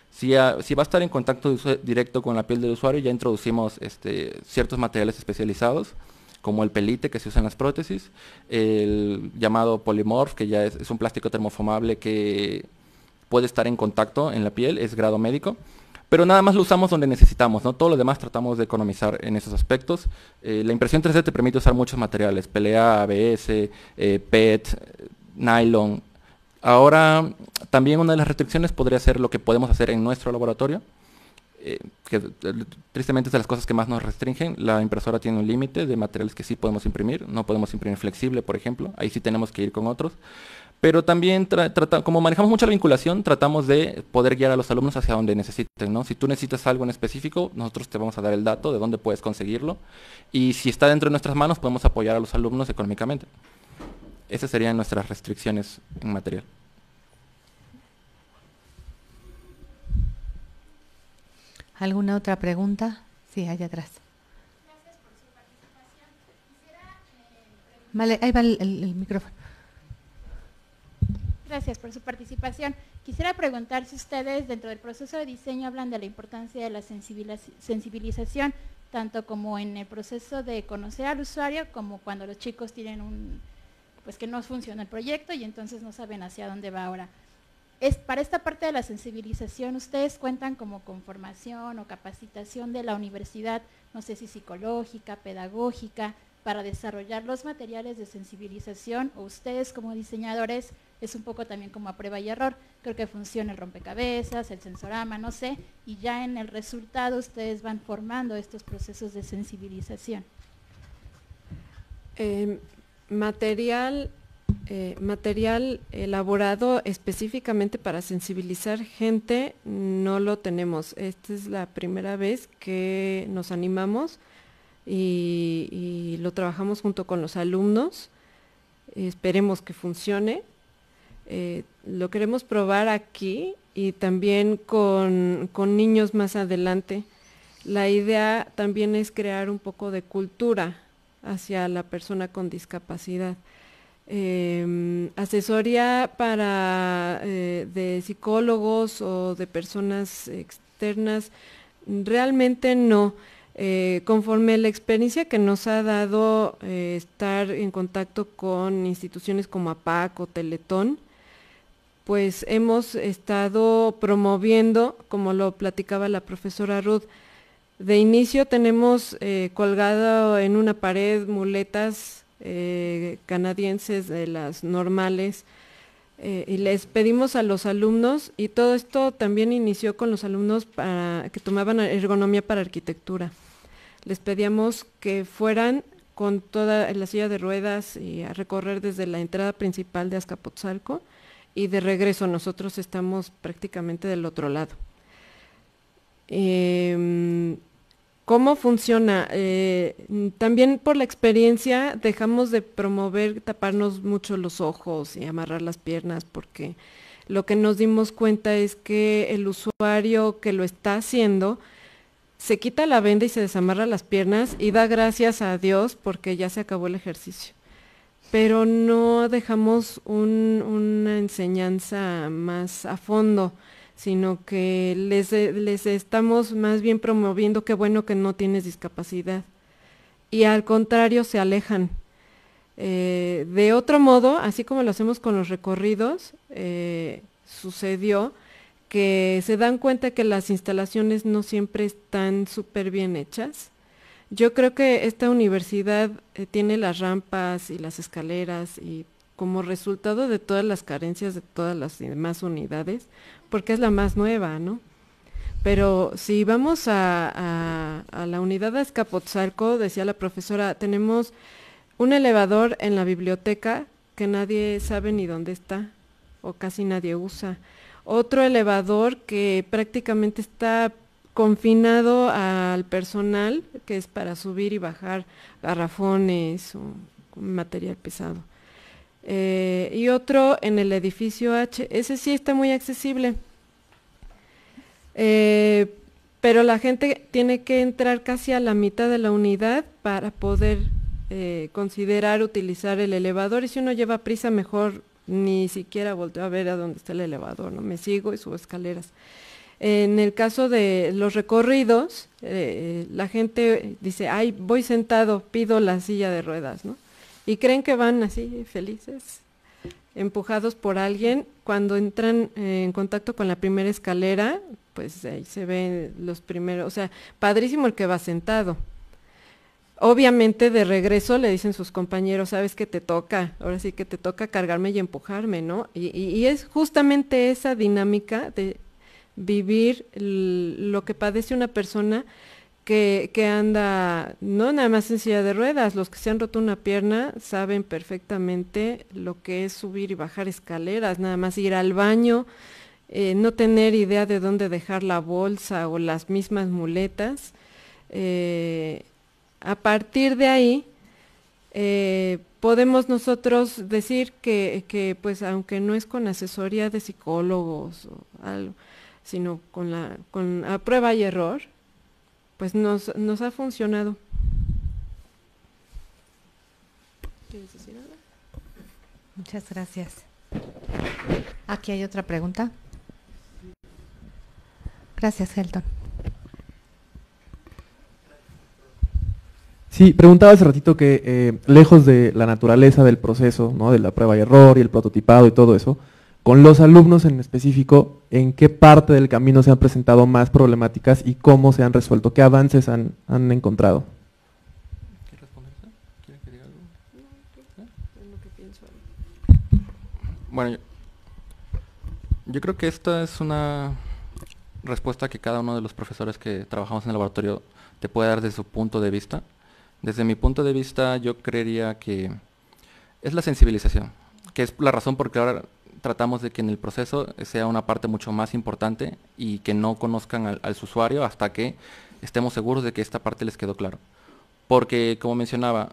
Si va a estar en contacto directo con la piel del usuario, ya introducimos ciertos materiales especializados, como el pelite que se usa en las prótesis, el llamado Polymorph, que ya es un plástico termoformable que puede estar en contacto en la piel, es grado médico, pero nada más lo usamos donde necesitamos, ¿no? Todo lo demás tratamos de economizar en esos aspectos. La impresión 3D te permite usar muchos materiales, PLA, ABS, PET, nylon. Ahora, también una de las restricciones podría ser lo que podemos hacer en nuestro laboratorio, que tristemente es de las cosas que más nos restringen. La impresora tiene un límite de materiales que sí podemos imprimir, no podemos imprimir flexible, por ejemplo, ahí sí tenemos que ir con otros. Pero también, como manejamos mucho la vinculación, tratamos de poder guiar a los alumnos hacia donde necesiten, ¿no? Si tú necesitas algo en específico, nosotros te vamos a dar el dato de dónde puedes conseguirlo, y si está dentro de nuestras manos, podemos apoyar a los alumnos económicamente. Esas serían nuestras restricciones en material. ¿Alguna otra pregunta? Sí, allá atrás. Gracias por su participación. Quisiera Vale, ahí va el micrófono. Gracias por su participación. Quisiera preguntar si ustedes dentro del proceso de diseño hablan de la importancia de la sensibilización, tanto como en el proceso de conocer al usuario, como cuando los chicos tienen pues que no funciona el proyecto y entonces no saben hacia dónde va ahora. Para esta parte de la sensibilización, ¿ustedes cuentan como con formación o capacitación de la universidad, no sé si psicológica, pedagógica, para desarrollar los materiales de sensibilización, o ustedes como diseñadores es un poco también como a prueba y error? Creo que funciona el rompecabezas, el sensorama, no sé, y ya en el resultado ustedes van formando estos procesos de sensibilización. Material elaborado específicamente para sensibilizar gente no lo tenemos. Esta es la primera vez que nos animamos y lo trabajamos junto con los alumnos. Esperemos que funcione. Lo queremos probar aquí y también con niños más adelante. La idea también es crear un poco de cultura hacia la persona con discapacidad. Asesoría de psicólogos o de personas externas, realmente no. Conforme la experiencia que nos ha dado estar en contacto con instituciones como APAC o Teletón, pues hemos estado promoviendo, como lo platicaba la profesora Ruth. De inicio tenemos colgado en una pared muletas canadienses de las normales, y les pedimos a los alumnos, y todo esto también inició con los alumnos que tomaban ergonomía para arquitectura. Les pedíamos que fueran con toda la silla de ruedas y a recorrer desde la entrada principal de Azcapotzalco, y de regreso nosotros estamos prácticamente del otro lado. ¿Cómo funciona? También por la experiencia dejamos de promover taparnos mucho los ojos y amarrar las piernas, porque lo que nos dimos cuenta es que el usuario que lo está haciendo se quita la venda y se desamarra las piernas y da gracias a Dios porque ya se acabó el ejercicio. Pero no dejamos una enseñanza más a fondo, sino que les estamos más bien promoviendo qué bueno que no tienes discapacidad. Y al contrario, se alejan. De otro modo, así como lo hacemos con los recorridos, sucedió que se dan cuenta que las instalaciones no siempre están súper bien hechas. Yo creo que esta universidad tiene las rampas y las escaleras, y como resultado de todas las carencias de todas las demás unidades, porque es la más nueva, ¿no? Pero si vamos a la unidad de Azcapotzalco, decía la profesora, tenemos un elevador en la biblioteca que nadie sabe ni dónde está, o casi nadie usa. Otro elevador que prácticamente está confinado al personal, que es para subir y bajar garrafones o material pesado. Y otro en el edificio H, ese sí está muy accesible, pero la gente tiene que entrar casi a la mitad de la unidad para poder considerar utilizar el elevador, y si uno lleva prisa mejor ni siquiera volteo a ver a dónde está el elevador, ¿no? Me sigo y subo escaleras. En el caso de los recorridos, la gente dice, ay, voy sentado, pido la silla de ruedas, ¿no? Y creen que van así felices, empujados por alguien. Cuando entran en contacto con la primera escalera, pues ahí se ven los primeros, o sea, padrísimo el que va sentado. Obviamente de regreso le dicen sus compañeros, sabes que te toca, ahora sí que te toca cargarme y empujarme, ¿no? Y es justamente esa dinámica de vivir lo que padece una persona que anda, no nada más en silla de ruedas. Los que se han roto una pierna saben perfectamente lo que es subir y bajar escaleras, nada más ir al baño, no tener idea de dónde dejar la bolsa o las mismas muletas. A partir de ahí, podemos nosotros decir que pues aunque no es con asesoría de psicólogos o algo, sino con a prueba y error, pues nos ha funcionado. ¿Quieres decir algo? Muchas gracias. Aquí hay otra pregunta. Gracias, Helton. Sí, preguntaba hace ratito que lejos de la naturaleza del proceso, ¿no?, de la prueba y error y el prototipado y todo eso, con los alumnos en específico, ¿en qué parte del camino se han presentado más problemáticas y cómo se han resuelto? ¿Qué avances han encontrado? ¿Quieres responder? ¿Quieren que diga algo? No, es lo que pienso. Bueno, yo creo que esta es una respuesta que cada uno de los profesores que trabajamos en el laboratorio te puede dar desde su punto de vista. Desde mi punto de vista, yo creería que es la sensibilización, que es la razón por la que ahora tratamos de que en el proceso sea una parte mucho más importante y que no conozcan al usuario hasta que estemos seguros de que esta parte les quedó claro. Porque, como mencionaba,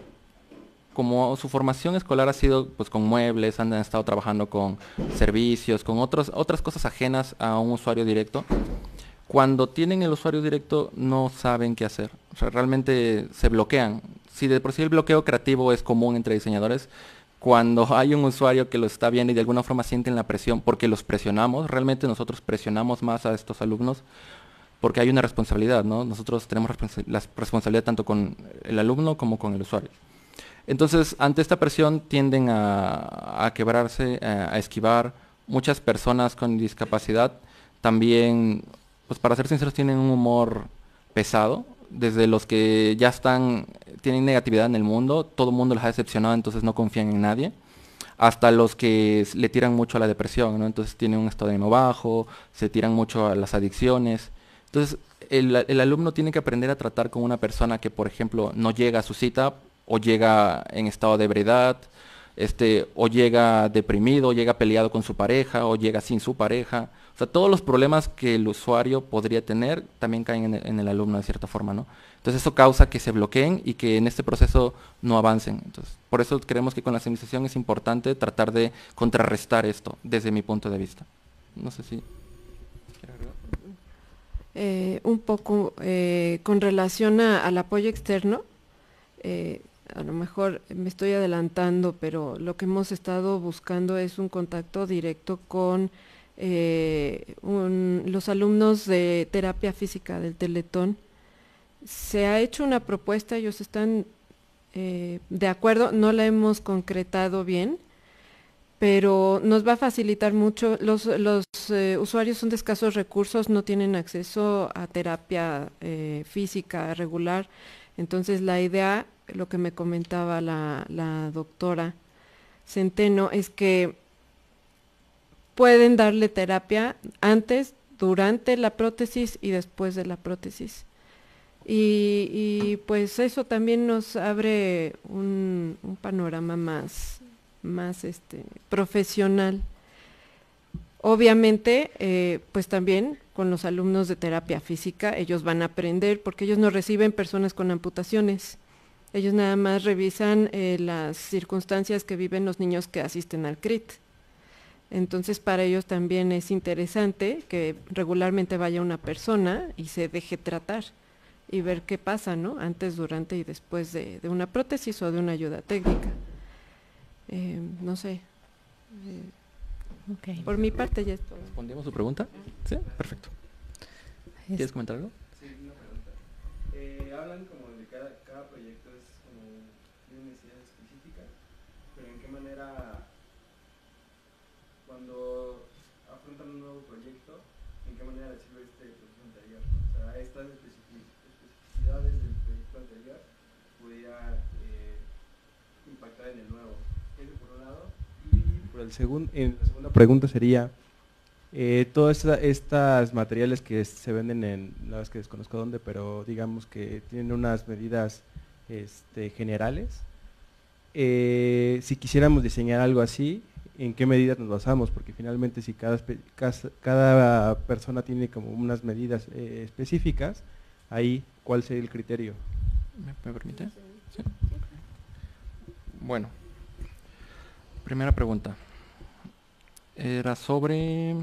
como su formación escolar ha sido pues con muebles, han estado trabajando con servicios, con otras cosas ajenas a un usuario directo, cuando tienen el usuario directo no saben qué hacer. O sea, realmente se bloquean. Si de por sí el bloqueo creativo es común entre diseñadores, cuando hay un usuario que lo está viendo y de alguna forma sienten la presión, porque los presionamos, realmente nosotros presionamos más a estos alumnos, porque hay una responsabilidad, ¿no? Nosotros tenemos la responsabilidad tanto con el alumno como con el usuario. Entonces, ante esta presión tienden a quebrarse, a esquivar. Muchas personas con discapacidad también, pues para ser sinceros, tienen un humor pesado. Desde los que ya tienen negatividad en el mundo, todo el mundo les ha decepcionado, entonces no confían en nadie, hasta los que le tiran mucho a la depresión, ¿no? Entonces tienen un estado de ánimo bajo, se tiran mucho a las adicciones. Entonces el alumno tiene que aprender a tratar con una persona que, por ejemplo, no llega a su cita, o llega en estado de ebriedad, o llega deprimido, o llega peleado con su pareja, o llega sin su pareja. O sea, todos los problemas que el usuario podría tener también caen en el alumno de cierta forma, ¿no? Entonces eso causa que se bloqueen y que en este proceso no avancen. Entonces, por eso creemos que con la sensibilización es importante tratar de contrarrestar esto, desde mi punto de vista. No sé si... un poco con relación al apoyo externo, a lo mejor me estoy adelantando, pero lo que hemos estado buscando es un contacto directo con los alumnos de terapia física del Teletón. Se ha hecho una propuesta, ellos están de acuerdo, no la hemos concretado bien, pero nos va a facilitar mucho. Los usuarios son de escasos recursos, no tienen acceso a terapia física regular, entonces la idea, lo que me comentaba la doctora Centeno, es que pueden darle terapia antes, durante la prótesis y después de la prótesis. Y pues eso también nos abre un panorama más profesional. Obviamente, pues también con los alumnos de terapia física, ellos van a aprender, porque ellos no reciben personas con amputaciones. Ellos nada más revisan las circunstancias que viven los niños que asisten al CRIT. Entonces, para ellos también es interesante que regularmente vaya una persona y se deje tratar y ver qué pasa, ¿no? Antes, durante y después de una prótesis o de una ayuda técnica. No sé. Okay. Por mi parte ya es todo. ¿Respondimos su pregunta? Sí, perfecto. ¿Quieres comentar algo? Sí, una pregunta. Hablan como de cada proyecto es como de una necesidad específica, pero ¿en qué manera, cuando afrontan un nuevo proyecto, en qué manera les sirve este proceso anterior? O sea, estas especificidades del proyecto anterior pudiera impactar en el nuevo. Eso por un lado. Y por la segunda pregunta sería, todas estas materiales que se venden en, la verdad es que desconozco dónde, pero digamos que tienen unas medidas generales. Si quisiéramos diseñar algo así, ¿en qué medidas nos basamos? Porque finalmente si cada persona tiene como unas medidas específicas, ahí, ¿cuál sería el criterio? ¿Me permite? Sí. Bueno, primera pregunta. Era sobre...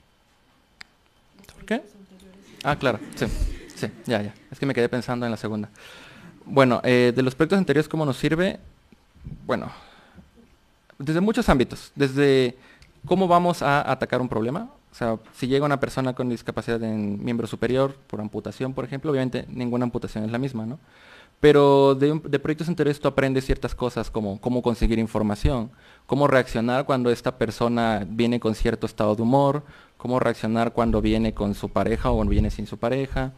¿Por qué? Ah, claro, sí, ya. Es que me quedé pensando en la segunda. Bueno, de los proyectos anteriores, ¿cómo nos sirve? Bueno, desde muchos ámbitos. Desde cómo vamos a atacar un problema. O sea, si llega una persona con discapacidad en miembro superior, por amputación, por ejemplo, obviamente ninguna amputación es la misma, ¿no? Pero de proyectos anteriores tú aprendes ciertas cosas como cómo conseguir información, cómo reaccionar cuando esta persona viene con cierto estado de humor, cómo reaccionar cuando viene con su pareja o cuando viene sin su pareja,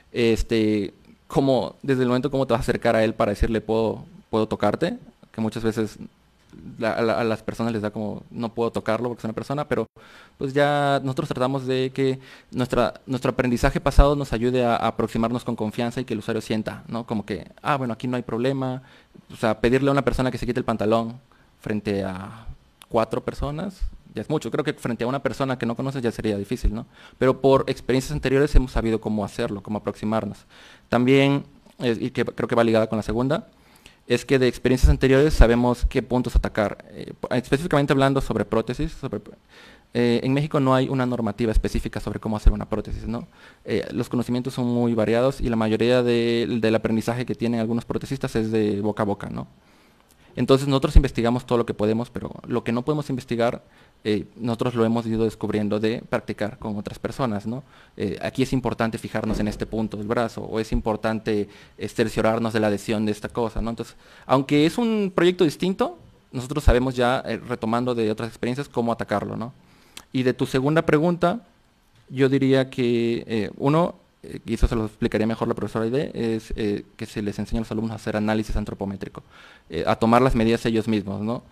cómo, desde el momento cómo te vas a acercar a él para decirle puedo tocarte, que muchas veces a las personas les da como no puedo tocarlo porque es una persona, pero pues ya nosotros tratamos de que nuestro aprendizaje pasado nos ayude a aproximarnos con confianza y que el usuario sienta, ¿no? Como que, bueno, aquí no hay problema. O sea, pedirle a una persona que se quite el pantalón frente a 4 personas ya es mucho. Creo que frente a una persona que no conoces ya sería difícil, ¿no? Pero por experiencias anteriores hemos sabido cómo hacerlo, cómo aproximarnos. También, y que creo que va ligada con la segunda, es que de experiencias anteriores sabemos qué puntos atacar. Específicamente hablando sobre prótesis, en México no hay una normativa específica sobre cómo hacer una prótesis, ¿no? Los conocimientos son muy variados y la mayoría del aprendizaje que tienen algunos protecistas es de boca a boca, ¿no? Entonces nosotros investigamos todo lo que podemos, pero lo que no podemos investigar, nosotros lo hemos ido descubriendo de practicar con otras personas, ¿no? Aquí es importante fijarnos en este punto del brazo, o es importante cerciorarnos de la adhesión de esta cosa, ¿no? Entonces, aunque es un proyecto distinto, nosotros sabemos ya, retomando de otras experiencias, cómo atacarlo, ¿no? Y de tu segunda pregunta, yo diría que y eso se lo explicaría mejor la profesora Aide, es que se les enseña a los alumnos a hacer análisis antropométrico, a tomar las medidas ellos mismos, ¿no?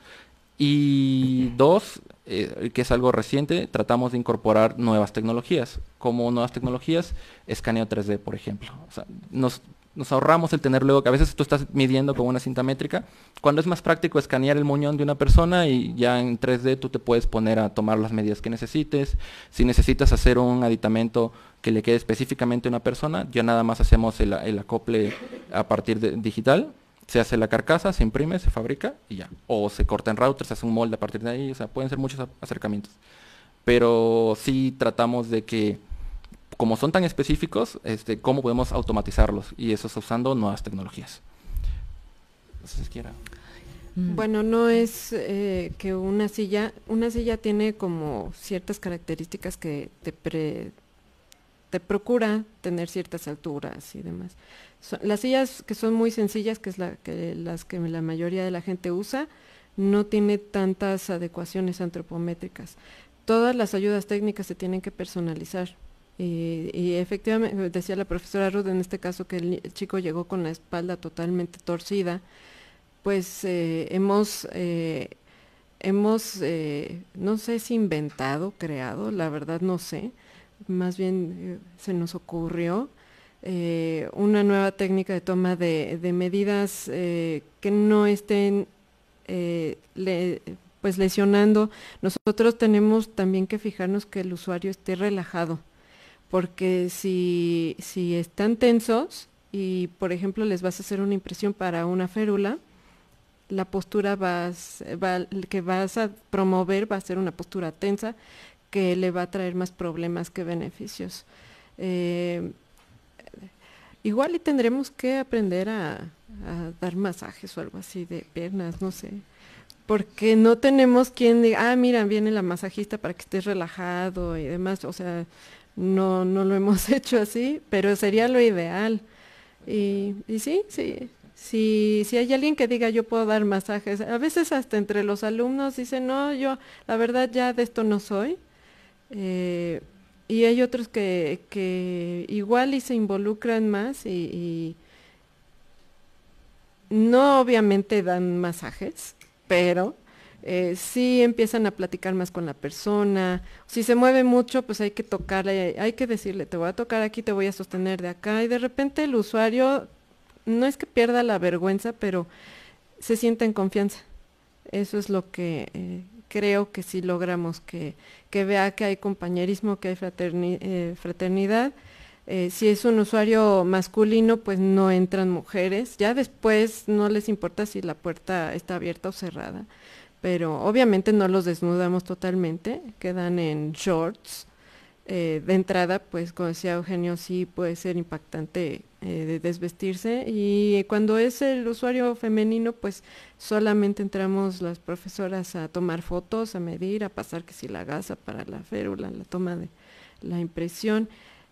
Y 2, que es algo reciente, tratamos de incorporar nuevas tecnologías. Como nuevas tecnologías, escaneo 3D, por ejemplo. O sea, nos ahorramos el tener luego, que a veces tú estás midiendo con una cinta métrica, cuando es más práctico escanear el muñón de una persona y ya en 3D tú te puedes poner a tomar las medidas que necesites. Si necesitas hacer un aditamento que le quede específicamente a una persona, ya nada más hacemos el acople a partir de digital, se hace la carcasa, se imprime, se fabrica y ya. O se corta en router, se hace un molde a partir de ahí, o sea, pueden ser muchos acercamientos. Pero sí tratamos de que, como son tan específicos, cómo podemos automatizarlos, y eso es usando nuevas tecnologías. No sé si quiera. Bueno, no es que una silla tiene como ciertas características que te procura tener ciertas alturas y demás. Las sillas que son muy sencillas, que es las que la mayoría de la gente usa, no tiene tantas adecuaciones antropométricas. Todas las ayudas técnicas se tienen que personalizar. Y efectivamente, decía la profesora Ruth, en este caso que el chico llegó con la espalda totalmente torcida, pues hemos no sé si inventado, creado, la verdad no sé, más bien se nos ocurrió una nueva técnica de toma de medidas que no estén pues lesionando. Nosotros tenemos también que fijarnos que el usuario esté relajado, porque si están tensos y por ejemplo les vas a hacer una impresión para una férula, la postura que vas a promover va a ser una postura tensa que le va a traer más problemas que beneficios. Igual y tendremos que aprender a dar masajes o algo así de piernas, no sé, porque no tenemos quien diga, mira, viene la masajista para que estés relajado y demás, o sea, no lo hemos hecho así, pero sería lo ideal. Y sí, si hay alguien que diga yo puedo dar masajes, a veces hasta entre los alumnos dicen, no, yo la verdad ya de esto no soy, y hay otros que igual y se involucran más y no obviamente dan masajes, pero sí empiezan a platicar más con la persona. Si se mueve mucho, pues hay que tocarle, hay que decirle, te voy a tocar aquí, te voy a sostener de acá, y de repente el usuario no es que pierda la vergüenza, pero se siente en confianza. Eso es lo que creo que sí logramos, que vea que hay compañerismo, que hay fraternidad. Si es un usuario masculino, pues no entran mujeres. Ya después no les importa si la puerta está abierta o cerrada, pero obviamente no los desnudamos totalmente, quedan en shorts. De entrada, pues como decía Eugenio, sí puede ser impactante de desvestirse, y cuando es el usuario femenino, pues solamente entramos las profesoras a tomar fotos, a medir, a pasar que si la gasa para la férula, la toma de la impresión,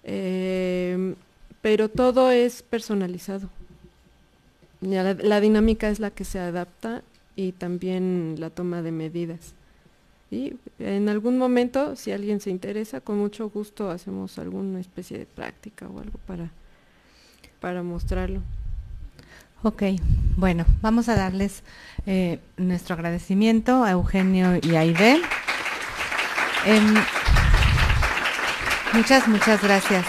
pero todo es personalizado. Ya la dinámica es la que se adapta, y también la toma de medidas. Y en algún momento, si alguien se interesa, con mucho gusto hacemos alguna especie de práctica o algo para mostrarlo. Ok, bueno, vamos a darles nuestro agradecimiento a Eugenio y a Aide. Muchas gracias.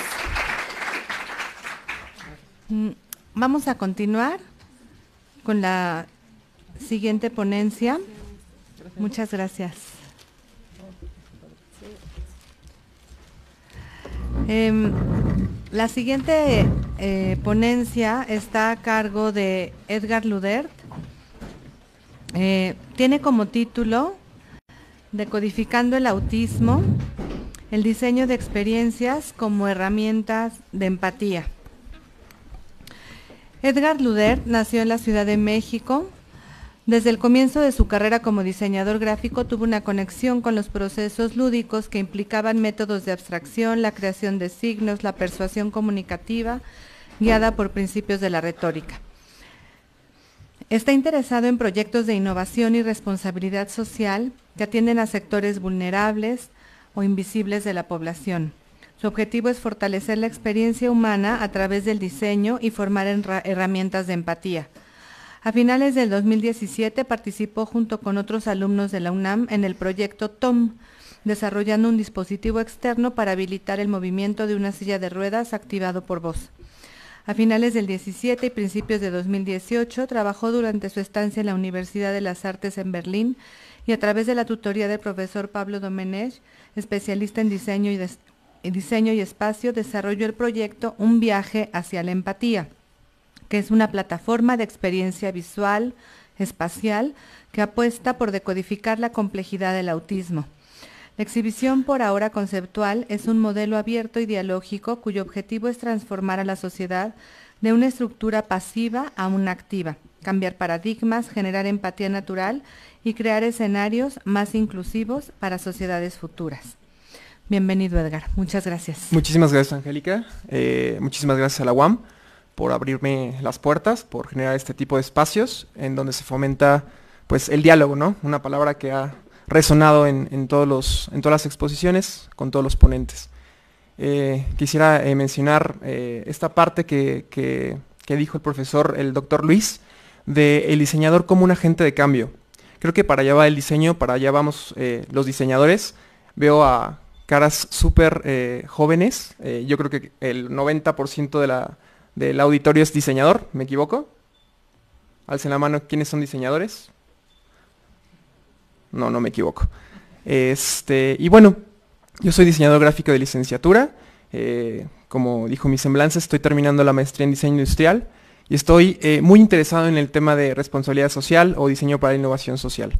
Vamos a continuar con la siguiente ponencia. Muchas gracias. La siguiente ponencia está a cargo de Edgar Ludert. Tiene como título Decodificando el autismo, el diseño de experiencias como herramientas de empatía. Edgar Ludert nació en la Ciudad de México. Desde el comienzo de su carrera como diseñador gráfico tuvo una conexión con los procesos lúdicos que implicaban métodos de abstracción, la creación de signos, la persuasión comunicativa, guiada por principios de la retórica. Está interesado en proyectos de innovación y responsabilidad social que atienden a sectores vulnerables o invisibles de la población. Su objetivo es fortalecer la experiencia humana a través del diseño y formar herramientas de empatía. A finales del 2017 participó junto con otros alumnos de la UNAM en el proyecto TOM, desarrollando un dispositivo externo para habilitar el movimiento de una silla de ruedas activado por voz. A finales del 17 y principios de 2018 trabajó durante su estancia en la Universidad de las Artes en Berlín y a través de la tutoría del profesor Pablo Domenech, especialista en diseño y espacio, desarrolló el proyecto Un viaje hacia la empatía, que es una plataforma de experiencia visual, espacial, que apuesta por decodificar la complejidad del autismo. La exhibición, por ahora conceptual, es un modelo abierto y dialógico cuyo objetivo es transformar a la sociedad de una estructura pasiva a una activa, cambiar paradigmas, generar empatía natural y crear escenarios más inclusivos para sociedades futuras. Bienvenido, Edgar. Muchas gracias. Muchísimas gracias, Angélica. Muchísimas gracias a la UAM por abrirme las puertas, por generar este tipo de espacios en donde se fomenta pues el diálogo, ¿no? Una palabra que ha resonado en todas las exposiciones, con todos los ponentes. Quisiera mencionar esta parte que dijo el profesor, el doctor Luis, de el diseñador como un agente de cambio. Creo que para allá va el diseño, para allá vamos los diseñadores. Veo a caras súper jóvenes, yo creo que el 90% del auditorio es diseñador, ¿me equivoco? Alcen la mano, ¿quiénes son diseñadores? No me equivoco. Y bueno, yo soy diseñador gráfico de licenciatura, como dijo mi semblanza, estoy terminando la maestría en diseño industrial y estoy muy interesado en el tema de responsabilidad social o diseño para la innovación social.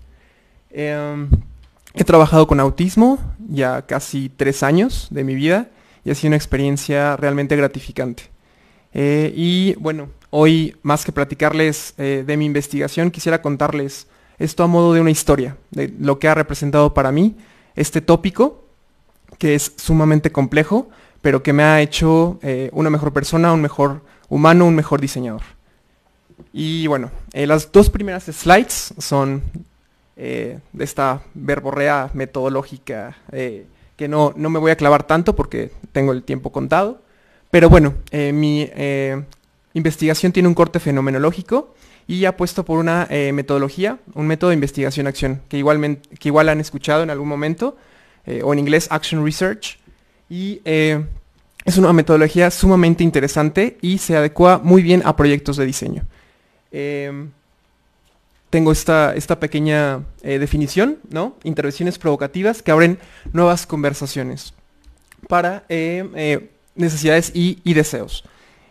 He trabajado con autismo ya casi 3 años de mi vida y ha sido una experiencia realmente gratificante. Y bueno, hoy más que platicarles de mi investigación, quisiera contarles esto a modo de una historia, de lo que ha representado para mí este tópico, que es sumamente complejo, pero que me ha hecho una mejor persona, un mejor humano, un mejor diseñador. Y bueno, las dos primeras slides son de esta verborrea metodológica, que no me voy a clavar tanto porque tengo el tiempo contado, pero bueno, mi investigación tiene un corte fenomenológico y apuesto por una metodología, un método de investigación-acción, que igual han escuchado en algún momento, o en inglés Action Research, y es una metodología sumamente interesante y se adecua muy bien a proyectos de diseño. Tengo esta pequeña definición, ¿no? Intervenciones provocativas que abren nuevas conversaciones para necesidades y deseos.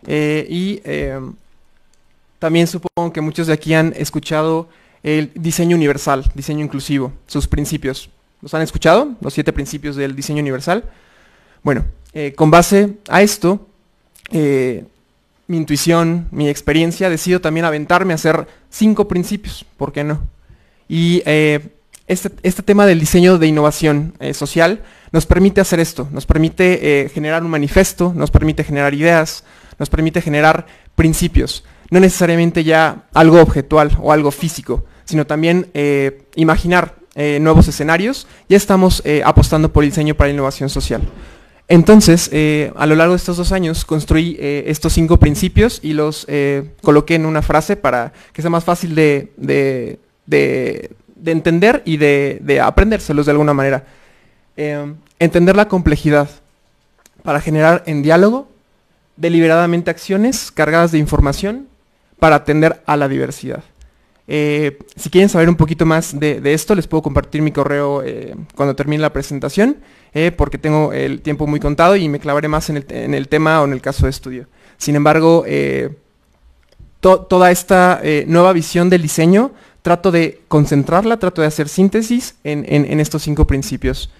También supongo que muchos de aquí han escuchado el diseño universal, diseño inclusivo, sus principios. ¿Los han escuchado? Los 7 principios del diseño universal. Bueno, con base a esto, mi intuición, mi experiencia, decido también aventarme a hacer 5 principios, ¿por qué no? Y este tema del diseño de innovación social nos permite hacer esto, nos permite generar un manifiesto, nos permite generar ideas, nos permite generar principios, no necesariamente ya algo objetual o algo físico, sino también imaginar nuevos escenarios. Ya estamos apostando por el diseño para la innovación social. Entonces, a lo largo de estos 2 años construí estos 5 principios y los coloqué en una frase para que sea más fácil de entender y de aprendérselos de alguna manera. Entender la complejidad para generar en diálogo deliberadamente acciones cargadas de información para atender a la diversidad. Si quieren saber un poquito más de esto, les puedo compartir mi correo cuando termine la presentación, porque tengo el tiempo muy contado y me clavaré más en el tema o en el caso de estudio. Sin embargo, toda esta nueva visión del diseño, trato de concentrarla, trato de hacer síntesis en estos 5 principios.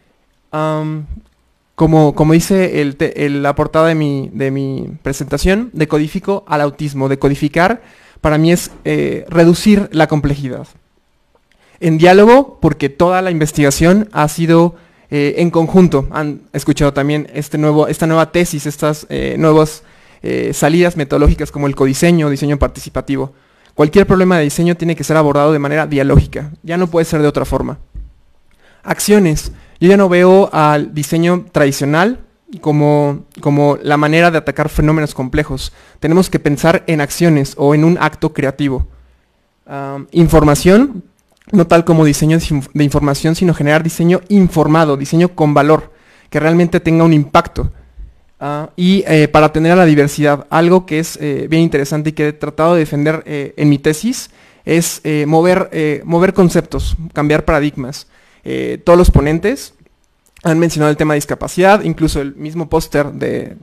Como dice la portada de mi presentación, decodifico al autismo. Decodificar para mí es reducir la complejidad. En diálogo, porque toda la investigación ha sido en conjunto. Han escuchado también esta nueva tesis, estas nuevas salidas metodológicas como el codiseño, diseño participativo. Cualquier problema de diseño tiene que ser abordado de manera dialógica. Ya no puede ser de otra forma. Acciones. Yo ya no veo al diseño tradicional como la manera de atacar fenómenos complejos. Tenemos que pensar en acciones o en un acto creativo. Información, no tal como diseño de información, sino generar diseño informado, diseño con valor, que realmente tenga un impacto. Y para atender a la diversidad, algo que es bien interesante y que he tratado de defender en mi tesis, es mover conceptos, cambiar paradigmas. Todos los ponentes han mencionado el tema de discapacidad, incluso el mismo póster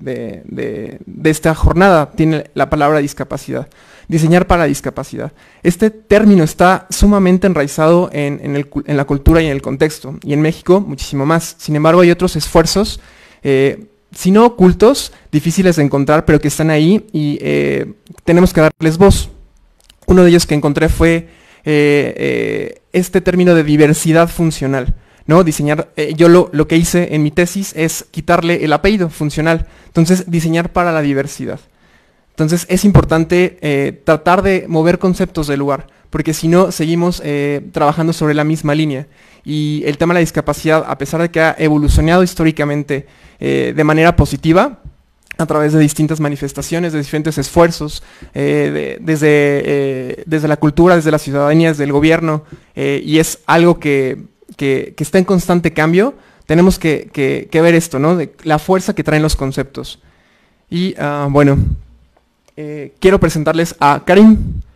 de esta jornada tiene la palabra discapacidad. Diseñar para discapacidad. Este término está sumamente enraizado en la cultura y en el contexto, y en México muchísimo más. Sin embargo, hay otros esfuerzos, si no ocultos, difíciles de encontrar, pero que están ahí y tenemos que darles voz. Uno de ellos que encontré fue este término de diversidad funcional. ¿No? Diseñar, yo lo que hice en mi tesis es quitarle el apellido funcional, entonces diseñar para la diversidad. Entonces es importante tratar de mover conceptos del lugar, porque si no seguimos trabajando sobre la misma línea. Y el tema de la discapacidad, a pesar de que ha evolucionado históricamente de manera positiva, a través de distintas manifestaciones, de diferentes esfuerzos, desde la cultura, desde la ciudadanía, desde el gobierno, y es algo que está en constante cambio, tenemos que ver esto, ¿no? De la fuerza que traen los conceptos. Y bueno, quiero presentarles a Karim.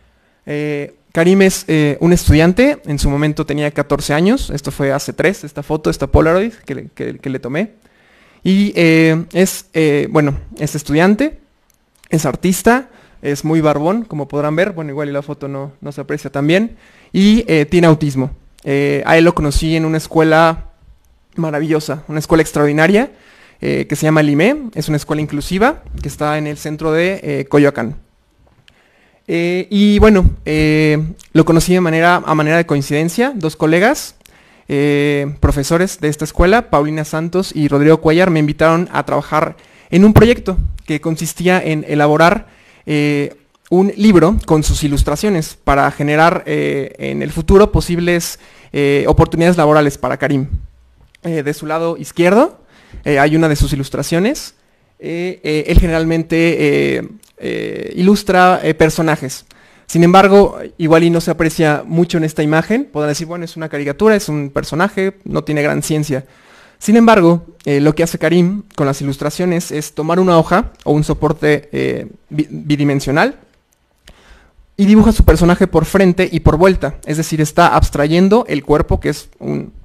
Karim es un estudiante, en su momento tenía 14 años, esto fue hace 3, esta foto, esta Polaroid que le tomé. Y es estudiante, es artista, es muy barbón, como podrán ver, bueno, igual y la foto no se aprecia tan bien, y tiene autismo. A él lo conocí en una escuela maravillosa, una escuela extraordinaria que se llama LIME, es una escuela inclusiva que está en el centro de Coyoacán. Y bueno, lo conocí a manera de coincidencia, 2 colegas, profesores de esta escuela, Paulina Santos y Rodrigo Cuellar, me invitaron a trabajar en un proyecto que consistía en elaborar un libro con sus ilustraciones para generar en el futuro posibles oportunidades laborales para Karim. De su lado izquierdo hay una de sus ilustraciones. Él generalmente ilustra personajes. Sin embargo, igual y no se aprecia mucho en esta imagen. Podrán decir, bueno, es una caricatura, es un personaje, no tiene gran ciencia. Sin embargo, lo que hace Karim con las ilustraciones es tomar una hoja o un soporte bidimensional y dibuja su personaje por frente y por vuelta. Es decir, está abstrayendo el cuerpo, que es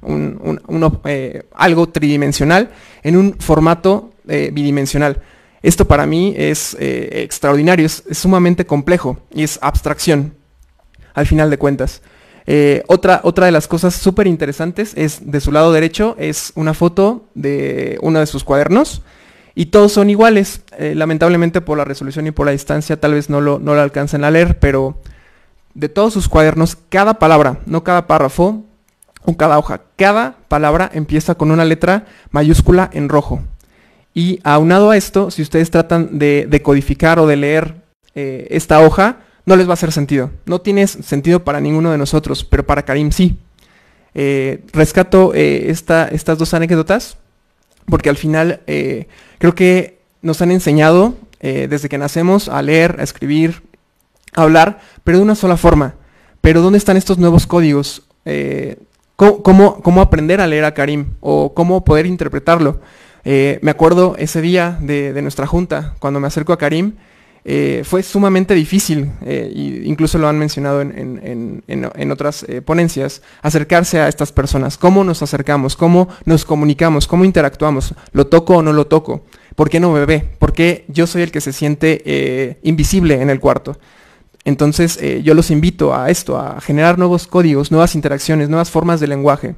algo tridimensional, en un formato bidimensional. Esto para mí es extraordinario, es sumamente complejo y es abstracción, al final de cuentas. Otra de las cosas súper interesantes es, de su lado derecho, es una foto de uno de sus cuadernos y todos son iguales. Lamentablemente por la resolución y por la distancia tal vez no lo alcancen a leer, pero de todos sus cuadernos, cada palabra, no cada párrafo o cada hoja, cada palabra empieza con una letra mayúscula en rojo. Y aunado a esto, si ustedes tratan de decodificar o de leer esta hoja, no les va a hacer sentido. No tiene sentido para ninguno de nosotros, pero para Karim sí. Rescato estas 2 anécdotas porque al final creo que nos han enseñado desde que nacemos a leer, a escribir, a hablar, pero de una sola forma. Pero ¿dónde están estos nuevos códigos? ¿Cómo aprender a leer a Karim? ¿O cómo poder interpretarlo? Me acuerdo ese día de nuestra junta, cuando me acerco a Karim, fue sumamente difícil, incluso lo han mencionado en otras ponencias, acercarse a estas personas. ¿Cómo nos acercamos? ¿Cómo nos comunicamos? ¿Cómo interactuamos? ¿Lo toco o no lo toco? ¿Por qué no me ve? ¿Por qué yo soy el que se siente invisible en el cuarto? Entonces yo los invito a esto, a generar nuevos códigos, nuevas interacciones, nuevas formas de lenguaje.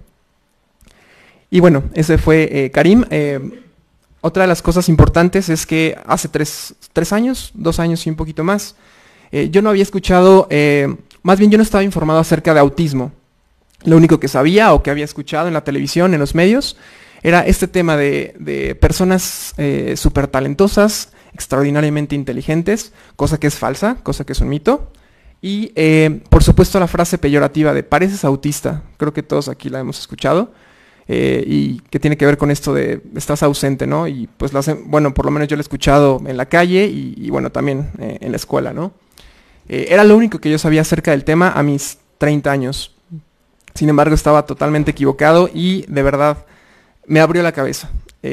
Y bueno, ese fue Karim. Otra de las cosas importantes es que hace 3 años, 2 años y un poquito más, yo no había escuchado, más bien yo no estaba informado acerca de autismo. Lo único que sabía o que había escuchado en la televisión, en los medios, era este tema de personas súper talentosas, extraordinariamente inteligentes, cosa que es falsa, cosa que es un mito. Y por supuesto la frase peyorativa de pareces autista, creo que todos aquí la hemos escuchado. Y que tiene que ver con esto de estás ausente, ¿no? Y pues bueno, por lo menos yo lo he escuchado en la calle y bueno, también en la escuela, ¿no? Era lo único que yo sabía acerca del tema a mis 30 años. Sin embargo, estaba totalmente equivocado y de verdad me abrió la cabeza.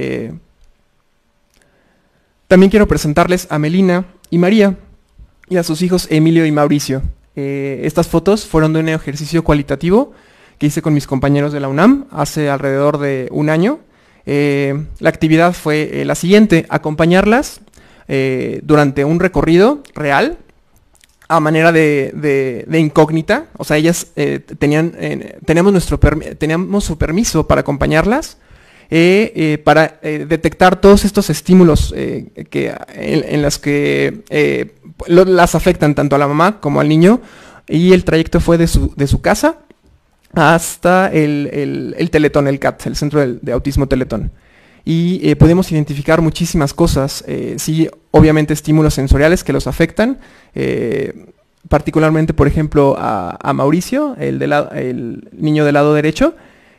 También quiero presentarles a Melina y María y a sus hijos Emilio y Mauricio. Estas fotos fueron de un ejercicio cualitativo que hice con mis compañeros de la UNAM hace alrededor de 1 año. La actividad fue la siguiente: acompañarlas durante un recorrido real a manera de incógnita. O sea, ellas teníamos su permiso para acompañarlas, para detectar todos estos estímulos en los que las afectan tanto a la mamá como al niño, y el trayecto fue de su casa hasta el Teletón, el CAT, el Centro de Autismo Teletón. Y pudimos identificar muchísimas cosas, sí, obviamente estímulos sensoriales que los afectan, particularmente, por ejemplo, a Mauricio, el niño del lado derecho.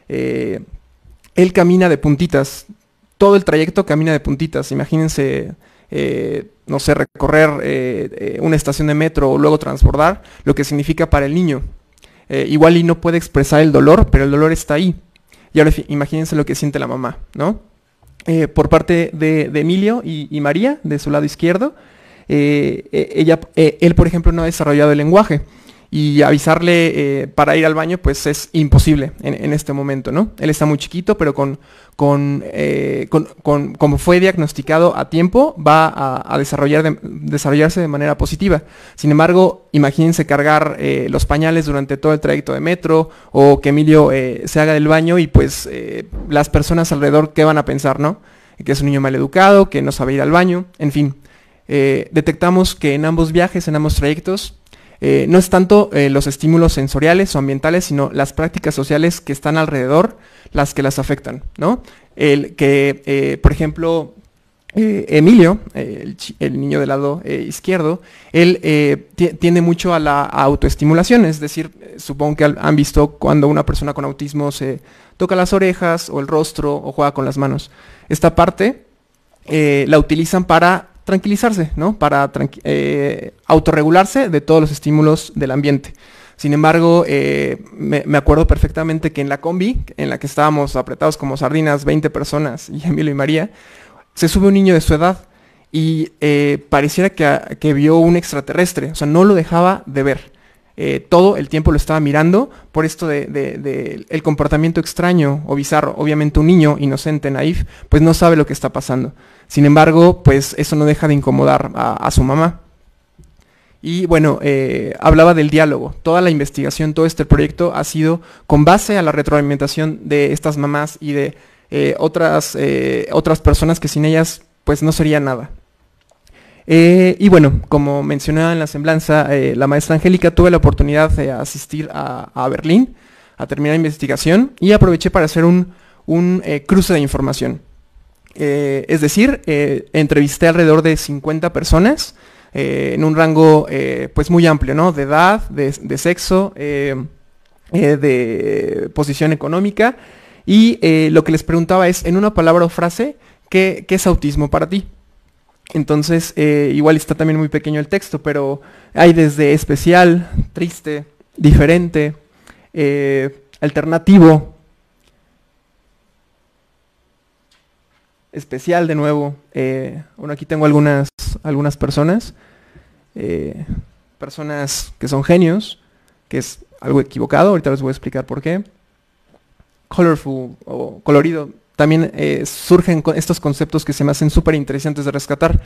Él camina de puntitas, todo el trayecto camina de puntitas. Imagínense, no sé, recorrer una estación de metro o luego transbordar, lo que significa para el niño. Igual y no puede expresar el dolor, pero el dolor está ahí. Y ahora imagínense lo que siente la mamá, ¿no? Por parte de Emilio y María, de su lado izquierdo, él, por ejemplo, no ha desarrollado el lenguaje. Y avisarle para ir al baño, pues es imposible en este momento, ¿no? Él está muy chiquito, pero como fue diagnosticado a tiempo, va a desarrollarse de manera positiva. Sin embargo, imagínense cargar los pañales durante todo el trayecto de metro, o que Emilio se haga del baño y pues las personas alrededor, ¿qué van a pensar, no? Que es un niño maleducado, que no sabe ir al baño, en fin. Detectamos que en ambos viajes, en ambos trayectos, no es tanto los estímulos sensoriales o ambientales, sino las prácticas sociales que están alrededor las que las afectan, ¿no? El que, por ejemplo, Emilio, el niño del lado izquierdo, él tiende mucho a la autoestimulación, es decir, supongo que han visto cuando una persona con autismo se toca las orejas o el rostro o juega con las manos. Esta parte la utilizan para tranquilizarse, ¿no? Para autorregularse de todos los estímulos del ambiente. Sin embargo, me acuerdo perfectamente que en la combi, en la que estábamos apretados como sardinas, 20 personas, y Emilio y María, se sube un niño de su edad y pareciera que vio un extraterrestre, o sea, no lo dejaba de ver. Todo el tiempo lo estaba mirando por esto de el comportamiento extraño o bizarro. Obviamente un niño inocente, naif, pues no sabe lo que está pasando. Sin embargo, pues eso no deja de incomodar a su mamá. Y bueno, hablaba del diálogo. Toda la investigación, todo este proyecto ha sido con base a la retroalimentación de estas mamás y de otras personas que sin ellas pues no sería nada. Y bueno, como mencionaba en la semblanza, la maestra Angélica, tuve la oportunidad de asistir a Berlín a terminar la investigación y aproveché para hacer un cruce de información. Es decir, entrevisté alrededor de 50 personas en un rango pues muy amplio, ¿no? De edad, de sexo, de posición económica, y lo que les preguntaba es, en una palabra o frase, ¿qué es autismo para ti? Entonces, igual está también muy pequeño el texto, pero hay desde especial, triste, diferente, alternativo, especial de nuevo. Bueno, aquí tengo algunas personas, personas que son genios, que es algo equivocado, ahorita les voy a explicar por qué. Colorful o colorido. También surgen estos conceptos que se me hacen súper interesantes de rescatar.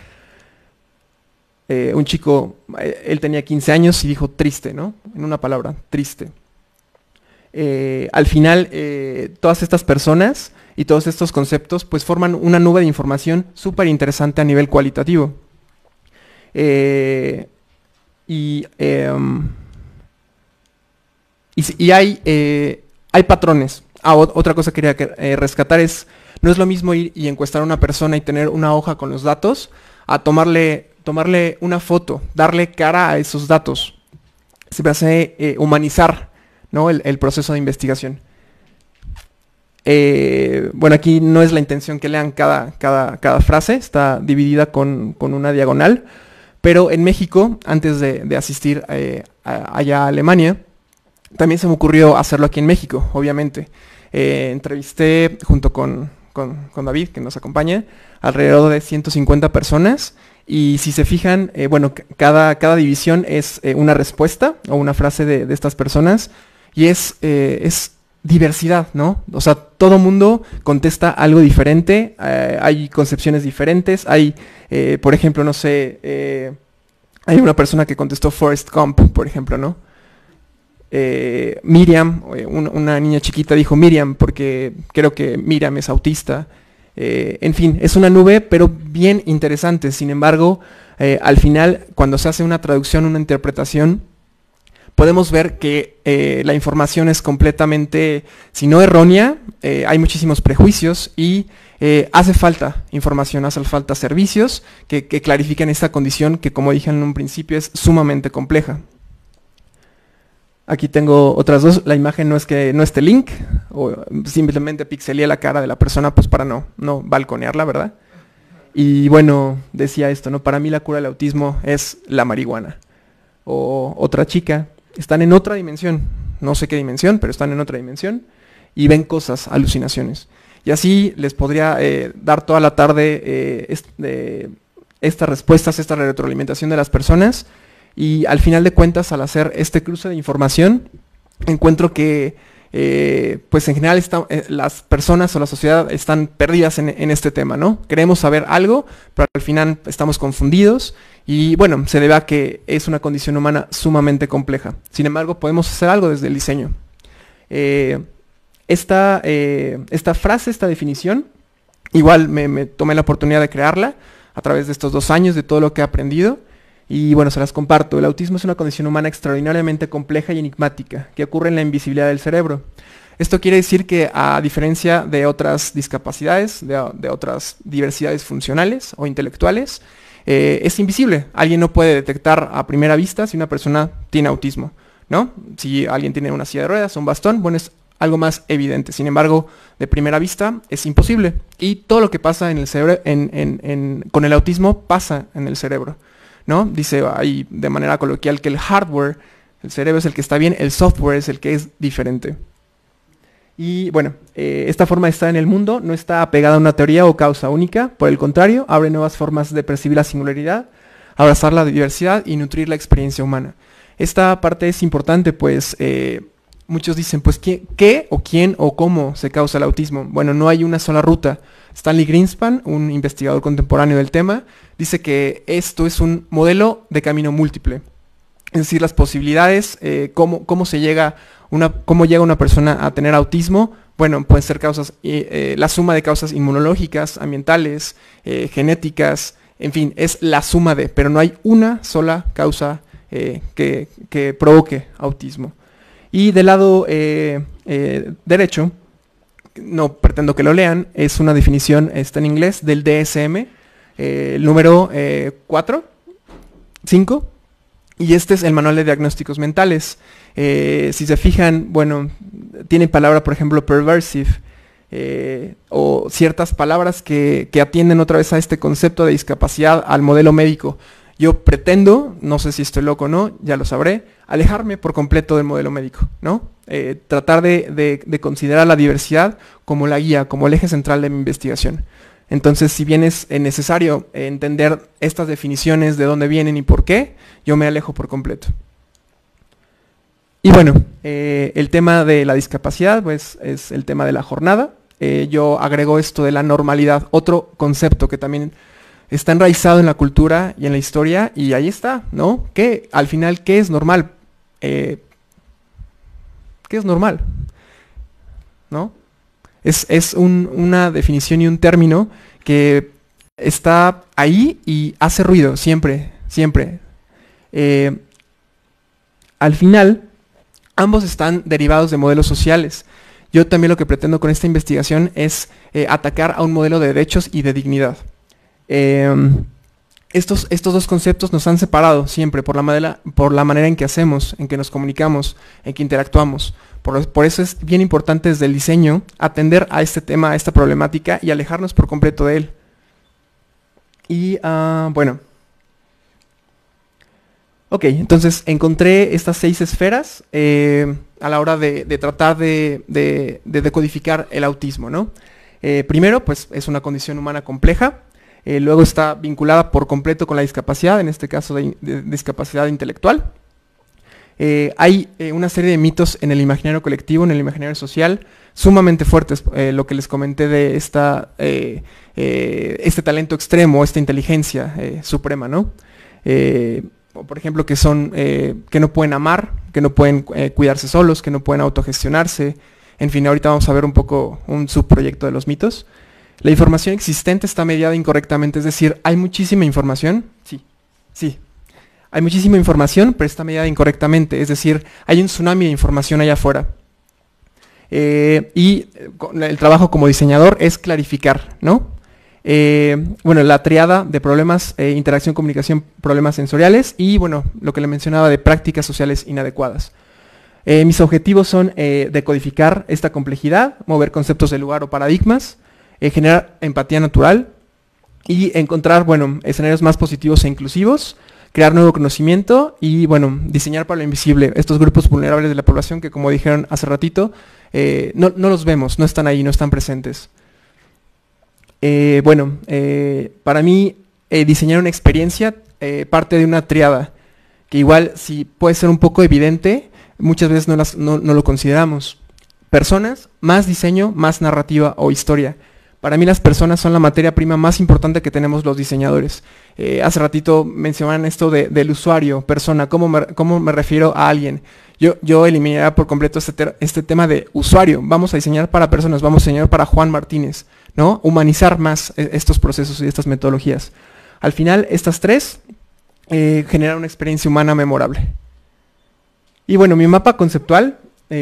Un chico, él tenía 15 años y dijo triste, ¿no? En una palabra, triste. Al final, todas estas personas y todos estos conceptos pues forman una nube de información súper interesante a nivel cualitativo. Y hay patrones. Otra cosa que quería rescatar es, no es lo mismo ir y encuestar a una persona y tener una hoja con los datos, a tomarle una foto, darle cara a esos datos. Se me hace humanizar, ¿no? el proceso de investigación. Bueno, aquí no es la intención que lean cada frase, está dividida con una diagonal, pero en México, antes de asistir allá a Alemania, también se me ocurrió hacerlo aquí en México, obviamente. Entrevisté junto con David, que nos acompaña, alrededor de 150 personas, y si se fijan, bueno, cada división es una respuesta o una frase de estas personas, y es diversidad, ¿no? O sea, todo mundo contesta algo diferente, hay concepciones diferentes, hay, por ejemplo, no sé, hay una persona que contestó Forrest Gump, por ejemplo, ¿no? Miriam, una niña chiquita dijo Miriam porque creo que Miriam es autista. En fin, es una nube pero bien interesante. Sin embargo, al final, cuando se hace una traducción, una interpretación, podemos ver que la información es completamente, si no errónea, hay muchísimos prejuicios y hace falta información, hace falta servicios que clarifiquen esta condición que, como dije en un principio, es sumamente compleja. Aquí tengo otras dos. La imagen no esté link, o simplemente pixelé la cara de la persona pues para no balconearla, ¿verdad? Y bueno, decía esto, ¿no? Para mí la cura del autismo es la marihuana. O otra chica, están en otra dimensión, no sé qué dimensión, pero están en otra dimensión y ven cosas, alucinaciones. Y así les podría dar toda la tarde estas respuestas, esta retroalimentación de las personas. Y al final de cuentas, al hacer este cruce de información, encuentro que pues en general las personas o la sociedad están perdidas en este tema, ¿no? Queremos saber algo, pero al final estamos confundidos y bueno, se debe a que es una condición humana sumamente compleja. Sin embargo, podemos hacer algo desde el diseño. Esta frase, esta definición, igual me tomé la oportunidad de crearla a través de estos 2 años, de todo lo que he aprendido. Y bueno, se las comparto. El autismo es una condición humana extraordinariamente compleja y enigmática que ocurre en la invisibilidad del cerebro. Esto quiere decir que, a diferencia de otras discapacidades, de otras diversidades funcionales o intelectuales, es invisible. Alguien no puede detectar a primera vista si una persona tiene autismo, ¿no? Si alguien tiene una silla de ruedas o un bastón, bueno, es algo más evidente. Sin embargo, de primera vista es imposible. Y todo lo que pasa en el cerebro, con el autismo, pasa en el cerebro, ¿no? Dice ahí de manera coloquial que el hardware, el cerebro es el que está bien, el software es el que es diferente. Y bueno, esta forma de estar en el mundo no está apegada a una teoría o causa única, por el contrario, abre nuevas formas de percibir la singularidad, abrazar la diversidad y nutrir la experiencia humana. Esta parte es importante, pues muchos dicen, pues ¿qué o quién o cómo se causa el autismo? Bueno, no hay una sola ruta. Stanley Greenspan, un investigador contemporáneo del tema, dice que esto es un modelo de camino múltiple. Es decir, las posibilidades, cómo llega una persona a tener autismo. Bueno, pueden ser causas, la suma de causas inmunológicas, ambientales, genéticas, en fin, es la suma de, pero no hay una sola causa que provoque autismo. Y del lado derecho, no pretendo que lo lean, es una definición, está en inglés, del DSM, el número 5, y este es el manual de diagnósticos mentales. Si se fijan, bueno, tiene palabra, por ejemplo, perversive, o ciertas palabras que atienden otra vez a este concepto de discapacidad, al modelo médico. Yo pretendo, no sé si estoy loco o no, ya lo sabré, alejarme por completo del modelo médico, ¿no? Tratar de considerar la diversidad como la guía, como el eje central de mi investigación. Entonces, si bien es necesario entender estas definiciones, de dónde vienen y por qué, yo me alejo por completo. Y bueno, el tema de la discapacidad, pues es el tema de la jornada. Yo agrego esto de la normalidad, otro concepto que también está enraizado en la cultura y en la historia, y ahí está, ¿no? Que al final, ¿qué es normal? ¿Qué es normal? ¿No? Es una definición y un término que está ahí y hace ruido siempre, siempre. Al final, ambos están derivados de modelos sociales. Yo también lo que pretendo con esta investigación es atacar a un modelo de derechos y de dignidad. Estos dos conceptos nos han separado siempre por la manera en que hacemos, en que nos comunicamos, en que interactuamos. Por eso es bien importante desde el diseño atender a este tema, a esta problemática, y alejarnos por completo de él. Y bueno. Ok, entonces encontré estas 6 esferas a la hora de tratar de decodificar el autismo, ¿no? Primero, pues es una condición humana compleja. Luego está vinculada por completo con la discapacidad, en este caso de discapacidad intelectual. Hay una serie de mitos en el imaginario colectivo, en el imaginario social, sumamente fuertes, lo que les comenté de este talento extremo, esta inteligencia suprema, ¿no? Por ejemplo, que no pueden amar, que no pueden cuidarse solos, que no pueden autogestionarse. En fin, ahorita vamos a ver un poco un subproyecto de los mitos. La información existente está mediada incorrectamente, es decir, hay muchísima información, sí, hay muchísima información, pero está mediada incorrectamente, es decir, hay un tsunami de información allá afuera. Y el trabajo como diseñador es clarificar, ¿no? Bueno, la triada de problemas, interacción, comunicación, problemas sensoriales y, bueno, lo que le mencionaba de prácticas sociales inadecuadas. Mis objetivos son decodificar esta complejidad, mover conceptos de lugar o paradigmas, generar empatía natural y encontrar, bueno, escenarios más positivos e inclusivos, crear nuevo conocimiento y, bueno, diseñar para lo invisible estos grupos vulnerables de la población que, como dijeron hace ratito, no los vemos, no están ahí, no están presentes. Para mí, diseñar una experiencia parte de una triada, que igual si puede ser un poco evidente, muchas veces no lo consideramos. Personas, más diseño, más narrativa o historia. Para mí las personas son la materia prima más importante que tenemos los diseñadores. Hace ratito mencionaban esto del usuario, persona, ¿cómo me refiero a alguien? Yo eliminaría por completo este tema de usuario. Vamos a diseñar para personas, vamos a diseñar para Juan Martínez, ¿no? Humanizar más estos procesos y estas metodologías. Al final, estas 3 generar una experiencia humana memorable. Y bueno, mi mapa conceptual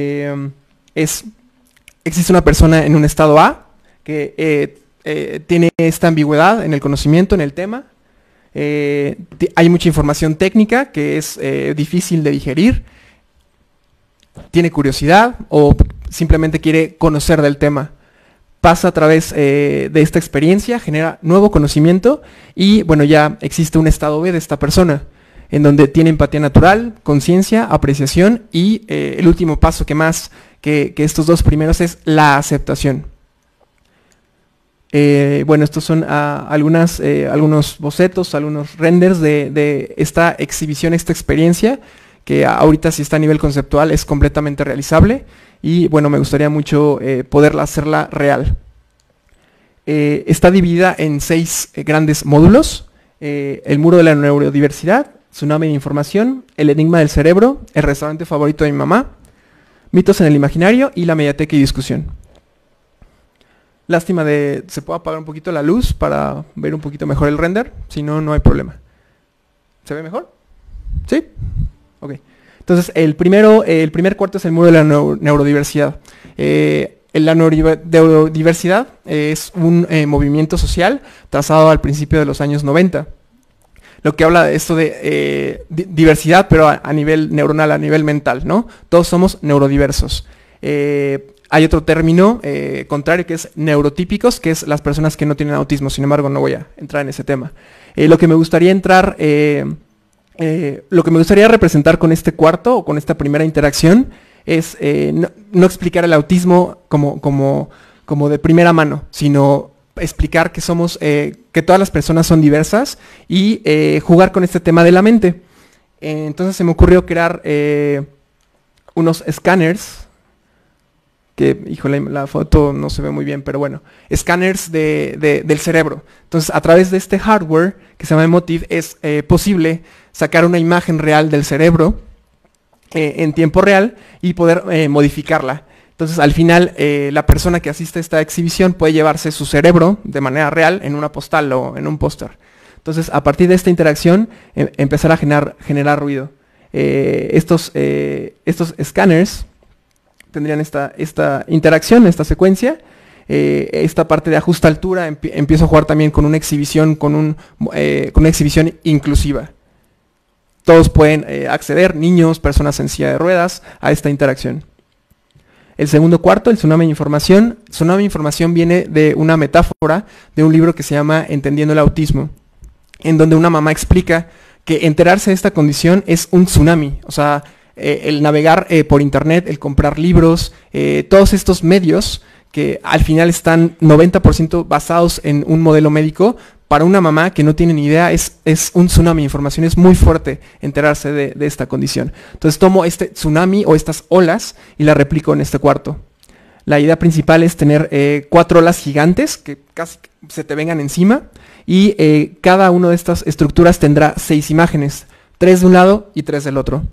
existe una persona en un estado A que tiene esta ambigüedad en el conocimiento, en el tema. Hay mucha información técnica que es difícil de digerir. Tiene curiosidad o simplemente quiere conocer del tema. Pasa a través de esta experiencia, genera nuevo conocimiento y bueno, ya existe un estado B de esta persona, en donde tiene empatía natural, conciencia, apreciación y el último paso que estos dos primeros es la aceptación. Bueno, estos son algunos bocetos, algunos renders de esta exhibición, esta experiencia, que ahorita si está a nivel conceptual es completamente realizable y bueno, me gustaría mucho poderla hacerla real. Está dividida en 6 grandes módulos: el muro de la neurodiversidad, tsunami de información, el enigma del cerebro, el restaurante favorito de mi mamá, mitos en el imaginario y la mediateca y discusión. Lástima se puede apagar un poquito la luz para ver un poquito mejor el render, si no, no hay problema. ¿Se ve mejor? ¿Sí? Ok. Entonces, el primer cuarto es el muro de la neurodiversidad. La neurodiversidad es un movimiento social trazado al principio de los años 90. Lo que habla de esto de diversidad, pero a nivel neuronal, a nivel mental, ¿no? Todos somos neurodiversos. Hay otro término contrario que es neurotípicos, que es las personas que no tienen autismo. Sin embargo, no voy a entrar en ese tema. Lo que me gustaría representar con este cuarto o con esta primera interacción es no explicar el autismo como de primera mano, sino explicar que que todas las personas son diversas y jugar con este tema de la mente. Entonces se me ocurrió crear unos escáneres, que, híjole, la foto no se ve muy bien, pero bueno, escáneres del cerebro. Entonces, a través de este hardware que se llama Emotiv, es posible sacar una imagen real del cerebro en tiempo real y poder modificarla. Entonces, al final, la persona que asiste a esta exhibición puede llevarse su cerebro de manera real en una postal o en un póster. Entonces, a partir de esta interacción, empezar a generar ruido. Estos escáneres tendrían esta interacción, esta secuencia. Esta parte de ajuste altura empiezo a jugar también con una exhibición, con una exhibición inclusiva. Todos pueden acceder, niños, personas en silla de ruedas, a esta interacción. El segundo cuarto, el tsunami de información. Tsunami de información viene de una metáfora de un libro que se llama Entendiendo el autismo, en donde una mamá explica que enterarse de esta condición es un tsunami. O sea, el navegar por internet, el comprar libros, todos estos medios que al final están 90% basados en un modelo médico, para una mamá que no tiene ni idea es un tsunami de información. Es muy fuerte enterarse de esta condición. Entonces tomo este tsunami o estas olas y la replico en este cuarto. La idea principal es tener 4 olas gigantes que casi se te vengan encima y cada una de estas estructuras tendrá 6 imágenes, 3 de un lado y 3 del otro.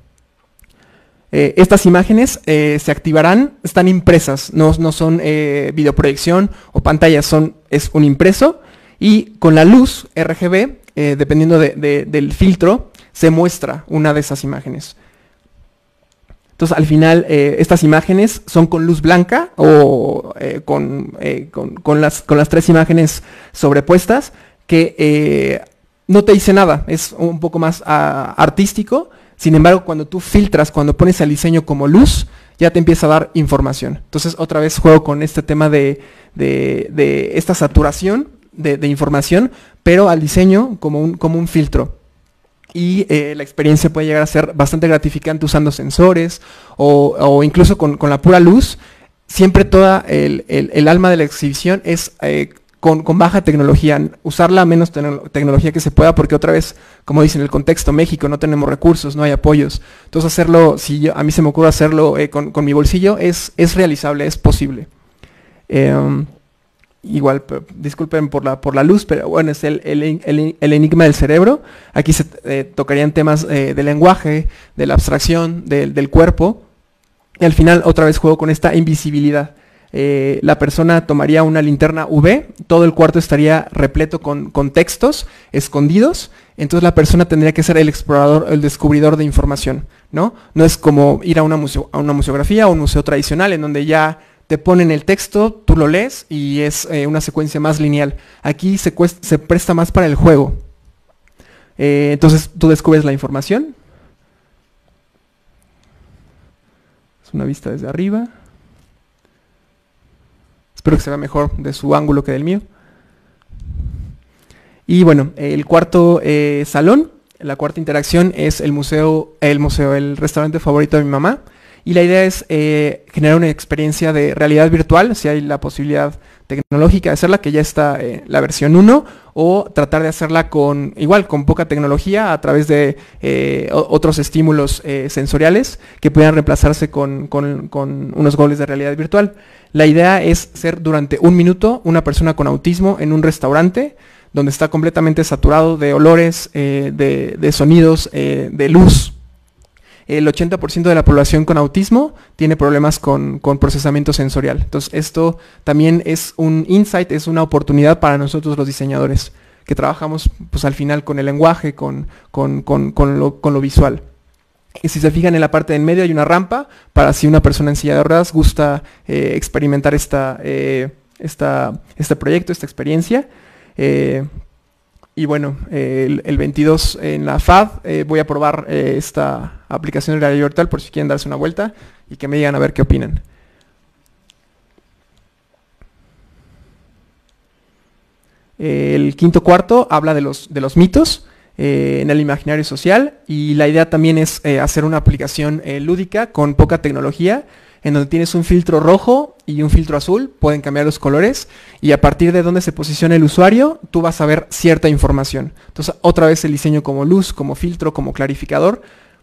Estas imágenes se activarán, están impresas, no son videoproyección o pantallas, es un impreso, y con la luz RGB, dependiendo del filtro, se muestra una de esas imágenes. Entonces, al final, estas imágenes son con luz blanca o con las 3 imágenes sobrepuestas, que no te dice nada, es un poco más artístico. Sin embargo, cuando tú filtras, cuando pones el diseño como luz, ya te empieza a dar información. Entonces, otra vez juego con este tema de esta saturación de información, pero al diseño como un filtro. Y la experiencia puede llegar a ser bastante gratificante usando sensores o incluso con la pura luz. Siempre toda el alma de la exhibición es con baja tecnología, usar la menos tecnología que se pueda, porque otra vez, como dicen, en el contexto México no tenemos recursos, no hay apoyos. Entonces hacerlo, a mí se me ocurre hacerlo con mi bolsillo, es realizable, es posible. Igual, disculpen por la luz, pero bueno, es el enigma del cerebro. Aquí se tocarían temas de lenguaje, de la abstracción, del cuerpo. Y al final otra vez juego con esta invisibilidad. la persona tomaría una linterna UV, todo el cuarto estaría repleto con textos escondidos, entonces la persona tendría que ser el explorador, el descubridor de información, ¿no? No es como ir a una museografía o un museo tradicional en donde ya te ponen el texto, tú lo lees y es una secuencia más lineal. Aquí se presta más para el juego. Entonces tú descubres la información. Es una vista desde arriba. Espero que se vea mejor de su ángulo que del mío. Y bueno, el cuarto salón, la cuarta interacción es el restaurante favorito de mi mamá. Y la idea es generar una experiencia de realidad virtual, si hay la posibilidad tecnológica de hacerla, que ya está la versión 1, o tratar de hacerla con poca tecnología a través de otros estímulos sensoriales que puedan reemplazarse con unos goles de realidad virtual. La idea es ser durante 1 minuto una persona con autismo en un restaurante donde está completamente saturado de olores, de sonidos, de luz. El 80% de la población con autismo tiene problemas con procesamiento sensorial. Entonces esto también es un insight, es una oportunidad para nosotros los diseñadores, que trabajamos pues al final con el lenguaje, con lo visual. Y si se fijan en la parte de en medio hay una rampa para si una persona en silla de ruedas gusta experimentar este proyecto, esta experiencia. Y bueno, el 22 en la FAD voy a probar esta aplicación de realidad virtual por si quieren darse una vuelta y que me digan a ver qué opinan. El quinto cuarto habla de los mitos en el imaginario social, y la idea también es hacer una aplicación lúdica con poca tecnología, en donde tienes un filtro rojo y un filtro azul, pueden cambiar los colores, y a partir de donde se posiciona el usuario, tú vas a ver cierta información. Entonces, otra vez el diseño como luz, como filtro, como clarificador.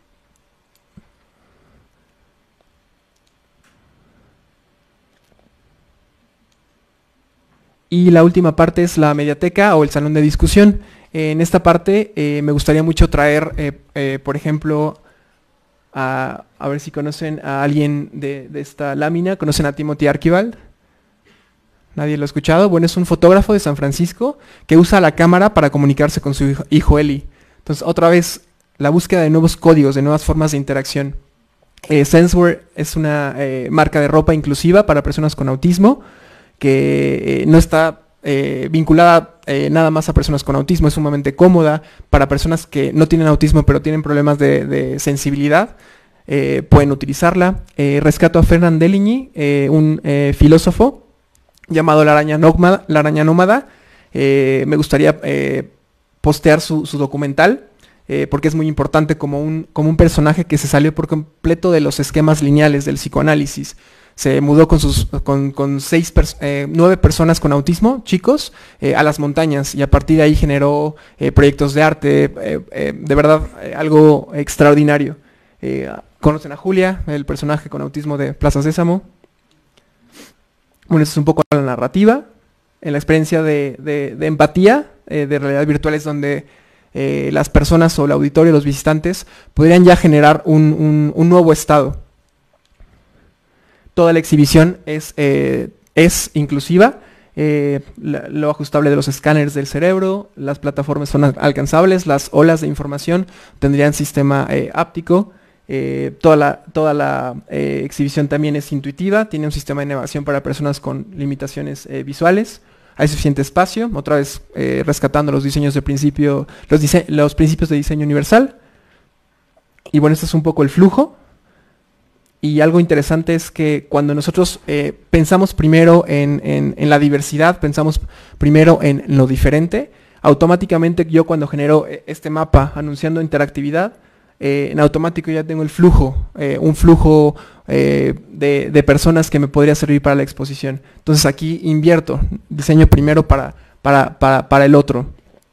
Y la última parte es la mediateca o el salón de discusión. En esta parte me gustaría mucho traer, por ejemplo, a ver si conocen a alguien de esta lámina. ¿Conocen a Timothy Archibald? ¿Nadie lo ha escuchado? Bueno, es un fotógrafo de San Francisco que usa la cámara para comunicarse con su hijo Eli. Entonces, otra vez, la búsqueda de nuevos códigos, de nuevas formas de interacción. Sensewear es una marca de ropa inclusiva para personas con autismo que no está vinculada nada más a personas con autismo, es sumamente cómoda para personas que no tienen autismo pero tienen problemas de sensibilidad, pueden utilizarla. Rescato a Fernand Deligny, un filósofo llamado La Araña Nómada. Me gustaría postear su documental, porque es muy importante como un personaje que se salió por completo de los esquemas lineales del psicoanálisis. Se mudó con 9 personas con autismo, chicos, a las montañas, y a partir de ahí generó proyectos de arte, de verdad, algo extraordinario. Conocen a Julia, el personaje con autismo de Plaza Sésamo. Bueno, eso es un poco la narrativa. En la experiencia de empatía, de realidad virtual, es donde las personas o el auditorio, los visitantes, podrían ya generar un nuevo estado. Toda la exhibición es inclusiva, lo ajustable de los escáneres del cerebro, las plataformas son alcanzables, las olas de información tendrían sistema áptico, toda la exhibición también es intuitiva, tiene un sistema de navegación para personas con limitaciones visuales, hay suficiente espacio, otra vez rescatando los diseños de principio, los principios de diseño universal. Y bueno, este es un poco el flujo. Y algo interesante es que cuando nosotros pensamos primero en la diversidad, pensamos primero en lo diferente, automáticamente yo cuando genero este mapa anunciando interactividad, en automático ya tengo el flujo, un flujo de personas que me podría servir para la exposición. Entonces aquí invierto, diseño primero para el otro.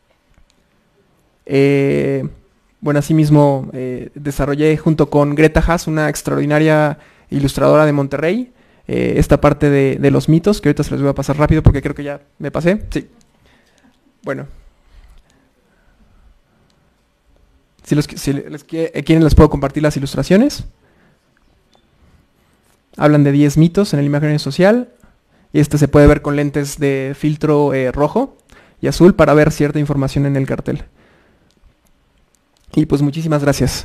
Bueno, asimismo desarrollé junto con Greta Haas, una extraordinaria ilustradora de Monterrey, esta parte de los mitos, que ahorita se les voy a pasar rápido porque creo que ya me pasé. Sí. Bueno. Si quieren les puedo compartir las ilustraciones. Hablan de 10 mitos en el imaginario social. y este se puede ver con lentes de filtro rojo y azul para ver cierta información en el cartel. Y pues muchísimas gracias.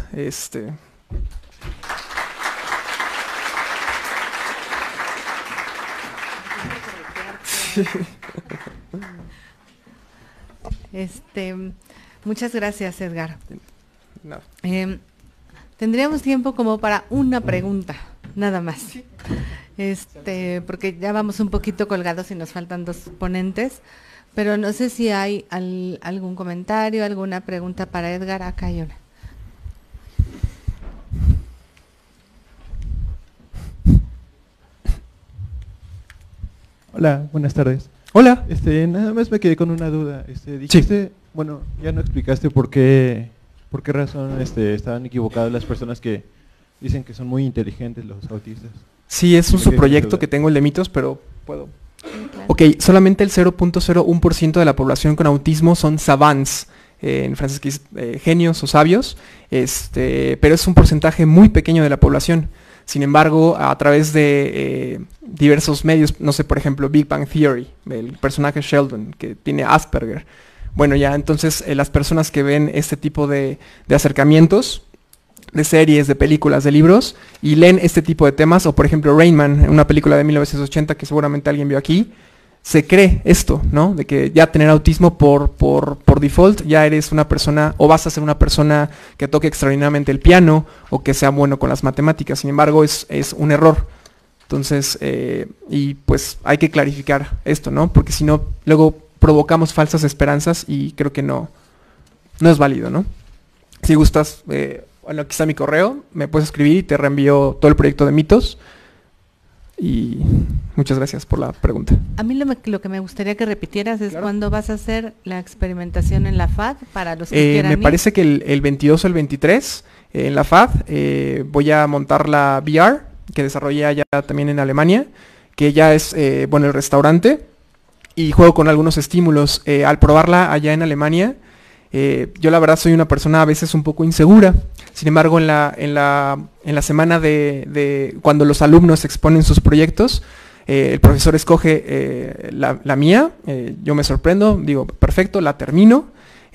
Muchas gracias, Edgar. No. Tendríamos tiempo como para una pregunta, nada más. Porque ya vamos un poquito colgados y nos faltan 2 ponentes, pero no sé si hay algún comentario, alguna pregunta para Edgar. Acá hay una. Hola, buenas tardes. Hola. Nada más me quedé con una duda. Dijiste, bueno, ya no explicaste por qué razón estaban equivocadas las personas que dicen que son muy inteligentes los autistas. Sí, es un subproyecto que tengo el de mitos, pero puedo. Ok, solamente el 0.01% de la población con autismo son savants, en francés que es genios o sabios, pero es un porcentaje muy pequeño de la población. Sin embargo, a través de diversos medios, no sé, por ejemplo, Big Bang Theory, el personaje Sheldon, que tiene Asperger. Bueno, ya entonces las personas que ven este tipo de acercamientos, de series, de películas, de libros, y leen este tipo de temas, o por ejemplo Rain Man, una película de 1980 que seguramente alguien vio aquí, se cree esto, ¿no? De que ya tener autismo por default ya eres una persona, o vas a ser una persona que toque extraordinariamente el piano, o que sea bueno con las matemáticas. Sin embargo, es un error. Entonces, y pues hay que clarificar esto, ¿no? Porque si no, luego provocamos falsas esperanzas y creo que no es válido, ¿no? Si gustas, bueno, aquí está mi correo, me puedes escribir y te reenvío todo el proyecto de mitos. Y muchas gracias por la pregunta. A mí lo que me gustaría que repitieras es cuándo vas a hacer la experimentación en la FAD para los que quieran me parece que el 22 o el 23 en la FAD voy a montar la VR que desarrollé allá también en Alemania, que ya es, bueno, el restaurante, y juego con algunos estímulos. Al probarla allá en Alemania, yo la verdad soy una persona a veces un poco insegura. Sin embargo, en la semana de cuando los alumnos exponen sus proyectos, el profesor escoge la mía, yo me sorprendo, digo, perfecto, la termino,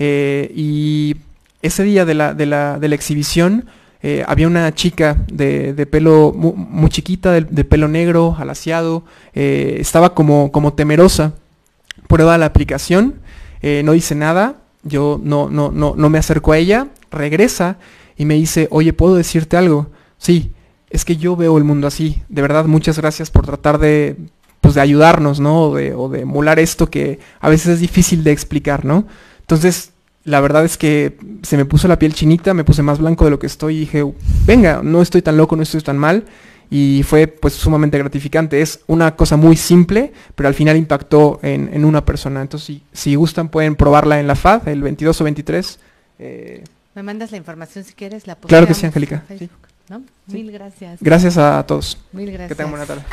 y ese día de la exhibición había una chica de pelo muy chiquita, de pelo negro, alaciado, estaba como temerosa. Prueba la aplicación, no dice nada, yo no me acerco a ella, regresa y me dice, oye, ¿puedo decirte algo? Sí, es que yo veo el mundo así. De verdad, muchas gracias por tratar de ayudarnos, ¿no? O de emular esto que a veces es difícil de explicar, ¿no? Entonces, la verdad es que se me puso la piel chinita, me puse más blanco de lo que estoy y dije, venga, no estoy tan loco, no estoy tan mal. Y fue pues sumamente gratificante. Es una cosa muy simple, pero al final impactó en una persona. Entonces, si gustan, pueden probarla en la FAD, el 22 o 23. Me mandas la información si quieres, la claro que sí, Angélica. Facebook, ¿no? Sí. Mil gracias. Gracias a todos. Mil gracias. Que tengan buena tarde.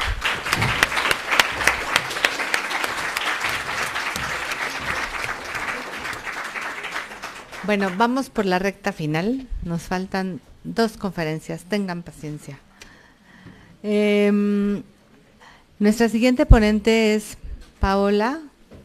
Bueno, vamos por la recta final. Nos faltan 2 conferencias. Tengan paciencia. Nuestra siguiente ponente es Paola.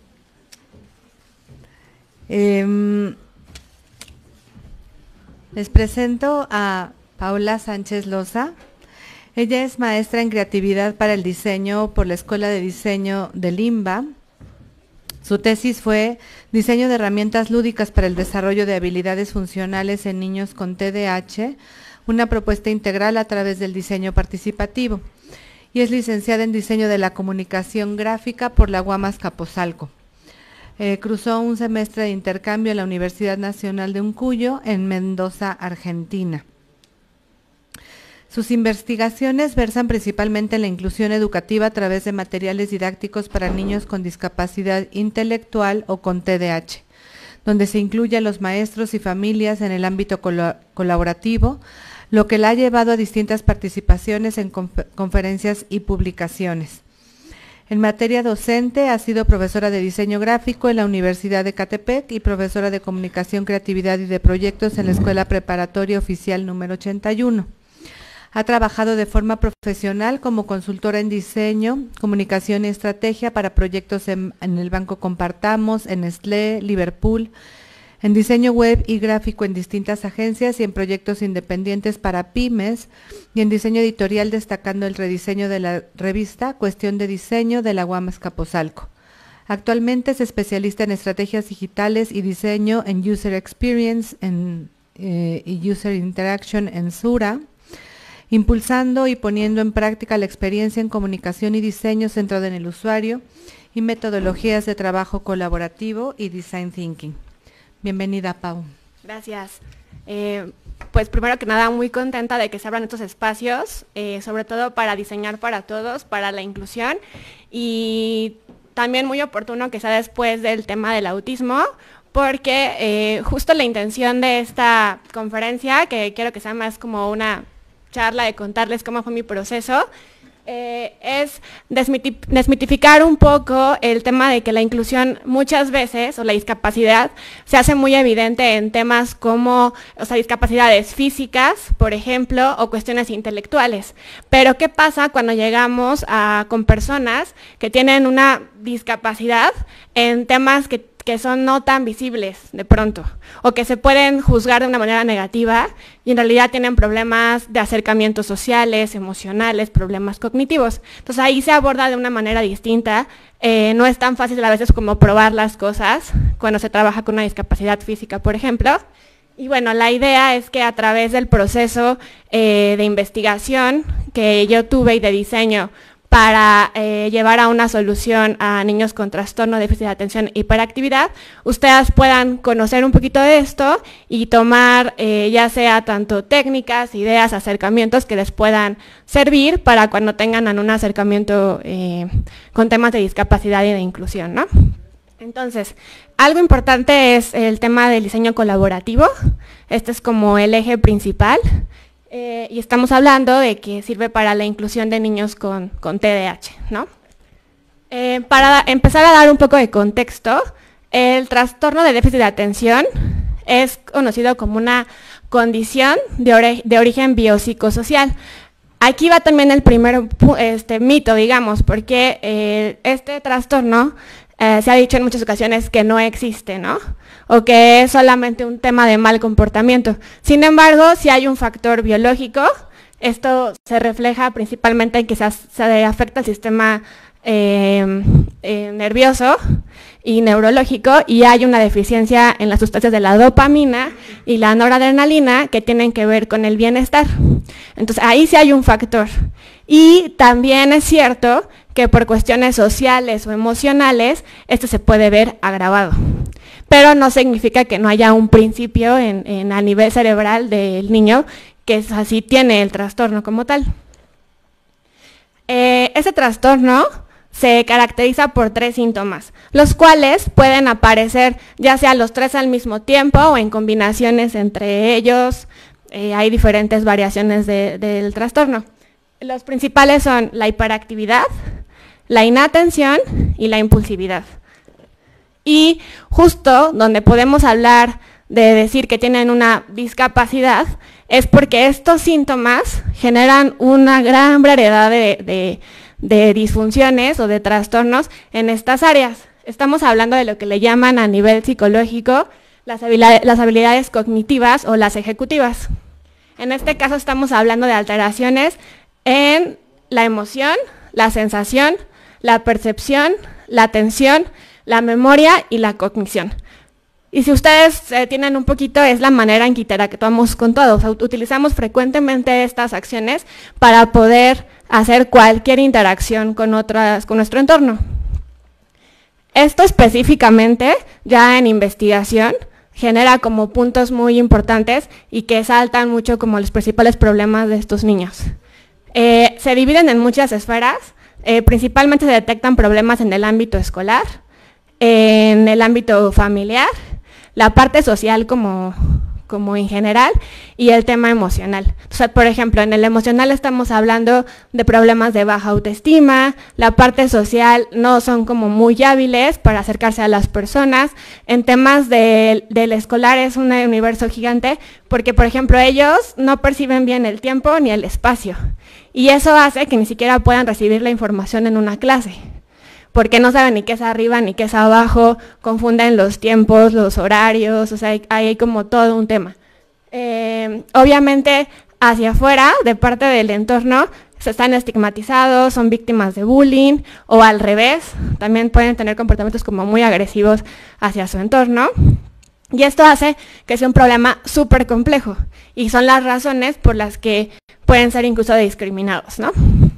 Les presento a Paola Sánchez Loza. Ella es maestra en creatividad para el diseño por la Escuela de Diseño de Limba. Su tesis fue Diseño de herramientas lúdicas para el desarrollo de habilidades funcionales en niños con TDAH, una propuesta integral a través del diseño participativo. Y es licenciada en Diseño de la Comunicación Gráfica por la UAM Azcapotzalco. Cruzó un semestre de intercambio en la Universidad Nacional de Uncuyo, en Mendoza, Argentina. Sus investigaciones versan principalmente en la inclusión educativa a través de materiales didácticos para niños con discapacidad intelectual o con TDAH, donde se incluye a los maestros y familias en el ámbito colaborativo, lo que la ha llevado a distintas participaciones en conferencias y publicaciones. En materia docente ha sido profesora de diseño gráfico en la Universidad de Catepec y profesora de comunicación, creatividad y de proyectos en la Escuela Preparatoria Oficial número 81. Ha trabajado de forma profesional como consultora en diseño, comunicación y estrategia para proyectos en el Banco Compartamos, en Nestlé, Liverpool, en diseño web y gráfico en distintas agencias y en proyectos independientes para pymes, y en diseño editorial destacando el rediseño de la revista Cuestión de Diseño de la UAM Azcapotzalco. Actualmente es especialista en estrategias digitales y diseño en User Experience y User Interaction en Sura, impulsando y poniendo en práctica la experiencia en comunicación y diseño centrado en el usuario y metodologías de trabajo colaborativo y design thinking. Bienvenida, Pau. Gracias. Pues primero que nada, muy contenta de que se abran estos espacios, sobre todo para diseñar para todos, para la inclusión, y también muy oportuno que sea después del tema del autismo, porque justo la intención de esta conferencia, que quiero que sea más como una charla de contarles cómo fue mi proceso, es desmitificar un poco el tema de que la inclusión muchas veces, o la discapacidad, se hace muy evidente en temas como, o sea, discapacidades físicas, por ejemplo, o cuestiones intelectuales. Pero ¿qué pasa cuando llegamos con personas que tienen una discapacidad en temas que son no tan visibles de pronto, o que se pueden juzgar de una manera negativa y en realidad tienen problemas de acercamientos sociales, emocionales, problemas cognitivos? Entonces ahí se aborda de una manera distinta. No es tan fácil a veces como probar las cosas cuando se trabaja con una discapacidad física, por ejemplo. Y bueno, la idea es que a través del proceso de investigación que yo tuve y de diseño para llevar a una solución a niños con trastorno, déficit de atención e hiperactividad, ustedes puedan conocer un poquito de esto y tomar ya sea tanto técnicas, ideas, acercamientos que les puedan servir para cuando tengan un acercamiento con temas de discapacidad y de inclusión, ¿no? Entonces, algo importante es el tema del diseño colaborativo. Este es como el eje principal. Y estamos hablando de que sirve para la inclusión de niños con TDAH, ¿no? Para empezar a dar un poco de contexto, el trastorno de déficit de atención es conocido como una condición de origen biopsicosocial. Aquí va también el primer mito, digamos, porque este trastorno se ha dicho en muchas ocasiones que no existe, ¿no? O que es solamente un tema de mal comportamiento. Sin embargo, si hay un factor biológico, esto se refleja principalmente en que se afecta el sistema nervioso y neurológico, y hay una deficiencia en las sustancias de la dopamina y la noradrenalina que tienen que ver con el bienestar. Entonces ahí sí hay un factor. Y también es cierto que por cuestiones sociales o emocionales esto se puede ver agravado, pero no significa que no haya un principio a nivel cerebral del niño que es así, tiene el trastorno como tal. Ese trastorno se caracteriza por 3 síntomas, los cuales pueden aparecer ya sea los 3 al mismo tiempo o en combinaciones entre ellos. Hay diferentes variaciones del trastorno. Los principales son la hiperactividad, la inatención y la impulsividad. Y justo donde podemos hablar de decir que tienen una discapacidad es porque estos síntomas generan una gran variedad de disfunciones o de trastornos en estas áreas. Estamos hablando de lo que le llaman a nivel psicológico las habilidades cognitivas o las ejecutivas. En este caso estamos hablando de alteraciones en la emoción, la sensación, la percepción, la atención, la memoria y la cognición. Y si ustedes tienen un poquito, es la manera en que interactuamos con todos. Utilizamos frecuentemente estas acciones para poder hacer cualquier interacción con nuestro entorno. Esto específicamente, ya en investigación, genera como puntos muy importantes y que saltan mucho como los principales problemas de estos niños. Se dividen en muchas esferas. Principalmente se detectan problemas en el ámbito escolar, en el ámbito familiar, la parte social como como en general, y el tema emocional. O sea, por ejemplo, en el emocional estamos hablando de problemas de baja autoestima, la parte social no son como muy hábiles para acercarse a las personas. En temas del escolar es un universo gigante, porque por ejemplo ellos no perciben bien el tiempo ni el espacio, y eso hace que ni siquiera puedan recibir la información en una clase, porque no saben ni qué es arriba ni qué es abajo, confunden los tiempos, los horarios, o sea, hay como todo un tema. Obviamente, hacia afuera, de parte del entorno, se están estigmatizados, son víctimas de bullying, o al revés, también pueden tener comportamientos como muy agresivos hacia su entorno. Y esto hace que sea un problema súper complejo, y son las razones por las que pueden ser incluso discriminados, ¿no?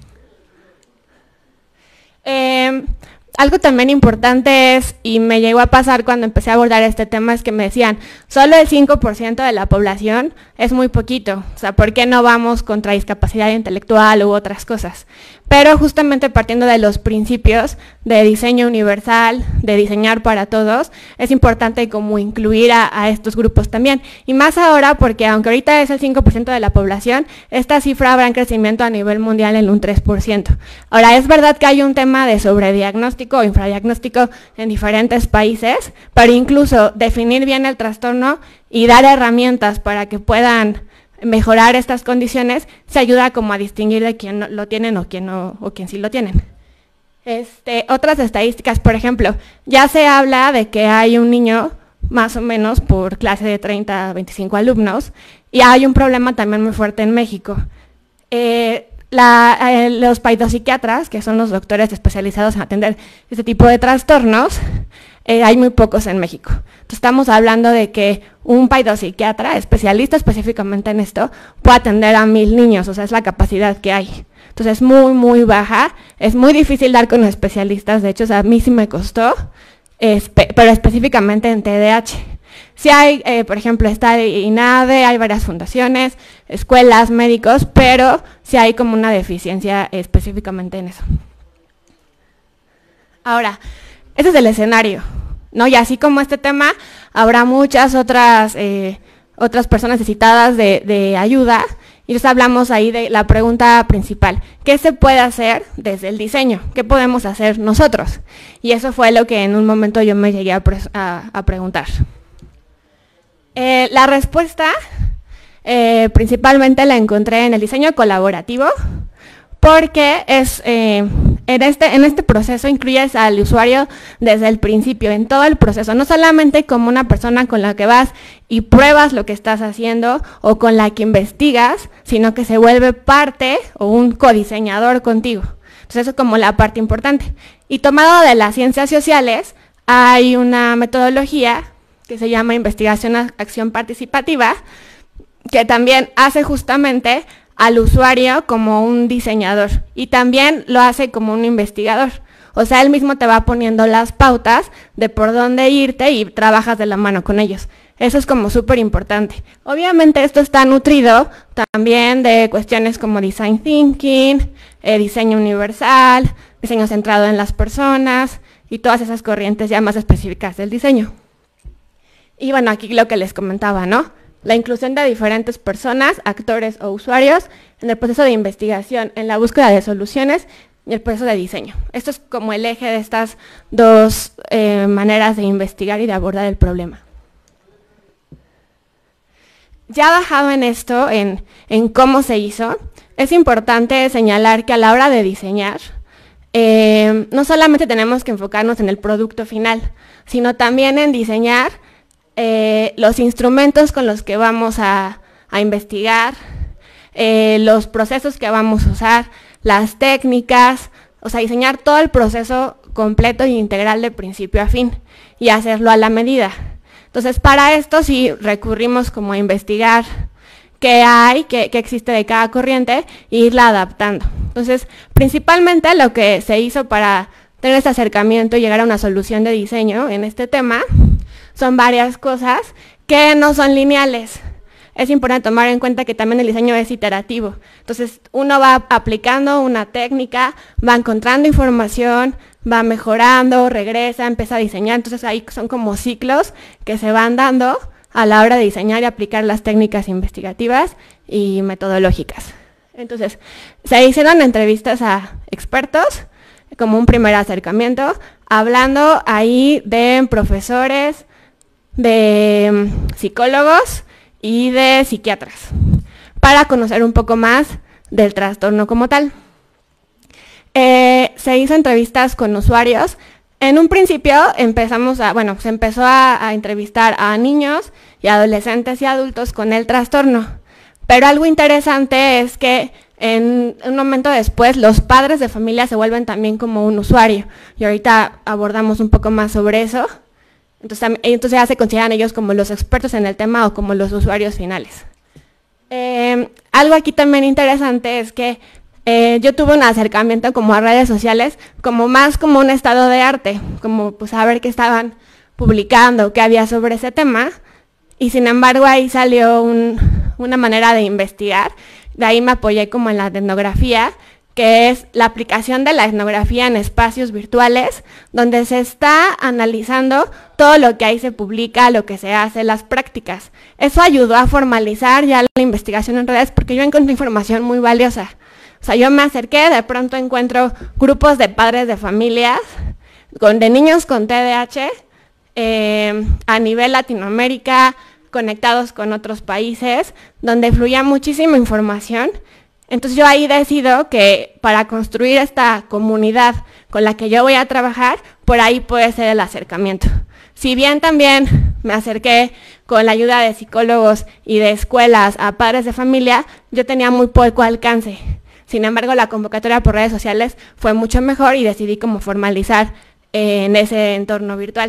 Algo también importante es, y me llegó a pasar cuando empecé a abordar este tema, es que me decían, solo el 5% de la población es muy poquito, o sea, ¿por qué no vamos contra discapacidad intelectual u otras cosas? Pero justamente partiendo de los principios de diseño universal, de diseñar para todos, es importante como incluir a estos grupos también. Y más ahora porque aunque ahorita es el 5% de la población, esta cifra habrá en crecimiento a nivel mundial en un 3%. Ahora, es verdad que hay un tema de sobrediagnóstico o infradiagnóstico en diferentes países, pero incluso definir bien el trastorno y dar herramientas para que puedan mejorar estas condiciones, se ayuda como a distinguir de quién no lo tienen o quién no, o quién sí lo tienen. Otras estadísticas, por ejemplo, ya se habla de que hay un niño más o menos por clase de 30 a 25 alumnos, y hay un problema también muy fuerte en México. Los paidopsiquiatras, que son los doctores especializados en atender este tipo de trastornos, hay muy pocos en México. Entonces estamos hablando de que un paidopsiquiatra, especialista específicamente en esto, puede atender a 1000 niños, o sea, es la capacidad que hay. Entonces es muy, muy baja, es muy difícil dar con especialistas, de hecho, o sea, a mí sí me costó, pero específicamente en TDAH. Sí hay, por ejemplo, está INADE, hay varias fundaciones, escuelas, médicos, pero sí hay como una deficiencia específicamente en eso. Ahora, ese es el escenario, ¿no? Y así como este tema, habrá muchas otras personas necesitadas de ayuda, y nos hablamos ahí de la pregunta principal, ¿qué se puede hacer desde el diseño? ¿Qué podemos hacer nosotros? Y eso fue lo que en un momento yo me llegué a preguntar. La respuesta principalmente la encontré en el diseño colaborativo, porque en este proceso incluyes al usuario desde el principio, en todo el proceso, no solamente como una persona con la que vas y pruebas lo que estás haciendo o con la que investigas, sino que se vuelve parte o un codiseñador contigo. Entonces eso es como la parte importante. Y tomado de las ciencias sociales, hay una metodología que se llama investigación acción participativa, que también hace justamente al usuario como un diseñador, y también lo hace como un investigador. O sea, él mismo te va poniendo las pautas de por dónde irte y trabajas de la mano con ellos. Eso es como súper importante. Obviamente esto está nutrido también de cuestiones como design thinking, diseño universal, diseño centrado en las personas y todas esas corrientes ya más específicas del diseño. Y bueno, aquí lo que les comentaba, ¿no? La inclusión de diferentes personas, actores o usuarios en el proceso de investigación, en la búsqueda de soluciones y el proceso de diseño. Esto es como el eje de estas dos maneras de investigar y de abordar el problema. Ya bajado en esto, en cómo se hizo, es importante señalar que a la hora de diseñar, no solamente tenemos que enfocarnos en el producto final, sino también en diseñar los instrumentos con los que vamos a investigar, los procesos que vamos a usar, las técnicas, o sea, diseñar todo el proceso completo e integral de principio a fin y hacerlo a la medida. Entonces, para esto sí recurrimos como a investigar qué hay, qué existe de cada corriente e irla adaptando. Entonces, principalmente lo que se hizo para tener este acercamiento y llegar a una solución de diseño en este tema son varias cosas que no son lineales. Es importante tomar en cuenta que también el diseño es iterativo. Entonces, uno va aplicando una técnica, va encontrando información, va mejorando, regresa, empieza a diseñar. Entonces, ahí son como ciclos que se van dando a la hora de diseñar y aplicar las técnicas investigativas y metodológicas. Entonces, se hicieron entrevistas a expertos, como un primer acercamiento, hablando ahí de profesores, de psicólogos y de psiquiatras, para conocer un poco más del trastorno como tal. Se hizo entrevistas con usuarios. En un principio se empezó a entrevistar a niños y adolescentes y adultos con el trastorno. Pero algo interesante es que en un momento después los padres de familia se vuelven también como un usuario. Y ahorita abordamos un poco más sobre eso. Entonces ya se consideran ellos como los expertos en el tema o como los usuarios finales. Algo aquí también interesante es que yo tuve un acercamiento como a redes sociales, más como un estado de arte, como pues a ver qué estaban publicando, qué había sobre ese tema, y sin embargo ahí salió una manera de investigar. De ahí me apoyé como en la etnografía, que es la aplicación de la etnografía en espacios virtuales, donde se está analizando todo lo que ahí se publica, lo que se hace, las prácticas. Eso ayudó a formalizar ya la investigación en redes, porque yo encontré información muy valiosa. O sea, yo me acerqué, de pronto encuentro grupos de padres de familias, de niños con TDAH, a nivel Latinoamérica, conectados con otros países, donde fluía muchísima información. Entonces yo ahí decido que para construir esta comunidad con la que yo voy a trabajar, por ahí puede ser el acercamiento. Si bien también me acerqué con la ayuda de psicólogos y de escuelas a padres de familia, yo tenía muy poco alcance. Sin embargo, la convocatoria por redes sociales fue mucho mejor y decidí como formalizar en ese entorno virtual.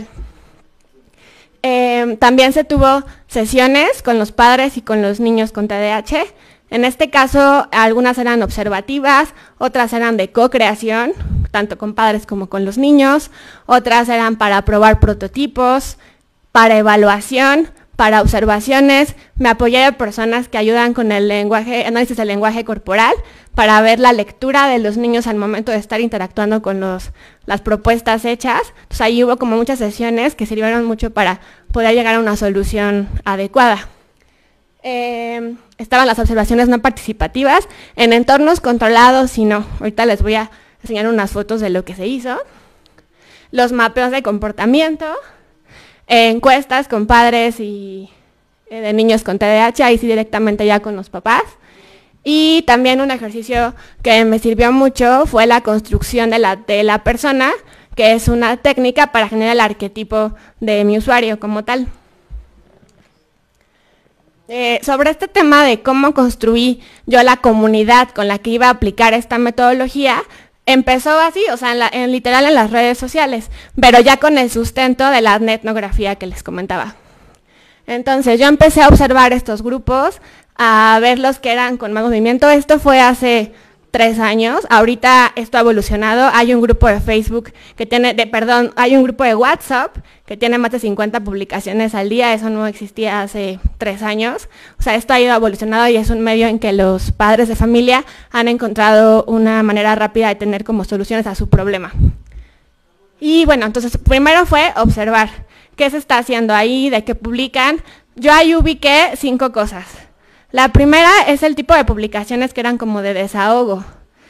También se tuvo sesiones con los padres y con los niños con TDAH. En este caso, algunas eran observativas, otras eran de co-creación, tanto con padres como con los niños, otras eran para probar prototipos, para evaluación, para observaciones. Me apoyé de personas que ayudan con el análisis del lenguaje corporal, para ver la lectura de los niños al momento de estar interactuando con las propuestas hechas. Entonces ahí hubo como muchas sesiones que sirvieron mucho para poder llegar a una solución adecuada. Estaban las observaciones no participativas en entornos controlados y no. Ahorita les voy a enseñar unas fotos de lo que se hizo. Los mapeos de comportamiento, encuestas con padres y de niños con TDAH, ahí sí directamente ya con los papás. Y también un ejercicio que me sirvió mucho fue la construcción de la persona, que es una técnica para generar el arquetipo de mi usuario como tal. Sobre este tema de cómo construí yo la comunidad con la que iba a aplicar esta metodología, empezó así, o sea, literal en las redes sociales, pero ya con el sustento de la etnografía que les comentaba. Entonces yo empecé a observar estos grupos, a ver los que eran con más movimiento. Esto fue hace 3 años, ahorita esto ha evolucionado. Hay un grupo de Facebook hay un grupo de WhatsApp que tiene más de 50 publicaciones al día. Eso no existía hace 3 años. O sea, esto ha ido evolucionando y es un medio en que los padres de familia han encontrado una manera rápida de tener como soluciones a su problema. Y bueno, entonces primero fue observar qué se está haciendo ahí, de qué publican. Yo ahí ubiqué 5 cosas. La primera es el tipo de publicaciones que eran como de desahogo,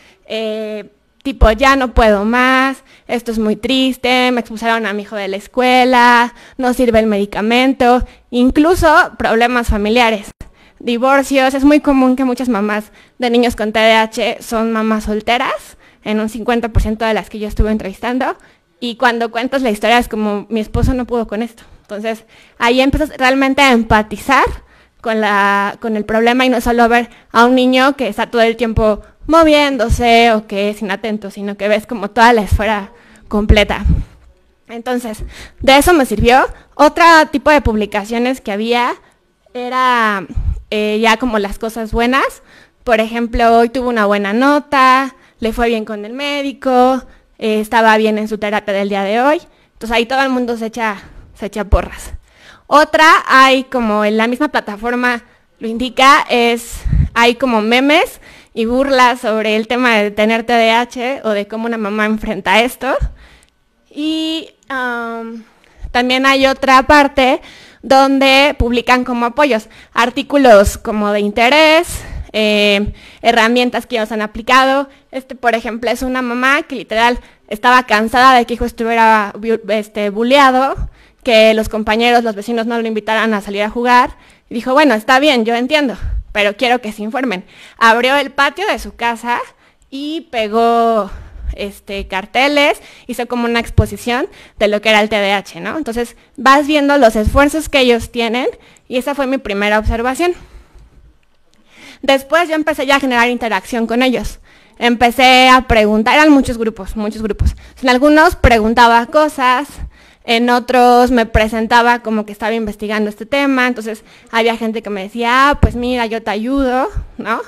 tipo ya no puedo más, esto es muy triste, me expulsaron a mi hijo de la escuela, no sirve el medicamento, incluso problemas familiares, divorcios. Es muy común que muchas mamás de niños con TDAH son mamás solteras, en un 50% de las que yo estuve entrevistando, y cuando cuentas la historia es como mi esposo no pudo con esto. Entonces ahí empiezas realmente a empatizar con el problema y no solo ver a un niño que está todo el tiempo moviéndose o que es inatento, sino que ves como toda la esfera completa. Entonces, de eso me sirvió. Otro tipo de publicaciones que había era ya como las cosas buenas. Por ejemplo, hoy tuvo una buena nota, le fue bien con el médico, estaba bien en su terapia del día de hoy. Entonces ahí todo el mundo se echa porras. Otra, hay como en la misma plataforma lo indica, hay como memes y burlas sobre el tema de tener TDAH o de cómo una mamá enfrenta esto. Y también hay otra parte donde publican como apoyos, artículos como de interés, herramientas que ellos han aplicado. Por ejemplo, es una mamá que literal estaba cansada de que hijo estuviera buleado, que los compañeros, los vecinos no lo invitaran a salir a jugar. Y dijo, bueno, está bien, yo entiendo, pero quiero que se informen. Abrió el patio de su casa y pegó carteles, hizo como una exposición de lo que era el TDAH, ¿no? Entonces vas viendo los esfuerzos que ellos tienen y esa fue mi primera observación. Después yo empecé ya a generar interacción con ellos. Empecé a preguntar, eran muchos grupos. En algunos preguntaba cosas, en otros me presentaba como que estaba investigando este tema, entonces había gente que me decía, pues mira, yo te ayudo, ¿no?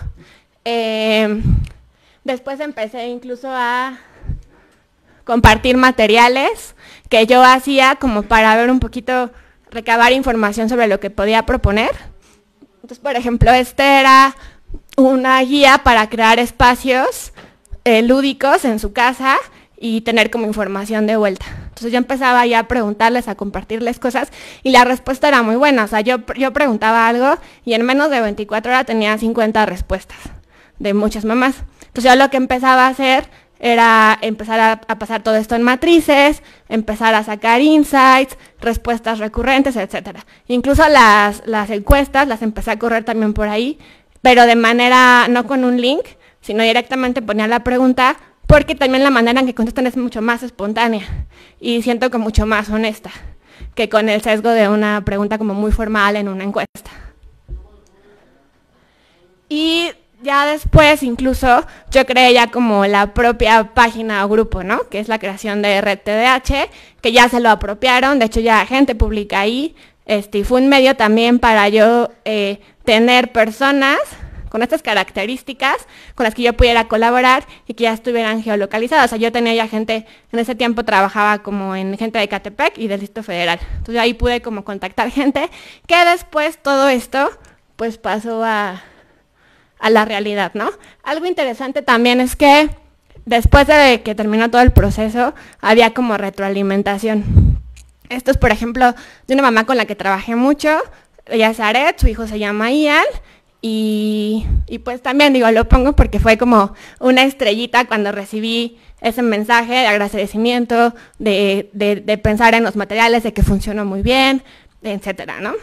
Después empecé incluso a compartir materiales que yo hacía como para ver un poquito, recabar información sobre lo que podía proponer. Entonces, por ejemplo, era una guía para crear espacios lúdicos en su casa y tener como información de vuelta. Entonces yo empezaba ya a preguntarles, a compartirles cosas y la respuesta era muy buena. O sea, yo preguntaba algo y en menos de 24 horas tenía 50 respuestas de muchas mamás. Entonces yo lo que empezaba a hacer era empezar a pasar todo esto en matrices, empezar a sacar insights, respuestas recurrentes, etcétera. Incluso las encuestas las empecé a correr también por ahí, pero de manera, no con un link, sino directamente ponía la pregunta, porque también la manera en que contestan es mucho más espontánea y siento que mucho más honesta que con el sesgo de una pregunta como muy formal en una encuesta. Y ya después incluso yo creé ya como la propia página o grupo, ¿no? Que es la creación de Red TDAH, que ya se lo apropiaron, de hecho ya gente publica ahí, y fue un medio también para yo tener personas con estas características con las que yo pudiera colaborar y que ya estuvieran geolocalizadas. O sea, yo tenía ya gente, en ese tiempo trabajaba como en gente de Ecatepec y del Distrito Federal. Entonces ahí pude como contactar gente que después todo esto pues pasó a la realidad, ¿no? Algo interesante también es que después de que terminó todo el proceso, había como retroalimentación. Esto es, por ejemplo, de una mamá con la que trabajé mucho, ella es Aret, su hijo se llama Ian, y pues también digo, lo pongo porque fue como una estrellita cuando recibí ese mensaje de agradecimiento, de pensar en los materiales, de que funcionó muy bien, etcétera, ¿no?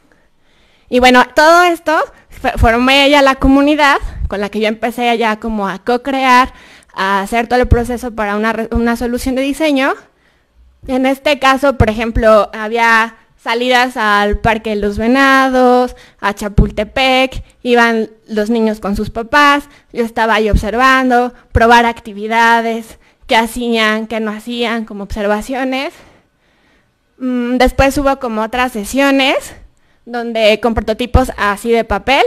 Y bueno, todo esto formé ya la comunidad con la que yo empecé ya como a co-crear, a hacer todo el proceso para una solución de diseño. En este caso, por ejemplo, había salidas al Parque de los Venados, a Chapultepec, iban los niños con sus papás, yo estaba ahí observando, probar actividades, qué hacían, qué no hacían, como observaciones. Después hubo como otras sesiones, donde con prototipos así de papel,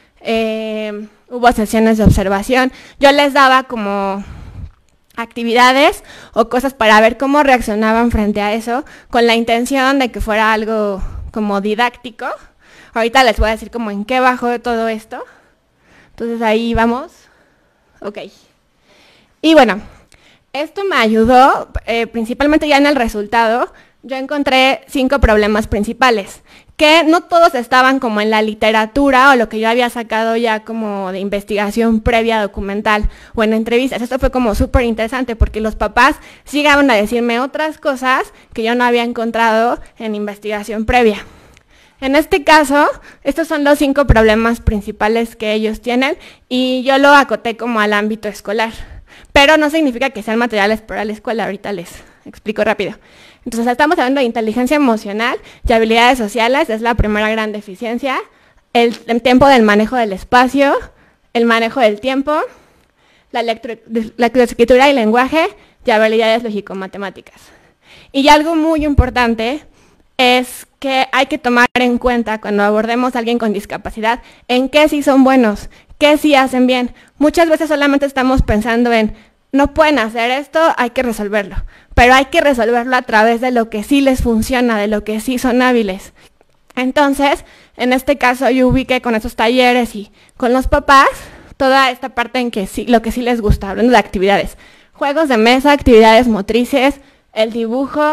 hubo sesiones de observación, yo les daba como actividades o cosas para ver cómo reaccionaban frente a eso, con la intención de que fuera algo como didáctico. Ahorita les voy a decir como en qué bajó de todo esto. Entonces ahí vamos. Ok. Y bueno, esto me ayudó, principalmente ya en el resultado, yo encontré 5 problemas principales, que no todos estaban como en la literatura o lo que yo había sacado ya como de investigación previa documental o en entrevistas. Esto fue como súper interesante porque los papás llegaban a decirme otras cosas que yo no había encontrado en investigación previa. En este caso, estos son los 5 problemas principales que ellos tienen y yo lo acoté como al ámbito escolar. Pero no significa que sean materiales para la escuela, ahorita les explico rápido. Entonces estamos hablando de inteligencia emocional y habilidades sociales, es la primera gran deficiencia, el tiempo del manejo del espacio, el manejo del tiempo, la lectoescritura y lenguaje y habilidades lógico-matemáticas. Y algo muy importante es que hay que tomar en cuenta cuando abordemos a alguien con discapacidad en qué sí son buenos, qué sí hacen bien. Muchas veces solamente estamos pensando en no pueden hacer esto, hay que resolverlo. Pero hay que resolverlo a través de lo que sí les funciona, de lo que sí son hábiles. Entonces, en este caso yo ubiqué con esos talleres y con los papás toda esta parte en que sí, lo que sí les gusta, hablando de actividades. Juegos de mesa, actividades motrices, el dibujo,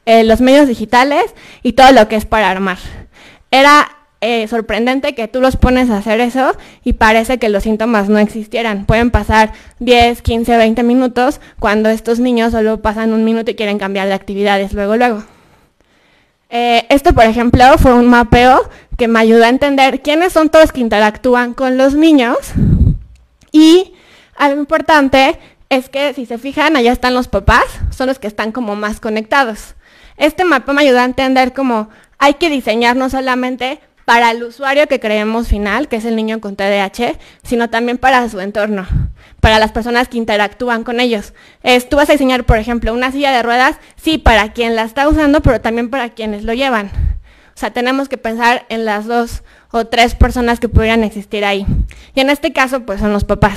los medios digitales y todo lo que es para armar. Era sorprendente que tú los pones a hacer eso y parece que los síntomas no existieran. Pueden pasar 10, 15, 20 minutos cuando estos niños solo pasan un minuto y quieren cambiar de actividades luego. Esto, por ejemplo, fue un mapeo que me ayudó a entender quiénes son todos los que interactúan con los niños. Y algo importante es que, si se fijan, allá están los papás, son los que están como más conectados. Este mapeo me ayudó a entender cómo hay que diseñar no solamente para el usuario que creemos final, que es el niño con TDAH, sino también para su entorno, para las personas que interactúan con ellos. Tú vas a diseñar, por ejemplo, una silla de ruedas, sí, para quien la está usando, pero también para quienes lo llevan. O sea, tenemos que pensar en las 2 o 3 personas que pudieran existir ahí. Y en este caso, pues son los papás.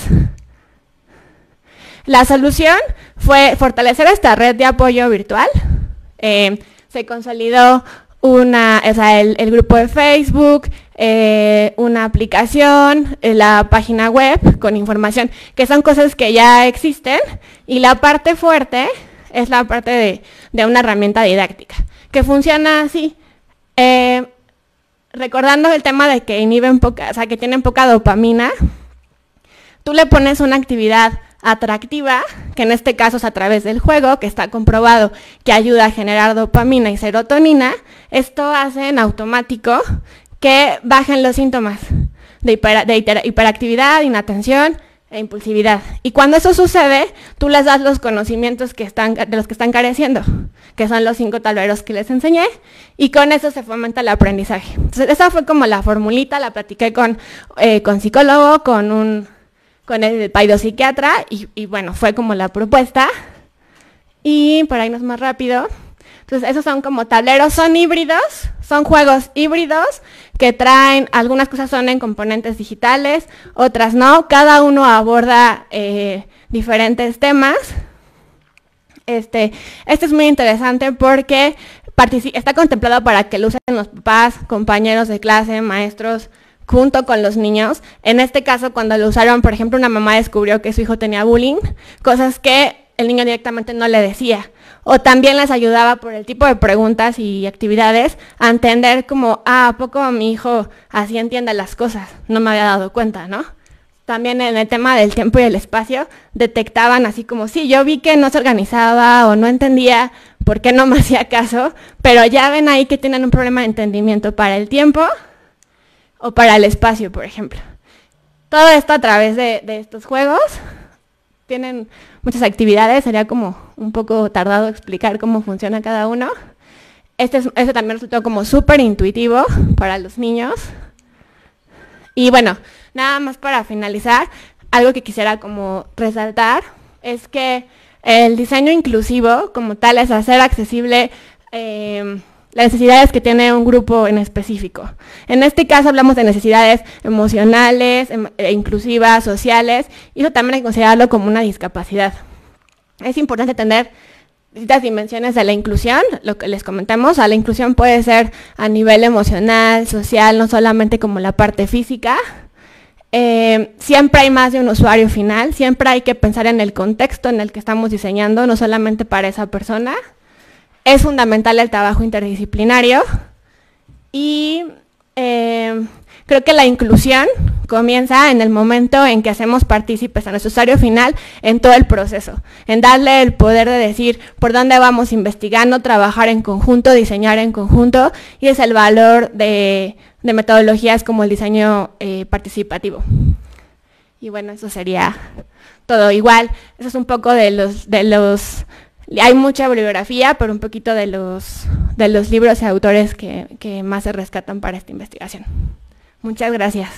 La solución fue fortalecer esta red de apoyo virtual. Se consolidó el grupo de Facebook, una aplicación, la página web con información, que son cosas que ya existen, y la parte fuerte es la parte de una herramienta didáctica, que funciona así. Recordando el tema de que inhiben que tienen poca dopamina, tú le pones una actividad atractiva, que en este caso es a través del juego, que está comprobado que ayuda a generar dopamina y serotonina. Esto hace en automático que bajen los síntomas de hiperactividad, inatención e impulsividad. Y cuando eso sucede, tú les das los conocimientos de los que están careciendo, que son los 5 tableros que les enseñé, y con eso se fomenta el aprendizaje. Entonces, esa fue como la formulita, la platiqué con psicólogo, con el paidopsiquiatra, y bueno, fue como la propuesta. Y para irnos más rápido, entonces esos son como tableros, son híbridos, son juegos híbridos que traen, algunas cosas son en componentes digitales, otras no, cada uno aborda diferentes temas. Este es muy interesante porque está contemplado para que lo usen los papás, compañeros de clase, maestros, junto con los niños. En este caso, cuando lo usaron, por ejemplo, una mamá descubrió que su hijo tenía bullying, cosas que el niño directamente no le decía. O también les ayudaba por el tipo de preguntas y actividades a entender como, ¿a poco mi hijo así entiende las cosas? No me había dado cuenta, ¿no? También en el tema del tiempo y el espacio, detectaban así como, sí, yo vi que no se organizaba o no entendía por qué no me hacía caso, pero ya ven ahí que tienen un problema de entendimiento para el tiempo o para el espacio, por ejemplo. Todo esto a través de estos juegos. Tienen muchas actividades, sería como un poco tardado explicar cómo funciona cada uno. Este también resultó como súper intuitivo para los niños. Y bueno, nada más para finalizar, algo que quisiera como resaltar es que el diseño inclusivo como tal es hacer accesible las necesidades que tiene un grupo en específico. En este caso hablamos de necesidades emocionales, inclusivas, sociales, y eso también hay que considerarlo como una discapacidad. Es importante tener distintas dimensiones de la inclusión, lo que les comentamos. La inclusión puede ser a nivel emocional, social, no solamente como la parte física. Siempre hay más de un usuario final, siempre hay que pensar en el contexto en el que estamos diseñando, no solamente para esa persona. Es fundamental el trabajo interdisciplinario y creo que la inclusión comienza en el momento en que hacemos partícipes a nuestro usuario final en todo el proceso, en darle el poder de decir por dónde vamos investigando, trabajar en conjunto, diseñar en conjunto, y es el valor de metodologías como el diseño participativo. Y bueno, eso sería todo. Igual, eso es un poco de los hay mucha bibliografía, pero un poquito de los libros y autores que más se rescatan para esta investigación. Muchas gracias.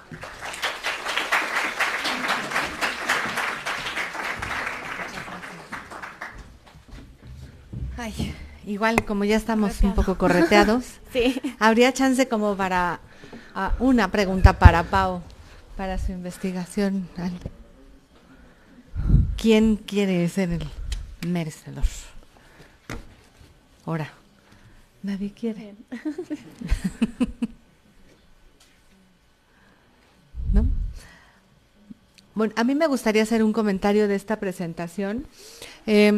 Ay, igual como ya estamos un poco correteados, sí, habría chance como para una pregunta para Pau, para su investigación. ¿Quién quiere ser el merecedor? Ahora, nadie quiere. ¿No? Bueno, a mí me gustaría hacer un comentario de esta presentación.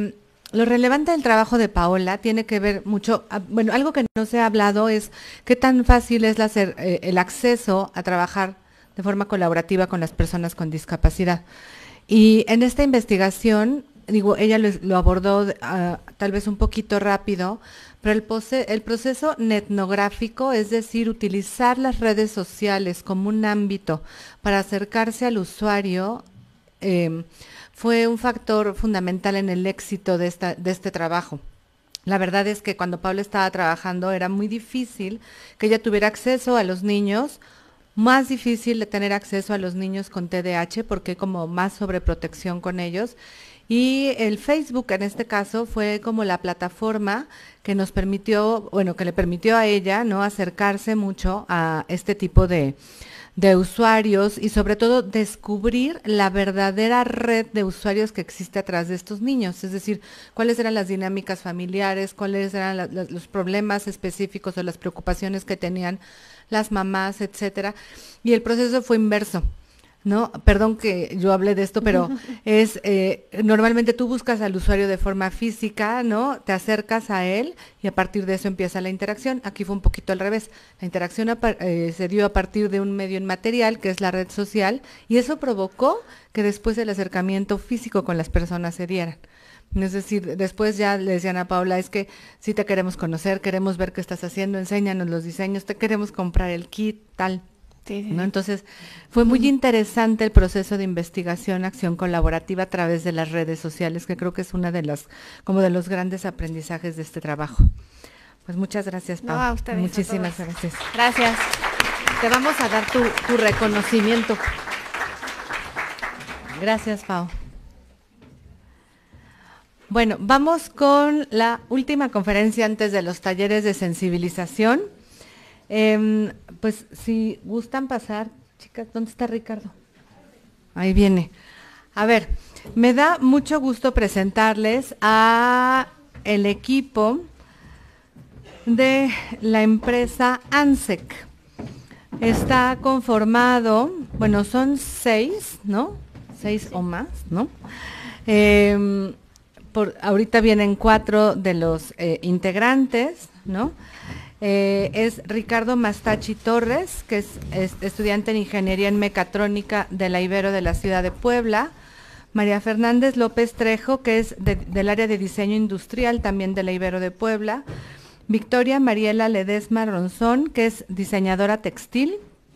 Lo relevante del trabajo de Paola tiene que ver mucho, bueno, algo que no se ha hablado es qué tan fácil es el acceso a trabajar de forma colaborativa con las personas con discapacidad. Y en esta investigación, digo, ella lo abordó tal vez un poquito rápido, pero el proceso etnográfico, es decir, utilizar las redes sociales como un ámbito para acercarse al usuario, fue un factor fundamental en el éxito de este trabajo. La verdad es que cuando Paula estaba trabajando era muy difícil que ella tuviera acceso a los niños, más difícil de tener acceso a los niños con TDAH porque hay como más sobreprotección con ellos. Y el Facebook en este caso fue como la plataforma que nos permitió, bueno, que le permitió a ella, ¿no?, acercarse mucho a este tipo de usuarios y sobre todo descubrir la verdadera red de usuarios que existe atrás de estos niños, es decir, cuáles eran las dinámicas familiares, cuáles eran los problemas específicos o las preocupaciones que tenían las mamás, etcétera. Y el proceso fue inverso, ¿no? Perdón que yo hable de esto, pero es normalmente tú buscas al usuario de forma física, ¿no? Te acercas a él y a partir de eso empieza la interacción. Aquí fue un poquito al revés. La interacción se dio a partir de un medio inmaterial, que es la red social, y eso provocó que después el acercamiento físico con las personas se dieran. Es decir, después ya le decían a Paula, es que sí te queremos conocer, queremos ver qué estás haciendo, enséñanos los diseños, te queremos comprar el kit, tal. Sí, sí. ¿No? Entonces, fue muy interesante el proceso de investigación, acción colaborativa a través de las redes sociales, que creo que es una de las, como de los grandes aprendizajes de este trabajo. Pues muchas gracias, Pau. No, a ustedes, muchísimas a todos. gracias. Gracias. Te vamos a dar tu reconocimiento. Gracias, Pau. Bueno, vamos con la última conferencia antes de los talleres de sensibilización. Pues si gustan pasar, chicas, ¿dónde está Ricardo? Ahí viene. A ver, me da mucho gusto presentarles a el equipo de la empresa ANSEC. Está conformado, bueno, son 6, ¿no? 6 o más, ¿no? Ahorita vienen 4 de los integrantes, ¿no? Es Ricardo Mastachi Torres, que es estudiante en Ingeniería en Mecatrónica de la Ibero de la ciudad de Puebla. María Fernández López Trejo, que es del área de diseño industrial, también de la Ibero de Puebla. Victoria Mariela Ledesma Ronzón, que es diseñadora textil.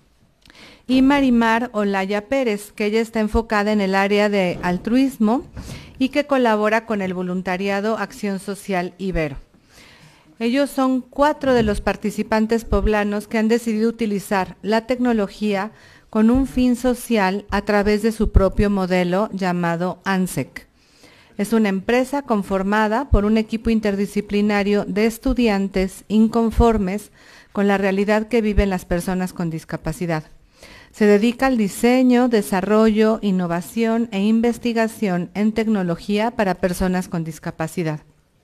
Y Marimar Olaya Pérez, que ella está enfocada en el área de altruismo y que colabora con el voluntariado Acción Social Ibero. Ellos son 4 de los participantes poblanos que han decidido utilizar la tecnología con un fin social a través de su propio modelo llamado ANSEC. Es una empresa conformada por un equipo interdisciplinario de estudiantes inconformes con la realidad que viven las personas con discapacidad. Se dedica al diseño, desarrollo, innovación e investigación en tecnología para personas con discapacidad.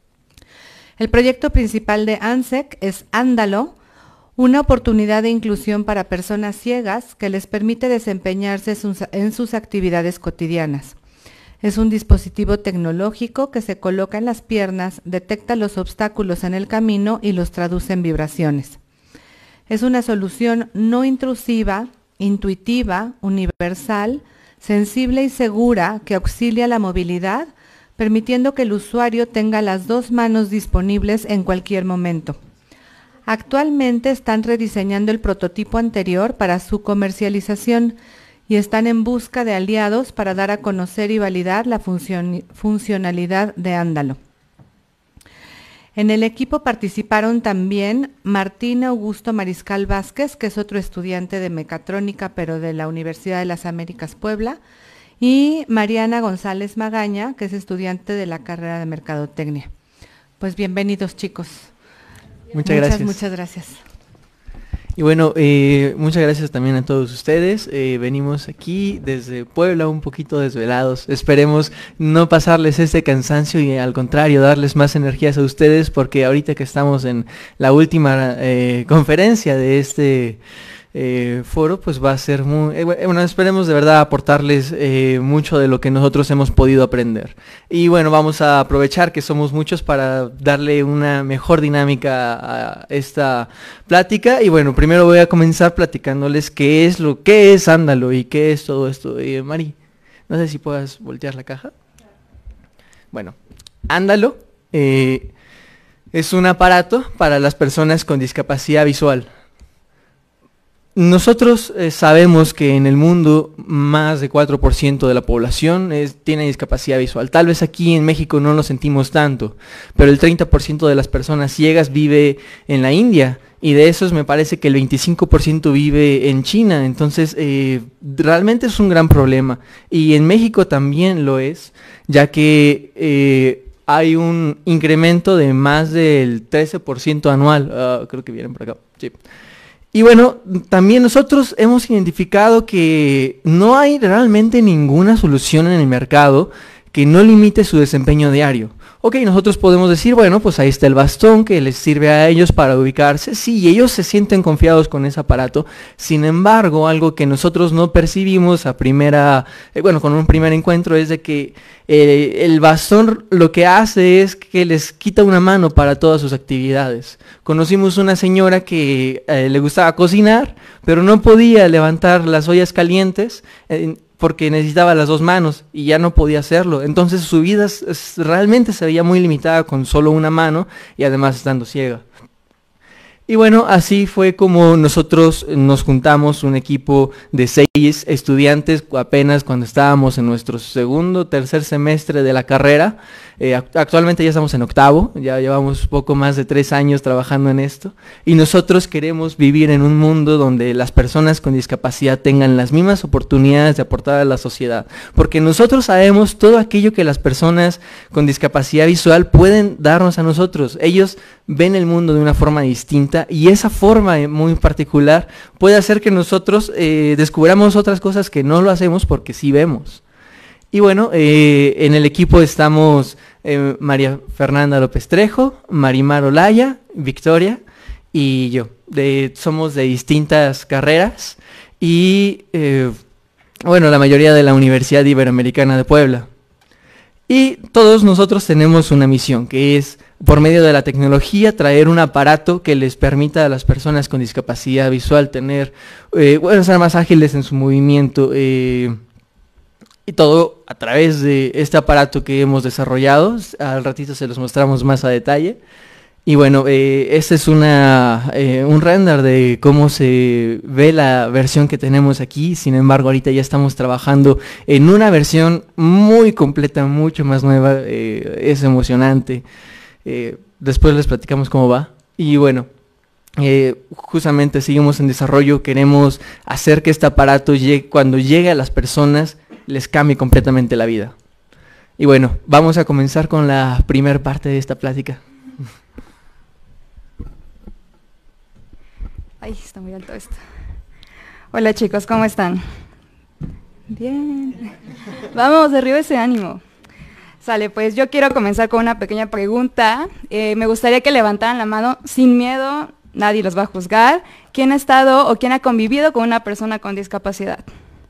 El proyecto principal de ANSEC es Ándalo, una oportunidad de inclusión para personas ciegas que les permite desempeñarse en sus actividades cotidianas. Es un dispositivo tecnológico que se coloca en las piernas, detecta los obstáculos en el camino y los traduce en vibraciones. Es una solución no intrusiva, intuitiva, universal, sensible y segura que auxilia la movilidad, permitiendo que el usuario tenga las 2 manos disponibles en cualquier momento. Actualmente están rediseñando el prototipo anterior para su comercialización y están en busca de aliados para dar a conocer y validar la funcionalidad de Ándalo. En el equipo participaron también Martín Augusto Mariscal Vázquez, que es otro estudiante de mecatrónica, pero de la Universidad de las Américas Puebla, y Mariana González Magaña, que es estudiante de la carrera de Mercadotecnia. Pues bienvenidos, chicos. Muchas gracias. Muchas gracias. Y bueno, muchas gracias también a todos ustedes. Venimos aquí desde Puebla un poquito desvelados. Esperemos no pasarles este cansancio y al contrario, darles más energías a ustedes, porque ahorita que estamos en la última conferencia de foro, pues va a ser muy, bueno, esperemos de verdad aportarles mucho de lo que nosotros hemos podido aprender. Y bueno, vamos a aprovechar que somos muchos para darle una mejor dinámica a esta plática. Y bueno, primero voy a comenzar platicándoles qué es Ándalo y qué es todo esto. Mari, no sé si puedas voltear la caja. Bueno, Ándalo es un aparato para las personas con discapacidad visual. Nosotros sabemos que en el mundo más de 4% de la población tiene discapacidad visual. Tal vez aquí en México no lo sentimos tanto, pero el 30% de las personas ciegas vive en la India y de esos me parece que el 25% vive en China. Entonces realmente es un gran problema y en México también lo es, ya que hay un incremento de más del 13% anual. Creo que vienen por acá. Sí. Y bueno, también nosotros hemos identificado que no hay realmente ninguna solución en el mercado que no limite su desempeño diario. Ok, nosotros podemos decir, bueno, pues ahí está el bastón que les sirve a ellos para ubicarse. Sí, ellos se sienten confiados con ese aparato. Sin embargo, algo que nosotros no percibimos a con un primer encuentro es de que el bastón lo que hace es que les quita una mano para todas sus actividades. Conocimos una señora que le gustaba cocinar, pero no podía levantar las ollas calientes porque necesitaba las dos manos y ya no podía hacerlo. Entonces su vida realmente se veía muy limitada con solo una mano y además estando ciega. Y bueno, así fue como nosotros nos juntamos un equipo de 6 estudiantes apenas cuando estábamos en nuestro tercer semestre de la carrera. Actualmente ya estamos en octavo, ya llevamos poco más de 3 años trabajando en esto. Y nosotros queremos vivir en un mundo donde las personas con discapacidad tengan las mismas oportunidades de aportar a la sociedad. Porque nosotros sabemos todo aquello que las personas con discapacidad visual pueden darnos a nosotros. Ellos ven el mundo de una forma distinta y esa forma muy particular puede hacer que nosotros descubramos otras cosas que no lo hacemos porque sí vemos. Y bueno, en el equipo estamos María Fernanda López Trejo, Marimar Olaya, Victoria y yo. Somos de distintas carreras y la mayoría de la Universidad Iberoamericana de Puebla. Y todos nosotros tenemos una misión, que es, por medio de la tecnología, traer un aparato que les permita a las personas con discapacidad visual tener, ser más ágiles en su movimiento, y todo a través de este aparato que hemos desarrollado. Al ratito se los mostramos más a detalle. Y bueno, este es un render de cómo se ve la versión que tenemos aquí. Sin embargo, ahorita ya estamos trabajando en una versión muy completa, mucho más nueva. Es emocionante. Después les platicamos cómo va. Y bueno, justamente seguimos en desarrollo. Queremos hacer que este aparato cuando llegue a las personas les cambie completamente la vida. Y bueno, vamos a comenzar con la primera parte de esta plática. Ay, está muy alto esto. Hola chicos, ¿cómo están? Bien. Vamos, arriba ese ánimo. Sale, pues yo quiero comenzar con una pequeña pregunta. Me gustaría que levantaran la mano sin miedo, nadie los va a juzgar. ¿Quién ha estado o quién ha convivido con una persona con discapacidad?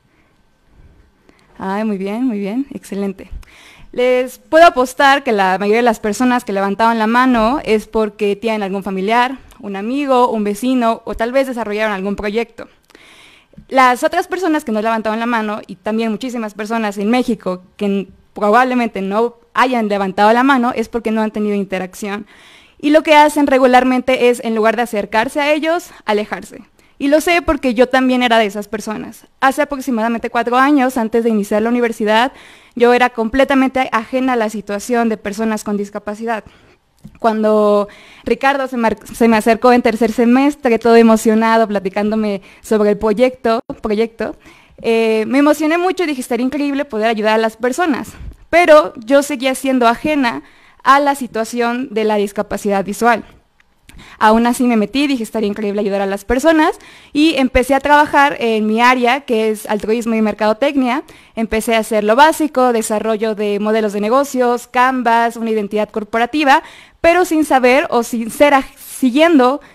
Ay, muy bien, excelente. Les puedo apostar que la mayoría de las personas que levantaban la mano es porque tienen algún familiar, un amigo, un vecino o tal vez desarrollaron algún proyecto. Las otras personas que no levantaban la mano, y también muchísimas personas en México que probablemente no hayan levantado la mano, es porque no han tenido interacción. Y lo que hacen regularmente es, en lugar de acercarse a ellos, alejarse. Y lo sé porque yo también era de esas personas. Hace aproximadamente 4 años, antes de iniciar la universidad, yo era completamente ajena a la situación de personas con discapacidad. Cuando Ricardo se me acercó en tercer semestre, todo emocionado, platicándome sobre el proyecto, me emocioné mucho y dije, estaría increíble poder ayudar a las personas. Pero yo seguía siendo ajena a la situación de la discapacidad visual. Aún así me metí, dije estaría increíble ayudar a las personas y empecé a trabajar en mi área, que es altruismo y mercadotecnia. Empecé a hacer lo básico, desarrollo de modelos de negocios, Canvas, una identidad corporativa, pero sin saber o sin ser siguiendo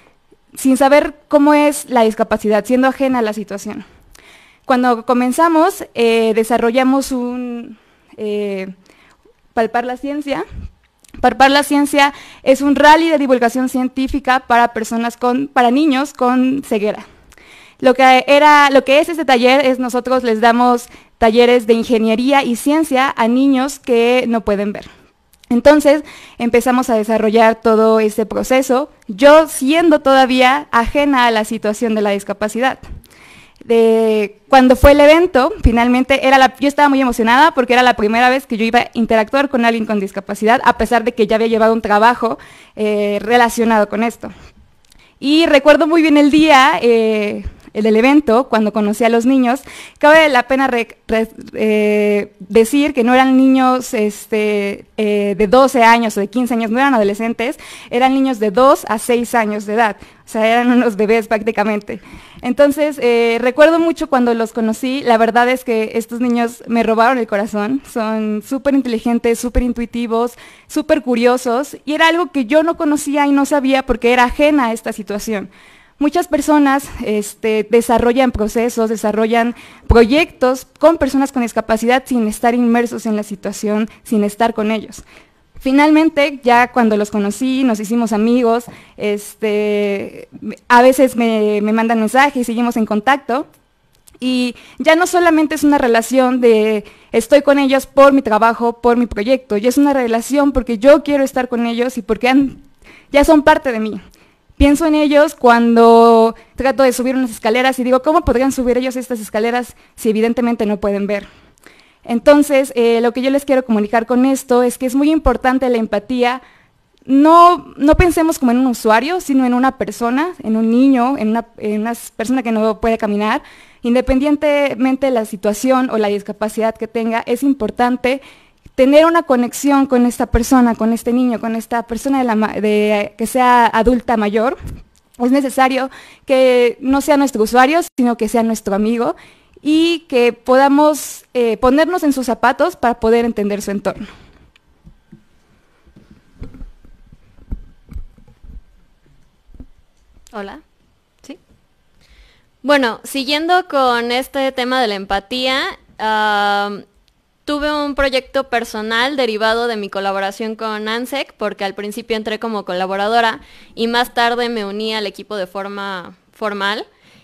sin saber cómo es la discapacidad, siendo ajena a la situación. Cuando comenzamos, desarrollamos un Palpar la Ciencia. Palpar la Ciencia es un rally de divulgación científica para niños con ceguera. Lo que es este taller es nosotros les damos talleres de ingeniería y ciencia a niños que no pueden ver. Entonces empezamos a desarrollar todo este proceso, yo siendo todavía ajena a la situación de la discapacidad. Cuando fue el evento, finalmente, yo estaba muy emocionada porque era la primera vez que yo iba a interactuar con alguien con discapacidad, a pesar de que ya había llevado un trabajo relacionado con esto. Y recuerdo muy bien el día del evento, cuando conocí a los niños. Cabe la pena decir que no eran niños de 12 años o de 15 años, no eran adolescentes, eran niños de 2 a 6 años de edad, o sea, eran unos bebés prácticamente. Entonces, recuerdo mucho cuando los conocí, la verdad es que estos niños me robaron el corazón, son súper inteligentes, súper intuitivos, súper curiosos, y era algo que yo no conocía y no sabía porque era ajena a esta situación. Muchas personas desarrollan procesos, desarrollan proyectos con personas con discapacidad sin estar inmersos en la situación, sin estar con ellos. Finalmente, ya cuando los conocí, nos hicimos amigos, a veces me mandan mensajes y seguimos en contacto. Y ya no solamente es una relación de estoy con ellos por mi trabajo, por mi proyecto, ya es una relación porque yo quiero estar con ellos y porque ya son parte de mí. Pienso en ellos cuando trato de subir unas escaleras y digo, ¿cómo podrían subir ellos estas escaleras si evidentemente no pueden ver? Entonces, lo que yo les quiero comunicar con esto es que es muy importante la empatía. No pensemos como en un usuario, sino en una persona, en un niño, en una persona que no puede caminar. Independientemente de la situación o la discapacidad que tenga, es importante tener una conexión con esta persona, con este niño, con esta persona que sea adulta mayor. Es necesario que no sea nuestro usuario, sino que sea nuestro amigo y que podamos ponernos en sus zapatos para poder entender su entorno. Hola. ¿Sí? Bueno, siguiendo con este tema de la empatía, tuve un proyecto personal derivado de mi colaboración con ANSEC, porque al principio entré como colaboradora y más tarde me uní al equipo de forma formal,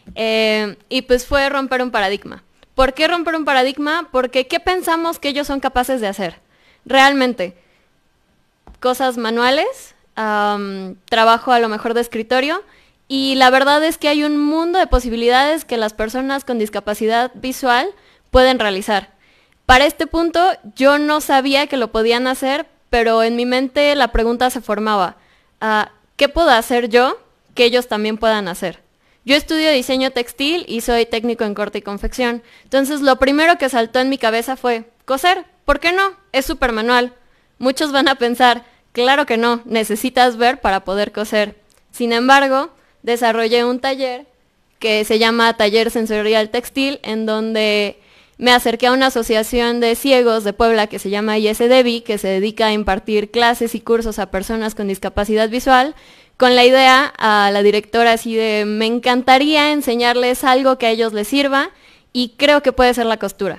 y pues fue romper un paradigma. ¿Por qué romper un paradigma? Porque ¿qué pensamos que ellos son capaces de hacer? Realmente, cosas manuales, trabajo a lo mejor de escritorio, y la verdad es que hay un mundo de posibilidades que las personas con discapacidad visual pueden realizar. Para este punto yo no sabía que lo podían hacer, pero en mi mente la pregunta se formaba, ¿qué puedo hacer yo que ellos también puedan hacer? Yo estudio diseño textil y soy técnico en corte y confección, entonces lo primero que saltó en mi cabeza fue, coser, ¿por qué no? Es súper manual. Muchos van a pensar, claro que no, necesitas ver para poder coser. Sin embargo, desarrollé un taller que se llama Taller Sensorial Textil, en donde me acerqué a una asociación de ciegos de Puebla que se llama ISDEVI, que se dedica a impartir clases y cursos a personas con discapacidad visual, con la idea a la directora así de, me encantaría enseñarles algo que a ellos les sirva y creo que puede ser la costura.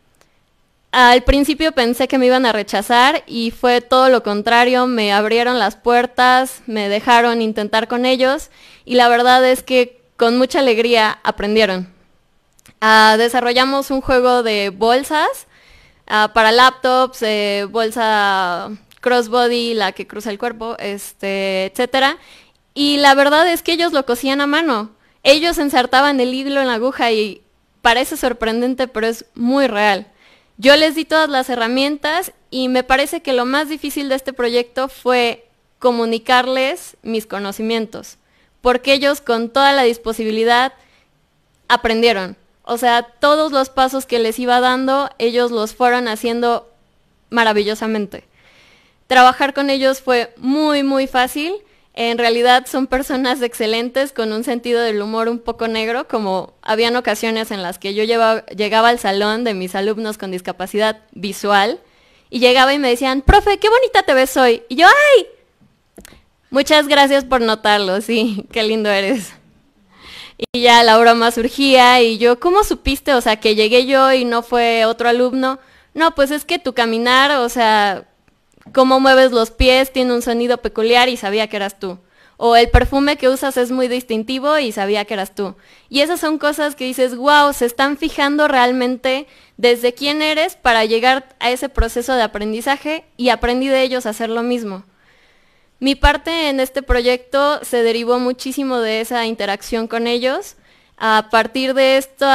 Al principio pensé que me iban a rechazar y fue todo lo contrario, me abrieron las puertas, me dejaron intentar con ellos y la verdad es que con mucha alegría aprendieron. Desarrollamos un juego de bolsas para laptops, bolsa crossbody, la que cruza el cuerpo, etcétera. Y la verdad es que ellos lo cosían a mano. Ellos ensartaban el hilo en la aguja y parece sorprendente, pero es muy real. Yo les di todas las herramientas y me parece que lo más difícil de este proyecto fue comunicarles mis conocimientos, porque ellos con toda la disponibilidad aprendieron. O sea, todos los pasos que les iba dando, ellos los fueron haciendo maravillosamente. Trabajar con ellos fue muy, muy fácil. En realidad son personas excelentes con un sentido del humor un poco negro, como habían ocasiones en las que yo llegaba al salón de mis alumnos con discapacidad visual y llegaba y me decían, profe, qué bonita te ves hoy. Y yo, ¡ay! Muchas gracias por notarlo, sí, qué lindo eres. Y ya la broma surgía y yo, ¿cómo supiste? O sea, que llegué yo y no fue otro alumno. No, pues es que tu caminar, o sea, cómo mueves los pies tiene un sonido peculiar y sabía que eras tú. O el perfume que usas es muy distintivo y sabía que eras tú. Y esas son cosas que dices, wow, se están fijando realmente desde quién eres para llegar a ese proceso de aprendizaje y aprendí de ellos a hacer lo mismo. Mi parte en este proyecto se derivó muchísimo de esa interacción con ellos. A partir de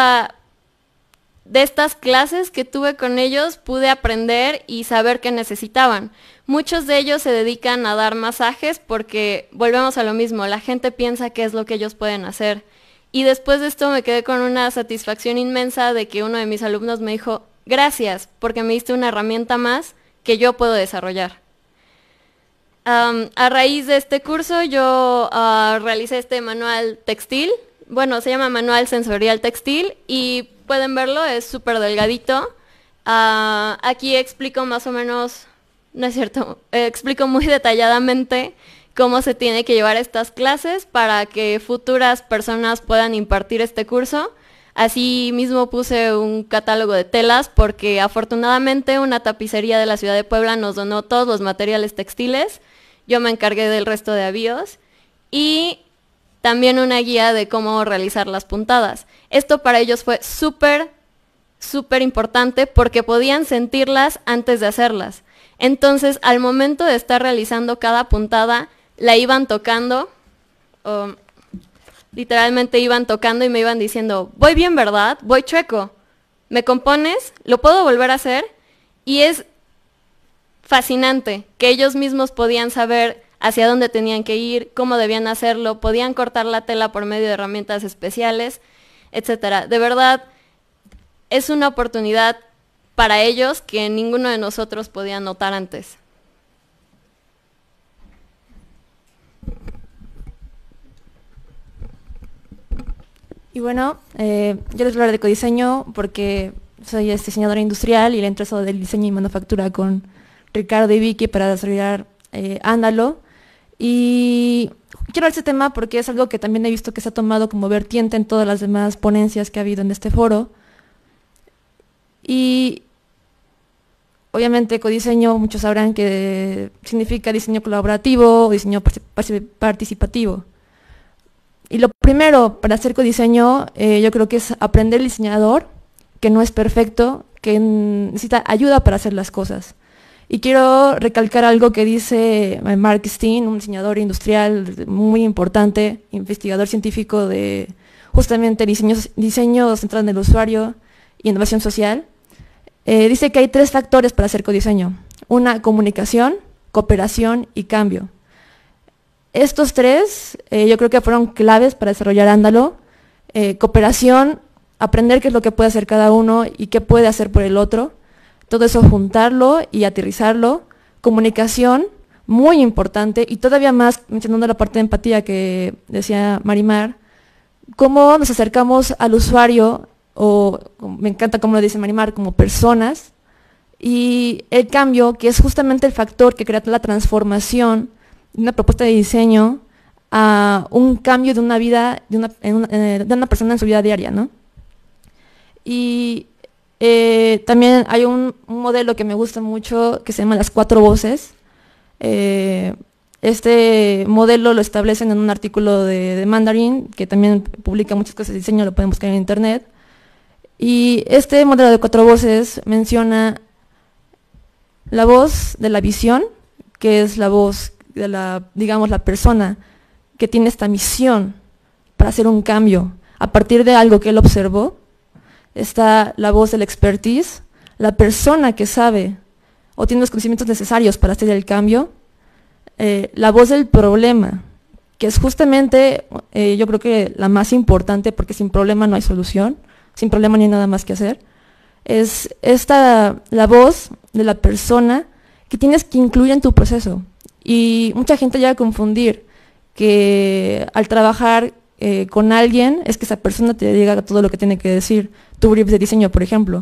estas clases que tuve con ellos, pude aprender y saber qué necesitaban. Muchos de ellos se dedican a dar masajes porque, volvemos a lo mismo, la gente piensa qué es lo que ellos pueden hacer. Y después de esto me quedé con una satisfacción inmensa de que uno de mis alumnos me dijo, gracias, porque me diste una herramienta más que yo puedo desarrollar. A raíz de este curso yo realicé este manual textil, bueno, se llama Manual Sensorial Textil y pueden verlo, es súper delgadito. Aquí explico más o menos, no es cierto, explico muy detalladamente cómo se tiene que llevar estas clases para que futuras personas puedan impartir este curso. Así mismo puse un catálogo de telas porque afortunadamente una tapicería de la ciudad de Puebla nos donó todos los materiales textiles. Yo me encargué del resto de avíos y también una guía de cómo realizar las puntadas. Esto para ellos fue súper importante porque podían sentirlas antes de hacerlas. Entonces, al momento de estar realizando cada puntada, la iban tocando, literalmente iban tocando y me iban diciendo, voy bien, ¿verdad? Voy chueco. ¿Me compones? ¿Lo puedo volver a hacer? Y es fascinante que ellos mismos podían saber hacia dónde tenían que ir, cómo debían hacerlo, podían cortar la tela por medio de herramientas especiales, etcétera. De verdad, es una oportunidad para ellos que ninguno de nosotros podía notar antes. Y bueno, yo les voy a hablar de ecodiseño porque soy diseñadora industrial y le entro del diseño y manufactura con Ricardo y Vicky para desarrollar Ándalo. Y quiero hablar de este tema porque es algo que también he visto que se ha tomado como vertiente en todas las demás ponencias que ha habido en este foro. Y obviamente ecodiseño, muchos sabrán que significa diseño colaborativo o diseño participativo. Y lo primero para hacer ecodiseño yo creo que es aprender el diseñador, que no es perfecto, que necesita ayuda para hacer las cosas. Y quiero recalcar algo que dice Mark Steen, un diseñador industrial muy importante, investigador científico de justamente diseño centrado en el usuario y innovación social. Dice que hay 3 factores para hacer ecodiseño. Una, comunicación, cooperación y cambio. Estos 3 yo creo que fueron claves para desarrollar Ándalo. Cooperación, aprender qué es lo que puede hacer cada uno y qué puede hacer por el otro. Todo eso juntarlo y aterrizarlo. Comunicación, muy importante, y todavía más, mencionando la parte de empatía que decía Marimar, cómo nos acercamos al usuario, o me encanta cómo lo dice Marimar, como personas, y el cambio, que es justamente el factor que crea la transformación de una propuesta de diseño a un cambio de una vida, de una persona en su vida diaria, ¿no? Y también hay un modelo que me gusta mucho que se llama las 4 voces. Este modelo lo establecen en un artículo de Mandarin, que también publica muchas cosas de diseño, lo pueden buscar en internet. Y este modelo de 4 voces menciona la voz de la visión, que es la voz de digamos, la persona que tiene esta misión para hacer un cambio a partir de algo que él observó. Está la voz del expertise, la persona que sabe o tiene los conocimientos necesarios para hacer el cambio. La voz del problema, que es justamente, yo creo que la más importante, porque sin problema no hay solución, sin problema no hay nada más que hacer. Es la voz de la persona que tienes que incluir en tu proceso. Y mucha gente llega a confundir que al trabajar con alguien, es que esa persona te diga todo lo que tiene que decir. Tu brief de diseño, por ejemplo.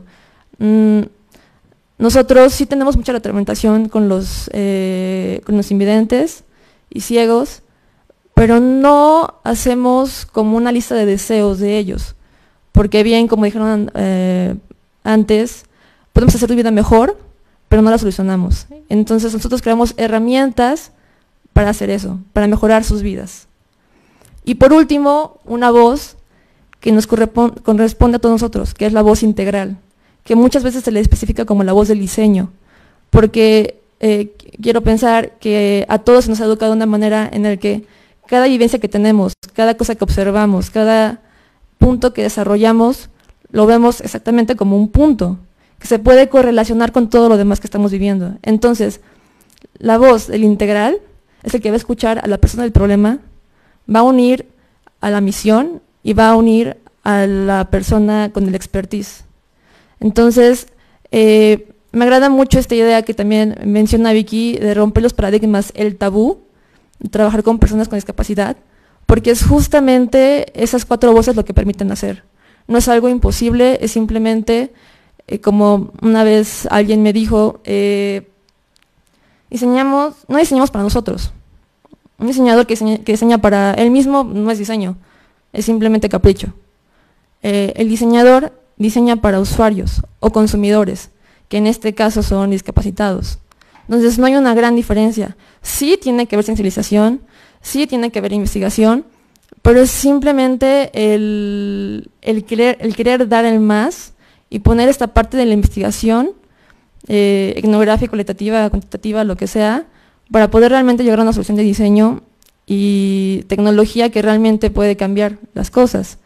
Nosotros sí tenemos mucha retroalimentación con los invidentes y ciegos, pero no hacemos como una lista de deseos de ellos, porque bien, como dijeron antes, podemos hacer tu vida mejor, pero no la solucionamos. Entonces nosotros creamos herramientas para hacer eso, para mejorar sus vidas. Y por último, una voz que nos corresponde a todos nosotros, que es la voz integral, que muchas veces se le especifica como la voz del diseño, porque quiero pensar que a todos se nos ha educado de una manera en la que cada vivencia que tenemos, cada cosa que observamos, cada punto que desarrollamos, lo vemos exactamente como un punto, que se puede correlacionar con todo lo demás que estamos viviendo. Entonces, la voz del integral es el que va a escuchar a la persona del problema, va a unir a la misión y va a unir a la persona con el expertise. Entonces, me agrada mucho esta idea que también menciona Vicky de romper los paradigmas, el tabú, trabajar con personas con discapacidad, porque es justamente esas 4 voces lo que permiten hacer. No es algo imposible, es simplemente, como una vez alguien me dijo, no diseñamos para nosotros. Un diseñador que diseña para él mismo no es diseño, es simplemente capricho. El diseñador diseña para usuarios o consumidores, que en este caso son discapacitados. Entonces no hay una gran diferencia. Sí tiene que haber sensibilización, sí tiene que haber investigación, pero es simplemente el querer dar el más y poner esta parte de la investigación, etnográfica, cualitativa, cuantitativa, lo que sea, para poder realmente llegar a una solución de diseño y tecnología que realmente puede cambiar las cosas.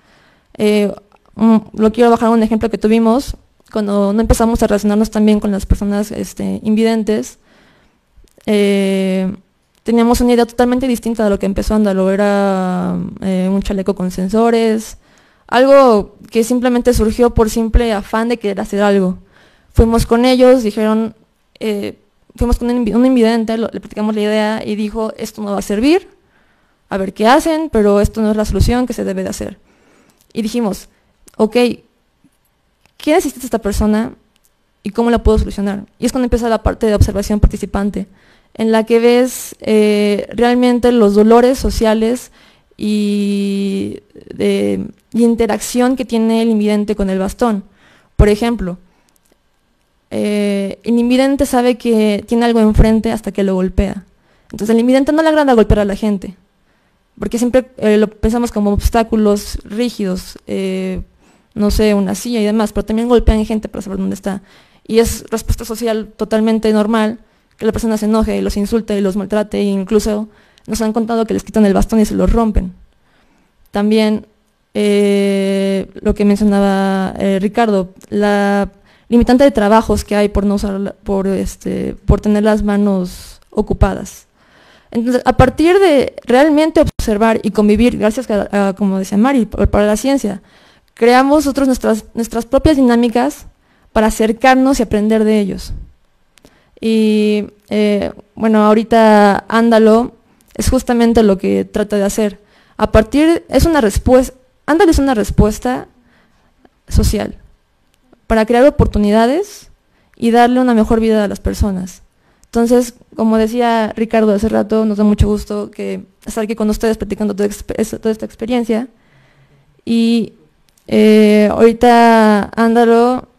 Lo quiero bajar a un ejemplo que tuvimos cuando no empezamos a relacionarnos también con las personas invidentes. Teníamos una idea totalmente distinta de lo que empezó Ándalo. Era un chaleco con sensores, algo que simplemente surgió por simple afán de querer hacer algo. Fuimos con ellos, dijeron, fuimos con un invidente, le platicamos la idea y dijo, esto no va a servir, a ver qué hacen, pero esto no es la solución que se debe de hacer. Y dijimos, ok, ¿qué necesita esta persona y cómo la puedo solucionar? Y es cuando empieza la parte de observación participante, en la que ves realmente los dolores sociales y interacción que tiene el invidente con el bastón. Por ejemplo, el invidente sabe que tiene algo enfrente hasta que lo golpea. Entonces el invidente no le agrada golpear a la gente, porque siempre lo pensamos como obstáculos rígidos, no sé, una silla y demás, pero también golpean gente para saber dónde está. Y es respuesta social totalmente normal que la persona se enoje y los insulte y los maltrate, e incluso nos han contado que les quitan el bastón y se lo rompen. También lo que mencionaba Ricardo, la limitante de trabajos que hay por no usar, por tener las manos ocupadas. Entonces, a partir de realmente observar y convivir, gracias a como decía Mari, para la ciencia, creamos nosotros nuestras propias dinámicas para acercarnos y aprender de ellos. Y bueno, ahorita Ándalo es justamente lo que trata de hacer. Ándalo es una respuesta social para crear oportunidades y darle una mejor vida a las personas. Entonces, como decía Ricardo hace rato, nos da mucho gusto estar aquí con ustedes platicando toda esta experiencia. Y ahorita Ándalo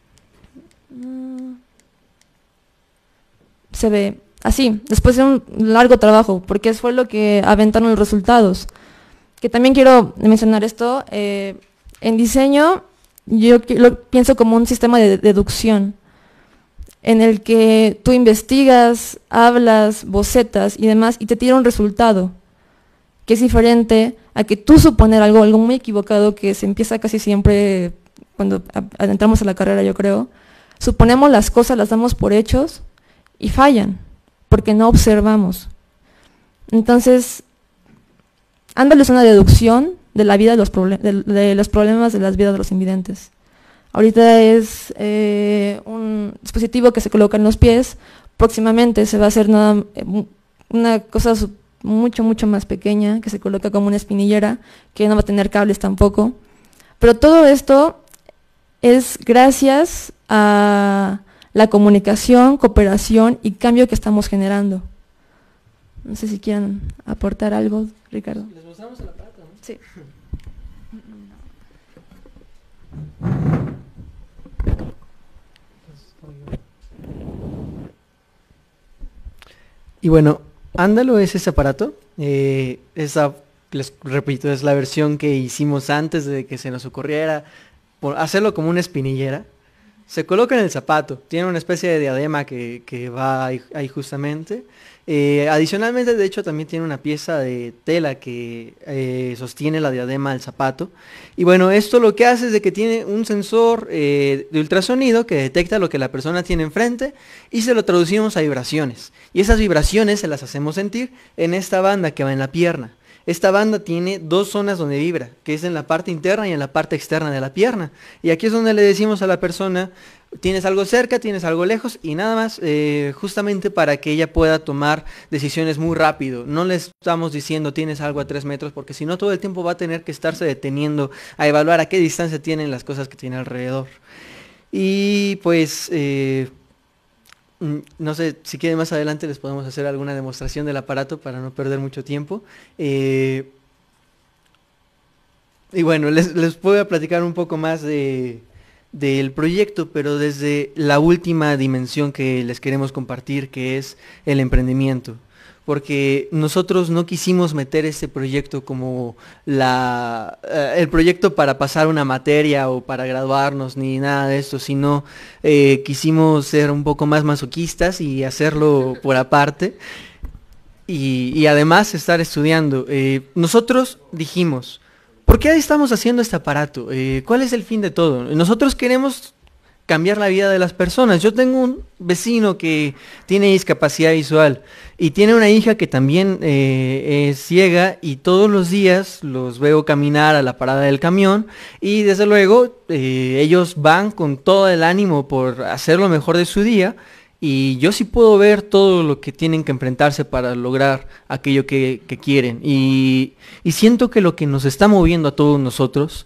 se ve así, después de un largo trabajo, porque fue lo que aventaron los resultados. Que también quiero mencionar esto, en diseño yo lo pienso como un sistema de deducción, en el que tú investigas, hablas, bocetas y demás, y te tira un resultado, que es diferente a que tú suponer algo muy equivocado, que se empieza casi siempre cuando entramos a la carrera, yo creo. Suponemos las cosas, las damos por hechos, y fallan, porque no observamos. Entonces, Ándalo es una deducción de la vida de los problemas de las vidas de los invidentes. Ahorita es un dispositivo que se coloca en los pies, próximamente se va a hacer una cosa mucho más pequeña, que se coloca como una espinillera, que no va a tener cables tampoco. Pero todo esto es gracias a la comunicación, cooperación y cambio que estamos generando. No sé si quieran aportar algo, Ricardo. ¿Les mostramos el aparato, no? Sí. Y bueno, Ándalo es ese aparato. Les repito, es la versión que hicimos antes de que se nos ocurriera hacerlo como una espinillera. Se coloca en el zapato, tiene una especie de diadema que va ahí justamente. Adicionalmente, de hecho, también tiene una pieza de tela que sostiene la diadema del zapato. Y bueno, esto lo que hace es de que tiene un sensor de ultrasonido que detecta lo que la persona tiene enfrente y se lo traducimos a vibraciones. Y esas vibraciones se las hacemos sentir en esta banda que va en la pierna. Esta banda tiene dos zonas donde vibra, que es en la parte interna y en la parte externa de la pierna. Y aquí es donde le decimos a la persona, tienes algo cerca, tienes algo lejos, y nada más, justamente para que ella pueda tomar decisiones muy rápido. No le estamos diciendo tienes algo a 3 metros, porque si no todo el tiempo va a tener que estarse deteniendo a evaluar a qué distancia tienen las cosas que tiene alrededor. Y pues... no sé, si quieren más adelante les podemos hacer alguna demostración del aparato para no perder mucho tiempo. Y bueno, les voy a platicar un poco más del proyecto, pero desde la última dimensión que les queremos compartir, que es el emprendimiento. Porque nosotros no quisimos meter este proyecto como el proyecto para pasar una materia o para graduarnos ni nada de esto, sino quisimos ser un poco más masoquistas y hacerlo por aparte y además estar estudiando. Nosotros dijimos, ¿por qué estamos haciendo este aparato? ¿Cuál es el fin de todo? Nosotros queremos cambiar la vida de las personas. Yo tengo un vecino que tiene discapacidad visual y tiene una hija que también es ciega, y todos los días los veo caminar a la parada del camión y desde luego ellos van con todo el ánimo por hacer lo mejor de su día, y yo sí puedo ver todo lo que tienen que enfrentarse para lograr aquello que quieren, y siento que lo que nos está moviendo a todos nosotros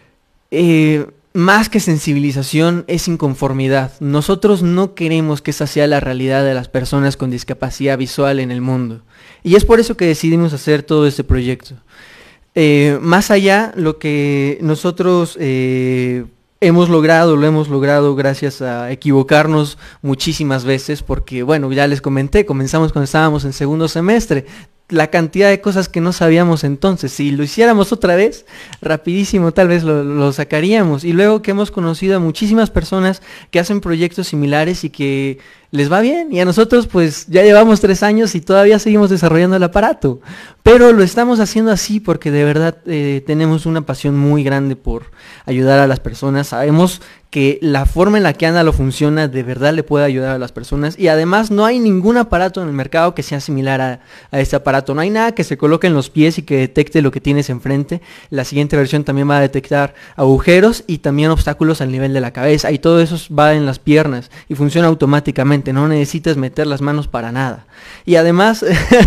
más que sensibilización es inconformidad. Nosotros no queremos que esa sea la realidad de las personas con discapacidad visual en el mundo. Y es por eso que decidimos hacer todo este proyecto. Más allá, lo que nosotros lo hemos logrado gracias a equivocarnos muchísimas veces, porque bueno, ya les comenté, comenzamos cuando estábamos en segundo semestre. La cantidad de cosas que no sabíamos entonces, si lo hiciéramos otra vez, rapidísimo tal vez lo sacaríamos. Y luego que hemos conocido a muchísimas personas que hacen proyectos similares y que les va bien, y a nosotros pues ya llevamos 3 años y todavía seguimos desarrollando el aparato. Pero lo estamos haciendo así porque de verdad tenemos una pasión muy grande por ayudar a las personas. Sabemos que la forma en la que Ándalo funciona de verdad le puede ayudar a las personas, y además no hay ningún aparato en el mercado que sea similar a este aparato. No hay nada que se coloque en los pies y que detecte lo que tienes enfrente. La siguiente versión también va a detectar agujeros y también obstáculos al nivel de la cabeza, y todo eso va en las piernas y funciona automáticamente, no necesitas meter las manos para nada. Y además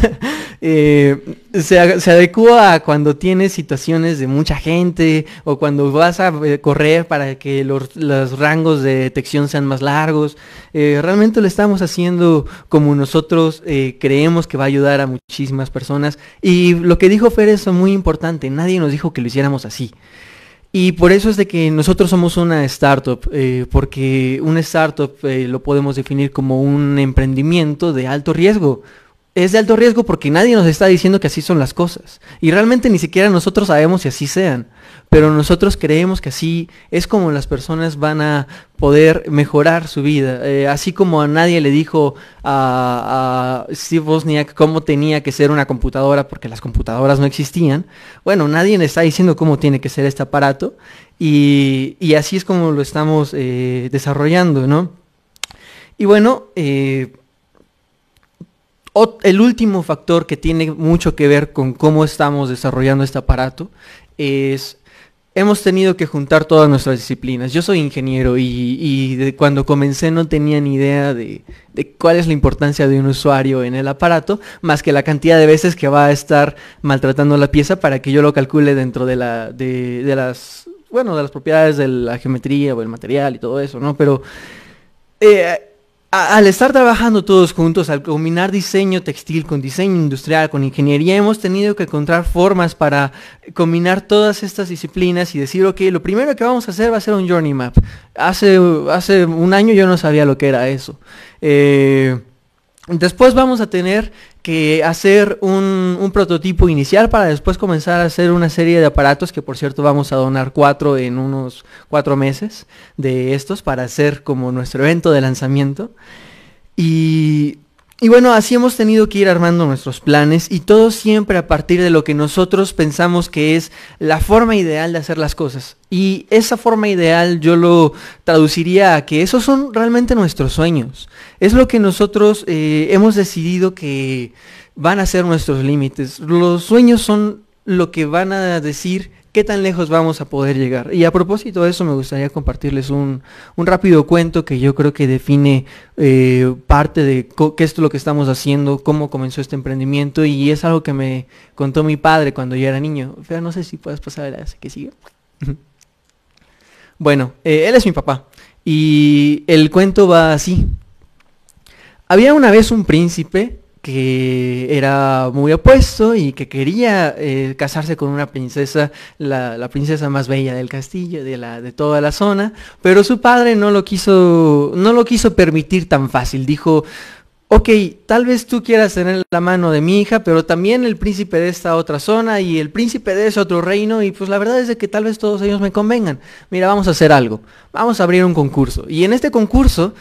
se adecua a cuando tienes situaciones de mucha gente o cuando vas a correr para que los rangos de detección sean más largos. Realmente lo estamos haciendo como nosotros creemos que va a ayudar a muchísimas personas. Y lo que dijo Fer es muy importante, nadie nos dijo que lo hiciéramos así. Y por eso es de que nosotros somos una startup, porque una startup lo podemos definir como un emprendimiento de alto riesgo. Es de alto riesgo porque nadie nos está diciendo que así son las cosas. Y realmente ni siquiera nosotros sabemos si así sean. Pero nosotros creemos que así es como las personas van a poder mejorar su vida. Así como a nadie le dijo a Steve Wozniak cómo tenía que ser una computadora porque las computadoras no existían. Bueno, nadie le está diciendo cómo tiene que ser este aparato. Y así es como lo estamos desarrollando, ¿no? Y bueno... el último factor que tiene mucho que ver con cómo estamos desarrollando este aparato es, hemos tenido que juntar todas nuestras disciplinas. Yo soy ingeniero y cuando comencé no tenía ni idea de cuál es la importancia de un usuario en el aparato, más que la cantidad de veces que va a estar maltratando la pieza para que yo lo calcule dentro de las propiedades de la geometría o el material y todo eso, ¿no? Pero al estar trabajando todos juntos, al combinar diseño textil con diseño industrial, con ingeniería, hemos tenido que encontrar formas para combinar todas estas disciplinas y decir, ok, lo primero que vamos a hacer va a ser un journey map. Hace un año yo no sabía lo que era eso. Después vamos a tener que hacer un prototipo inicial para después comenzar a hacer una serie de aparatos, que por cierto vamos a donar 4 en unos 4 meses de estos para hacer como nuestro evento de lanzamiento. Y bueno, así hemos tenido que ir armando nuestros planes, y todo siempre a partir de lo que nosotros pensamos que es la forma ideal de hacer las cosas. Y esa forma ideal yo lo traduciría a que esos son realmente nuestros sueños. Es lo que nosotros hemos decidido que van a ser nuestros límites. Los sueños son lo que van a decir qué tan lejos vamos a poder llegar. Y a propósito de eso, me gustaría compartirles un rápido cuento que yo creo que define parte de qué es lo que estamos haciendo, cómo comenzó este emprendimiento, y es algo que me contó mi padre cuando yo era niño. Fea, no sé si puedes pasar a la que sigue. Bueno, él es mi papá, y el cuento va así. Había una vez un príncipe que era muy opuesto y que quería casarse con una princesa, la princesa más bella del castillo, de toda la zona, pero su padre no lo quiso permitir tan fácil. Dijo, ok, tal vez tú quieras tener la mano de mi hija, pero también el príncipe de esta otra zona y el príncipe de ese otro reino, y pues la verdad es de que tal vez todos ellos me convengan. Mira, vamos a hacer algo, vamos a abrir un concurso, y en este concurso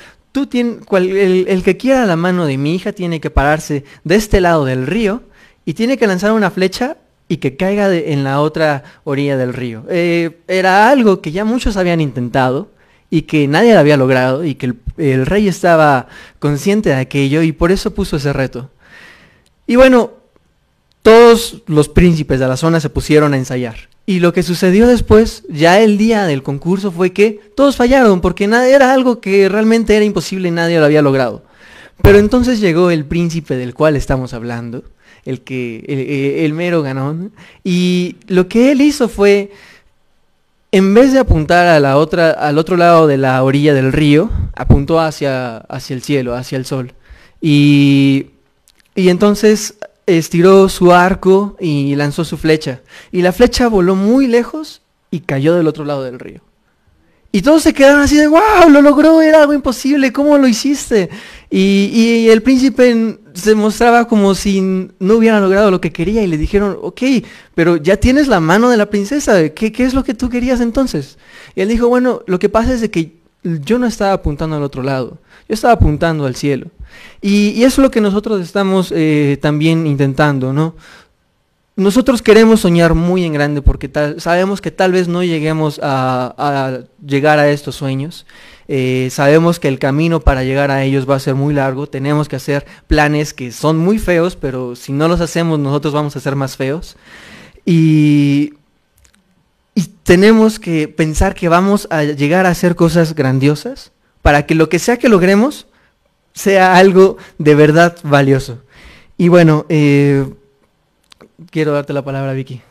el que quiera la mano de mi hija tiene que pararse de este lado del río y tiene que lanzar una flecha y que caiga en la otra orilla del río. Era algo que ya muchos habían intentado y que nadie había logrado, y que el rey estaba consciente de aquello, y por eso puso ese reto. Y bueno, todos los príncipes de la zona se pusieron a ensayar. Y lo que sucedió después, ya el día del concurso, fue que todos fallaron, porque era algo que realmente era imposible y nadie lo había logrado. Pero entonces llegó el príncipe del cual estamos hablando, el mero ganón, y lo que él hizo fue, en vez de apuntar al otro lado de la orilla del río, apuntó hacia el cielo, hacia el sol. Y entonces estiró su arco y lanzó su flecha, y la flecha voló muy lejos y cayó del otro lado del río. Y todos se quedaron así de, wow, lo logró, era algo imposible, ¿cómo lo hiciste? Y el príncipe se mostraba como si no hubiera logrado lo que quería, y le dijeron, ok, pero ya tienes la mano de la princesa, ¿qué es lo que tú querías entonces? Y él dijo, bueno, lo que pasa es de que yo no estaba apuntando al otro lado, yo estaba apuntando al cielo. Y eso es lo que nosotros estamos también intentando, ¿no? Nosotros queremos soñar muy en grande, porque sabemos que tal vez no lleguemos a llegar a estos sueños. Sabemos que el camino para llegar a ellos va a ser muy largo. Tenemos que hacer planes que son muy feos, pero si no los hacemos, nosotros vamos a ser más feos. Y tenemos que pensar que vamos a llegar a hacer cosas grandiosas, para que lo que sea que logremos sea algo de verdad valioso. Y bueno, quiero darte la palabra, Vicky.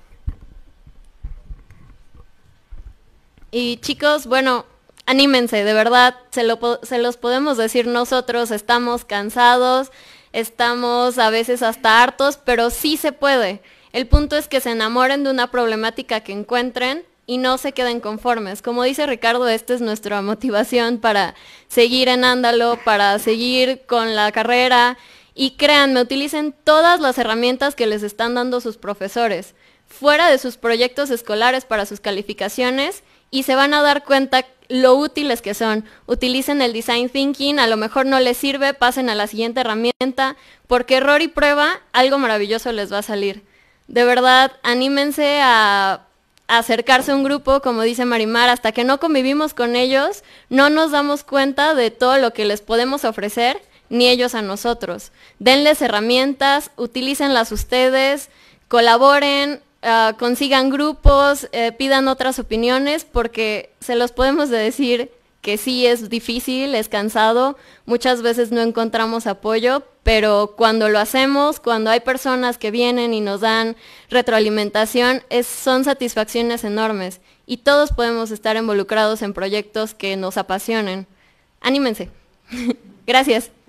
Y chicos, bueno, anímense, de verdad, se los podemos decir nosotros, estamos cansados, estamos a veces hasta hartos, pero sí se puede. El punto es que se enamoren de una problemática que encuentren y no se queden conformes. Como dice Ricardo, esta es nuestra motivación para seguir en Ándalo, para seguir con la carrera. Y créanme, utilicen todas las herramientas que les están dando sus profesores, fuera de sus proyectos escolares para sus calificaciones, y se van a dar cuenta lo útiles que son. Utilicen el design thinking, a lo mejor no les sirve, pasen a la siguiente herramienta, porque error y prueba, algo maravilloso les va a salir. De verdad, anímense a acercarse a un grupo, como dice Marimar, hasta que no convivimos con ellos, no nos damos cuenta de todo lo que les podemos ofrecer, ni ellos a nosotros. Denles herramientas, utilícenlas ustedes, colaboren, consigan grupos, pidan otras opiniones, porque se los podemos decir que sí es difícil, es cansado, muchas veces no encontramos apoyo, pero cuando lo hacemos, cuando hay personas que vienen y nos dan retroalimentación, son satisfacciones enormes, y todos podemos estar involucrados en proyectos que nos apasionen. Anímense. Gracias.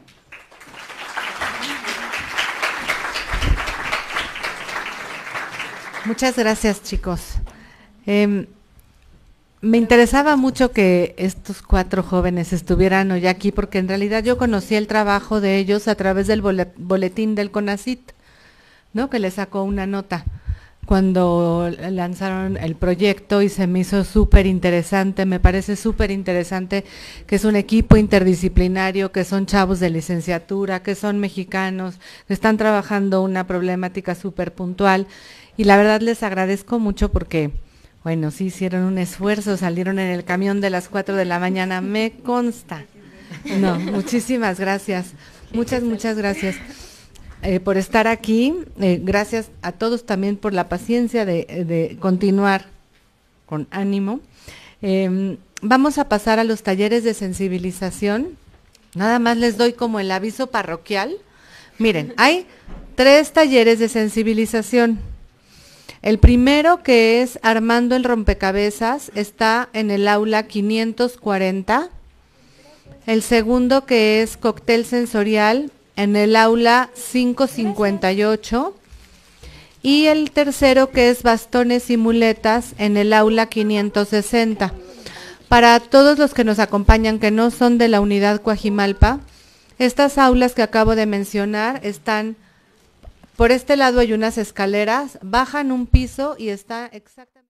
Muchas gracias, chicos. Me interesaba mucho que estos 4 jóvenes estuvieran hoy aquí, porque en realidad yo conocí el trabajo de ellos a través del boletín del CONACYT, ¿no? Que le sacó una nota cuando lanzaron el proyecto y se me hizo súper interesante, me parece súper interesante que es un equipo interdisciplinario, que son chavos de licenciatura, que son mexicanos, que están trabajando una problemática súper puntual, y la verdad les agradezco mucho porque, bueno, sí hicieron un esfuerzo, salieron en el camión de las 4 de la mañana, me consta. No, muchísimas gracias, muchas gracias. Por estar aquí, gracias a todos también por la paciencia de continuar con ánimo. Vamos a pasar a los talleres de sensibilización. Nada más les doy como el aviso parroquial. Miren, hay 3 talleres de sensibilización. El primero, que es Armando el Rompecabezas, está en el aula 540. El segundo, que es Cóctel Sensorial, en el aula 558, y el tercero, que es Bastones y Muletas, en el aula 560. Para todos los que nos acompañan que no son de la unidad Coajimalpa, estas aulas que acabo de mencionar están, por este lado hay unas escaleras, bajan un piso y está exactamente...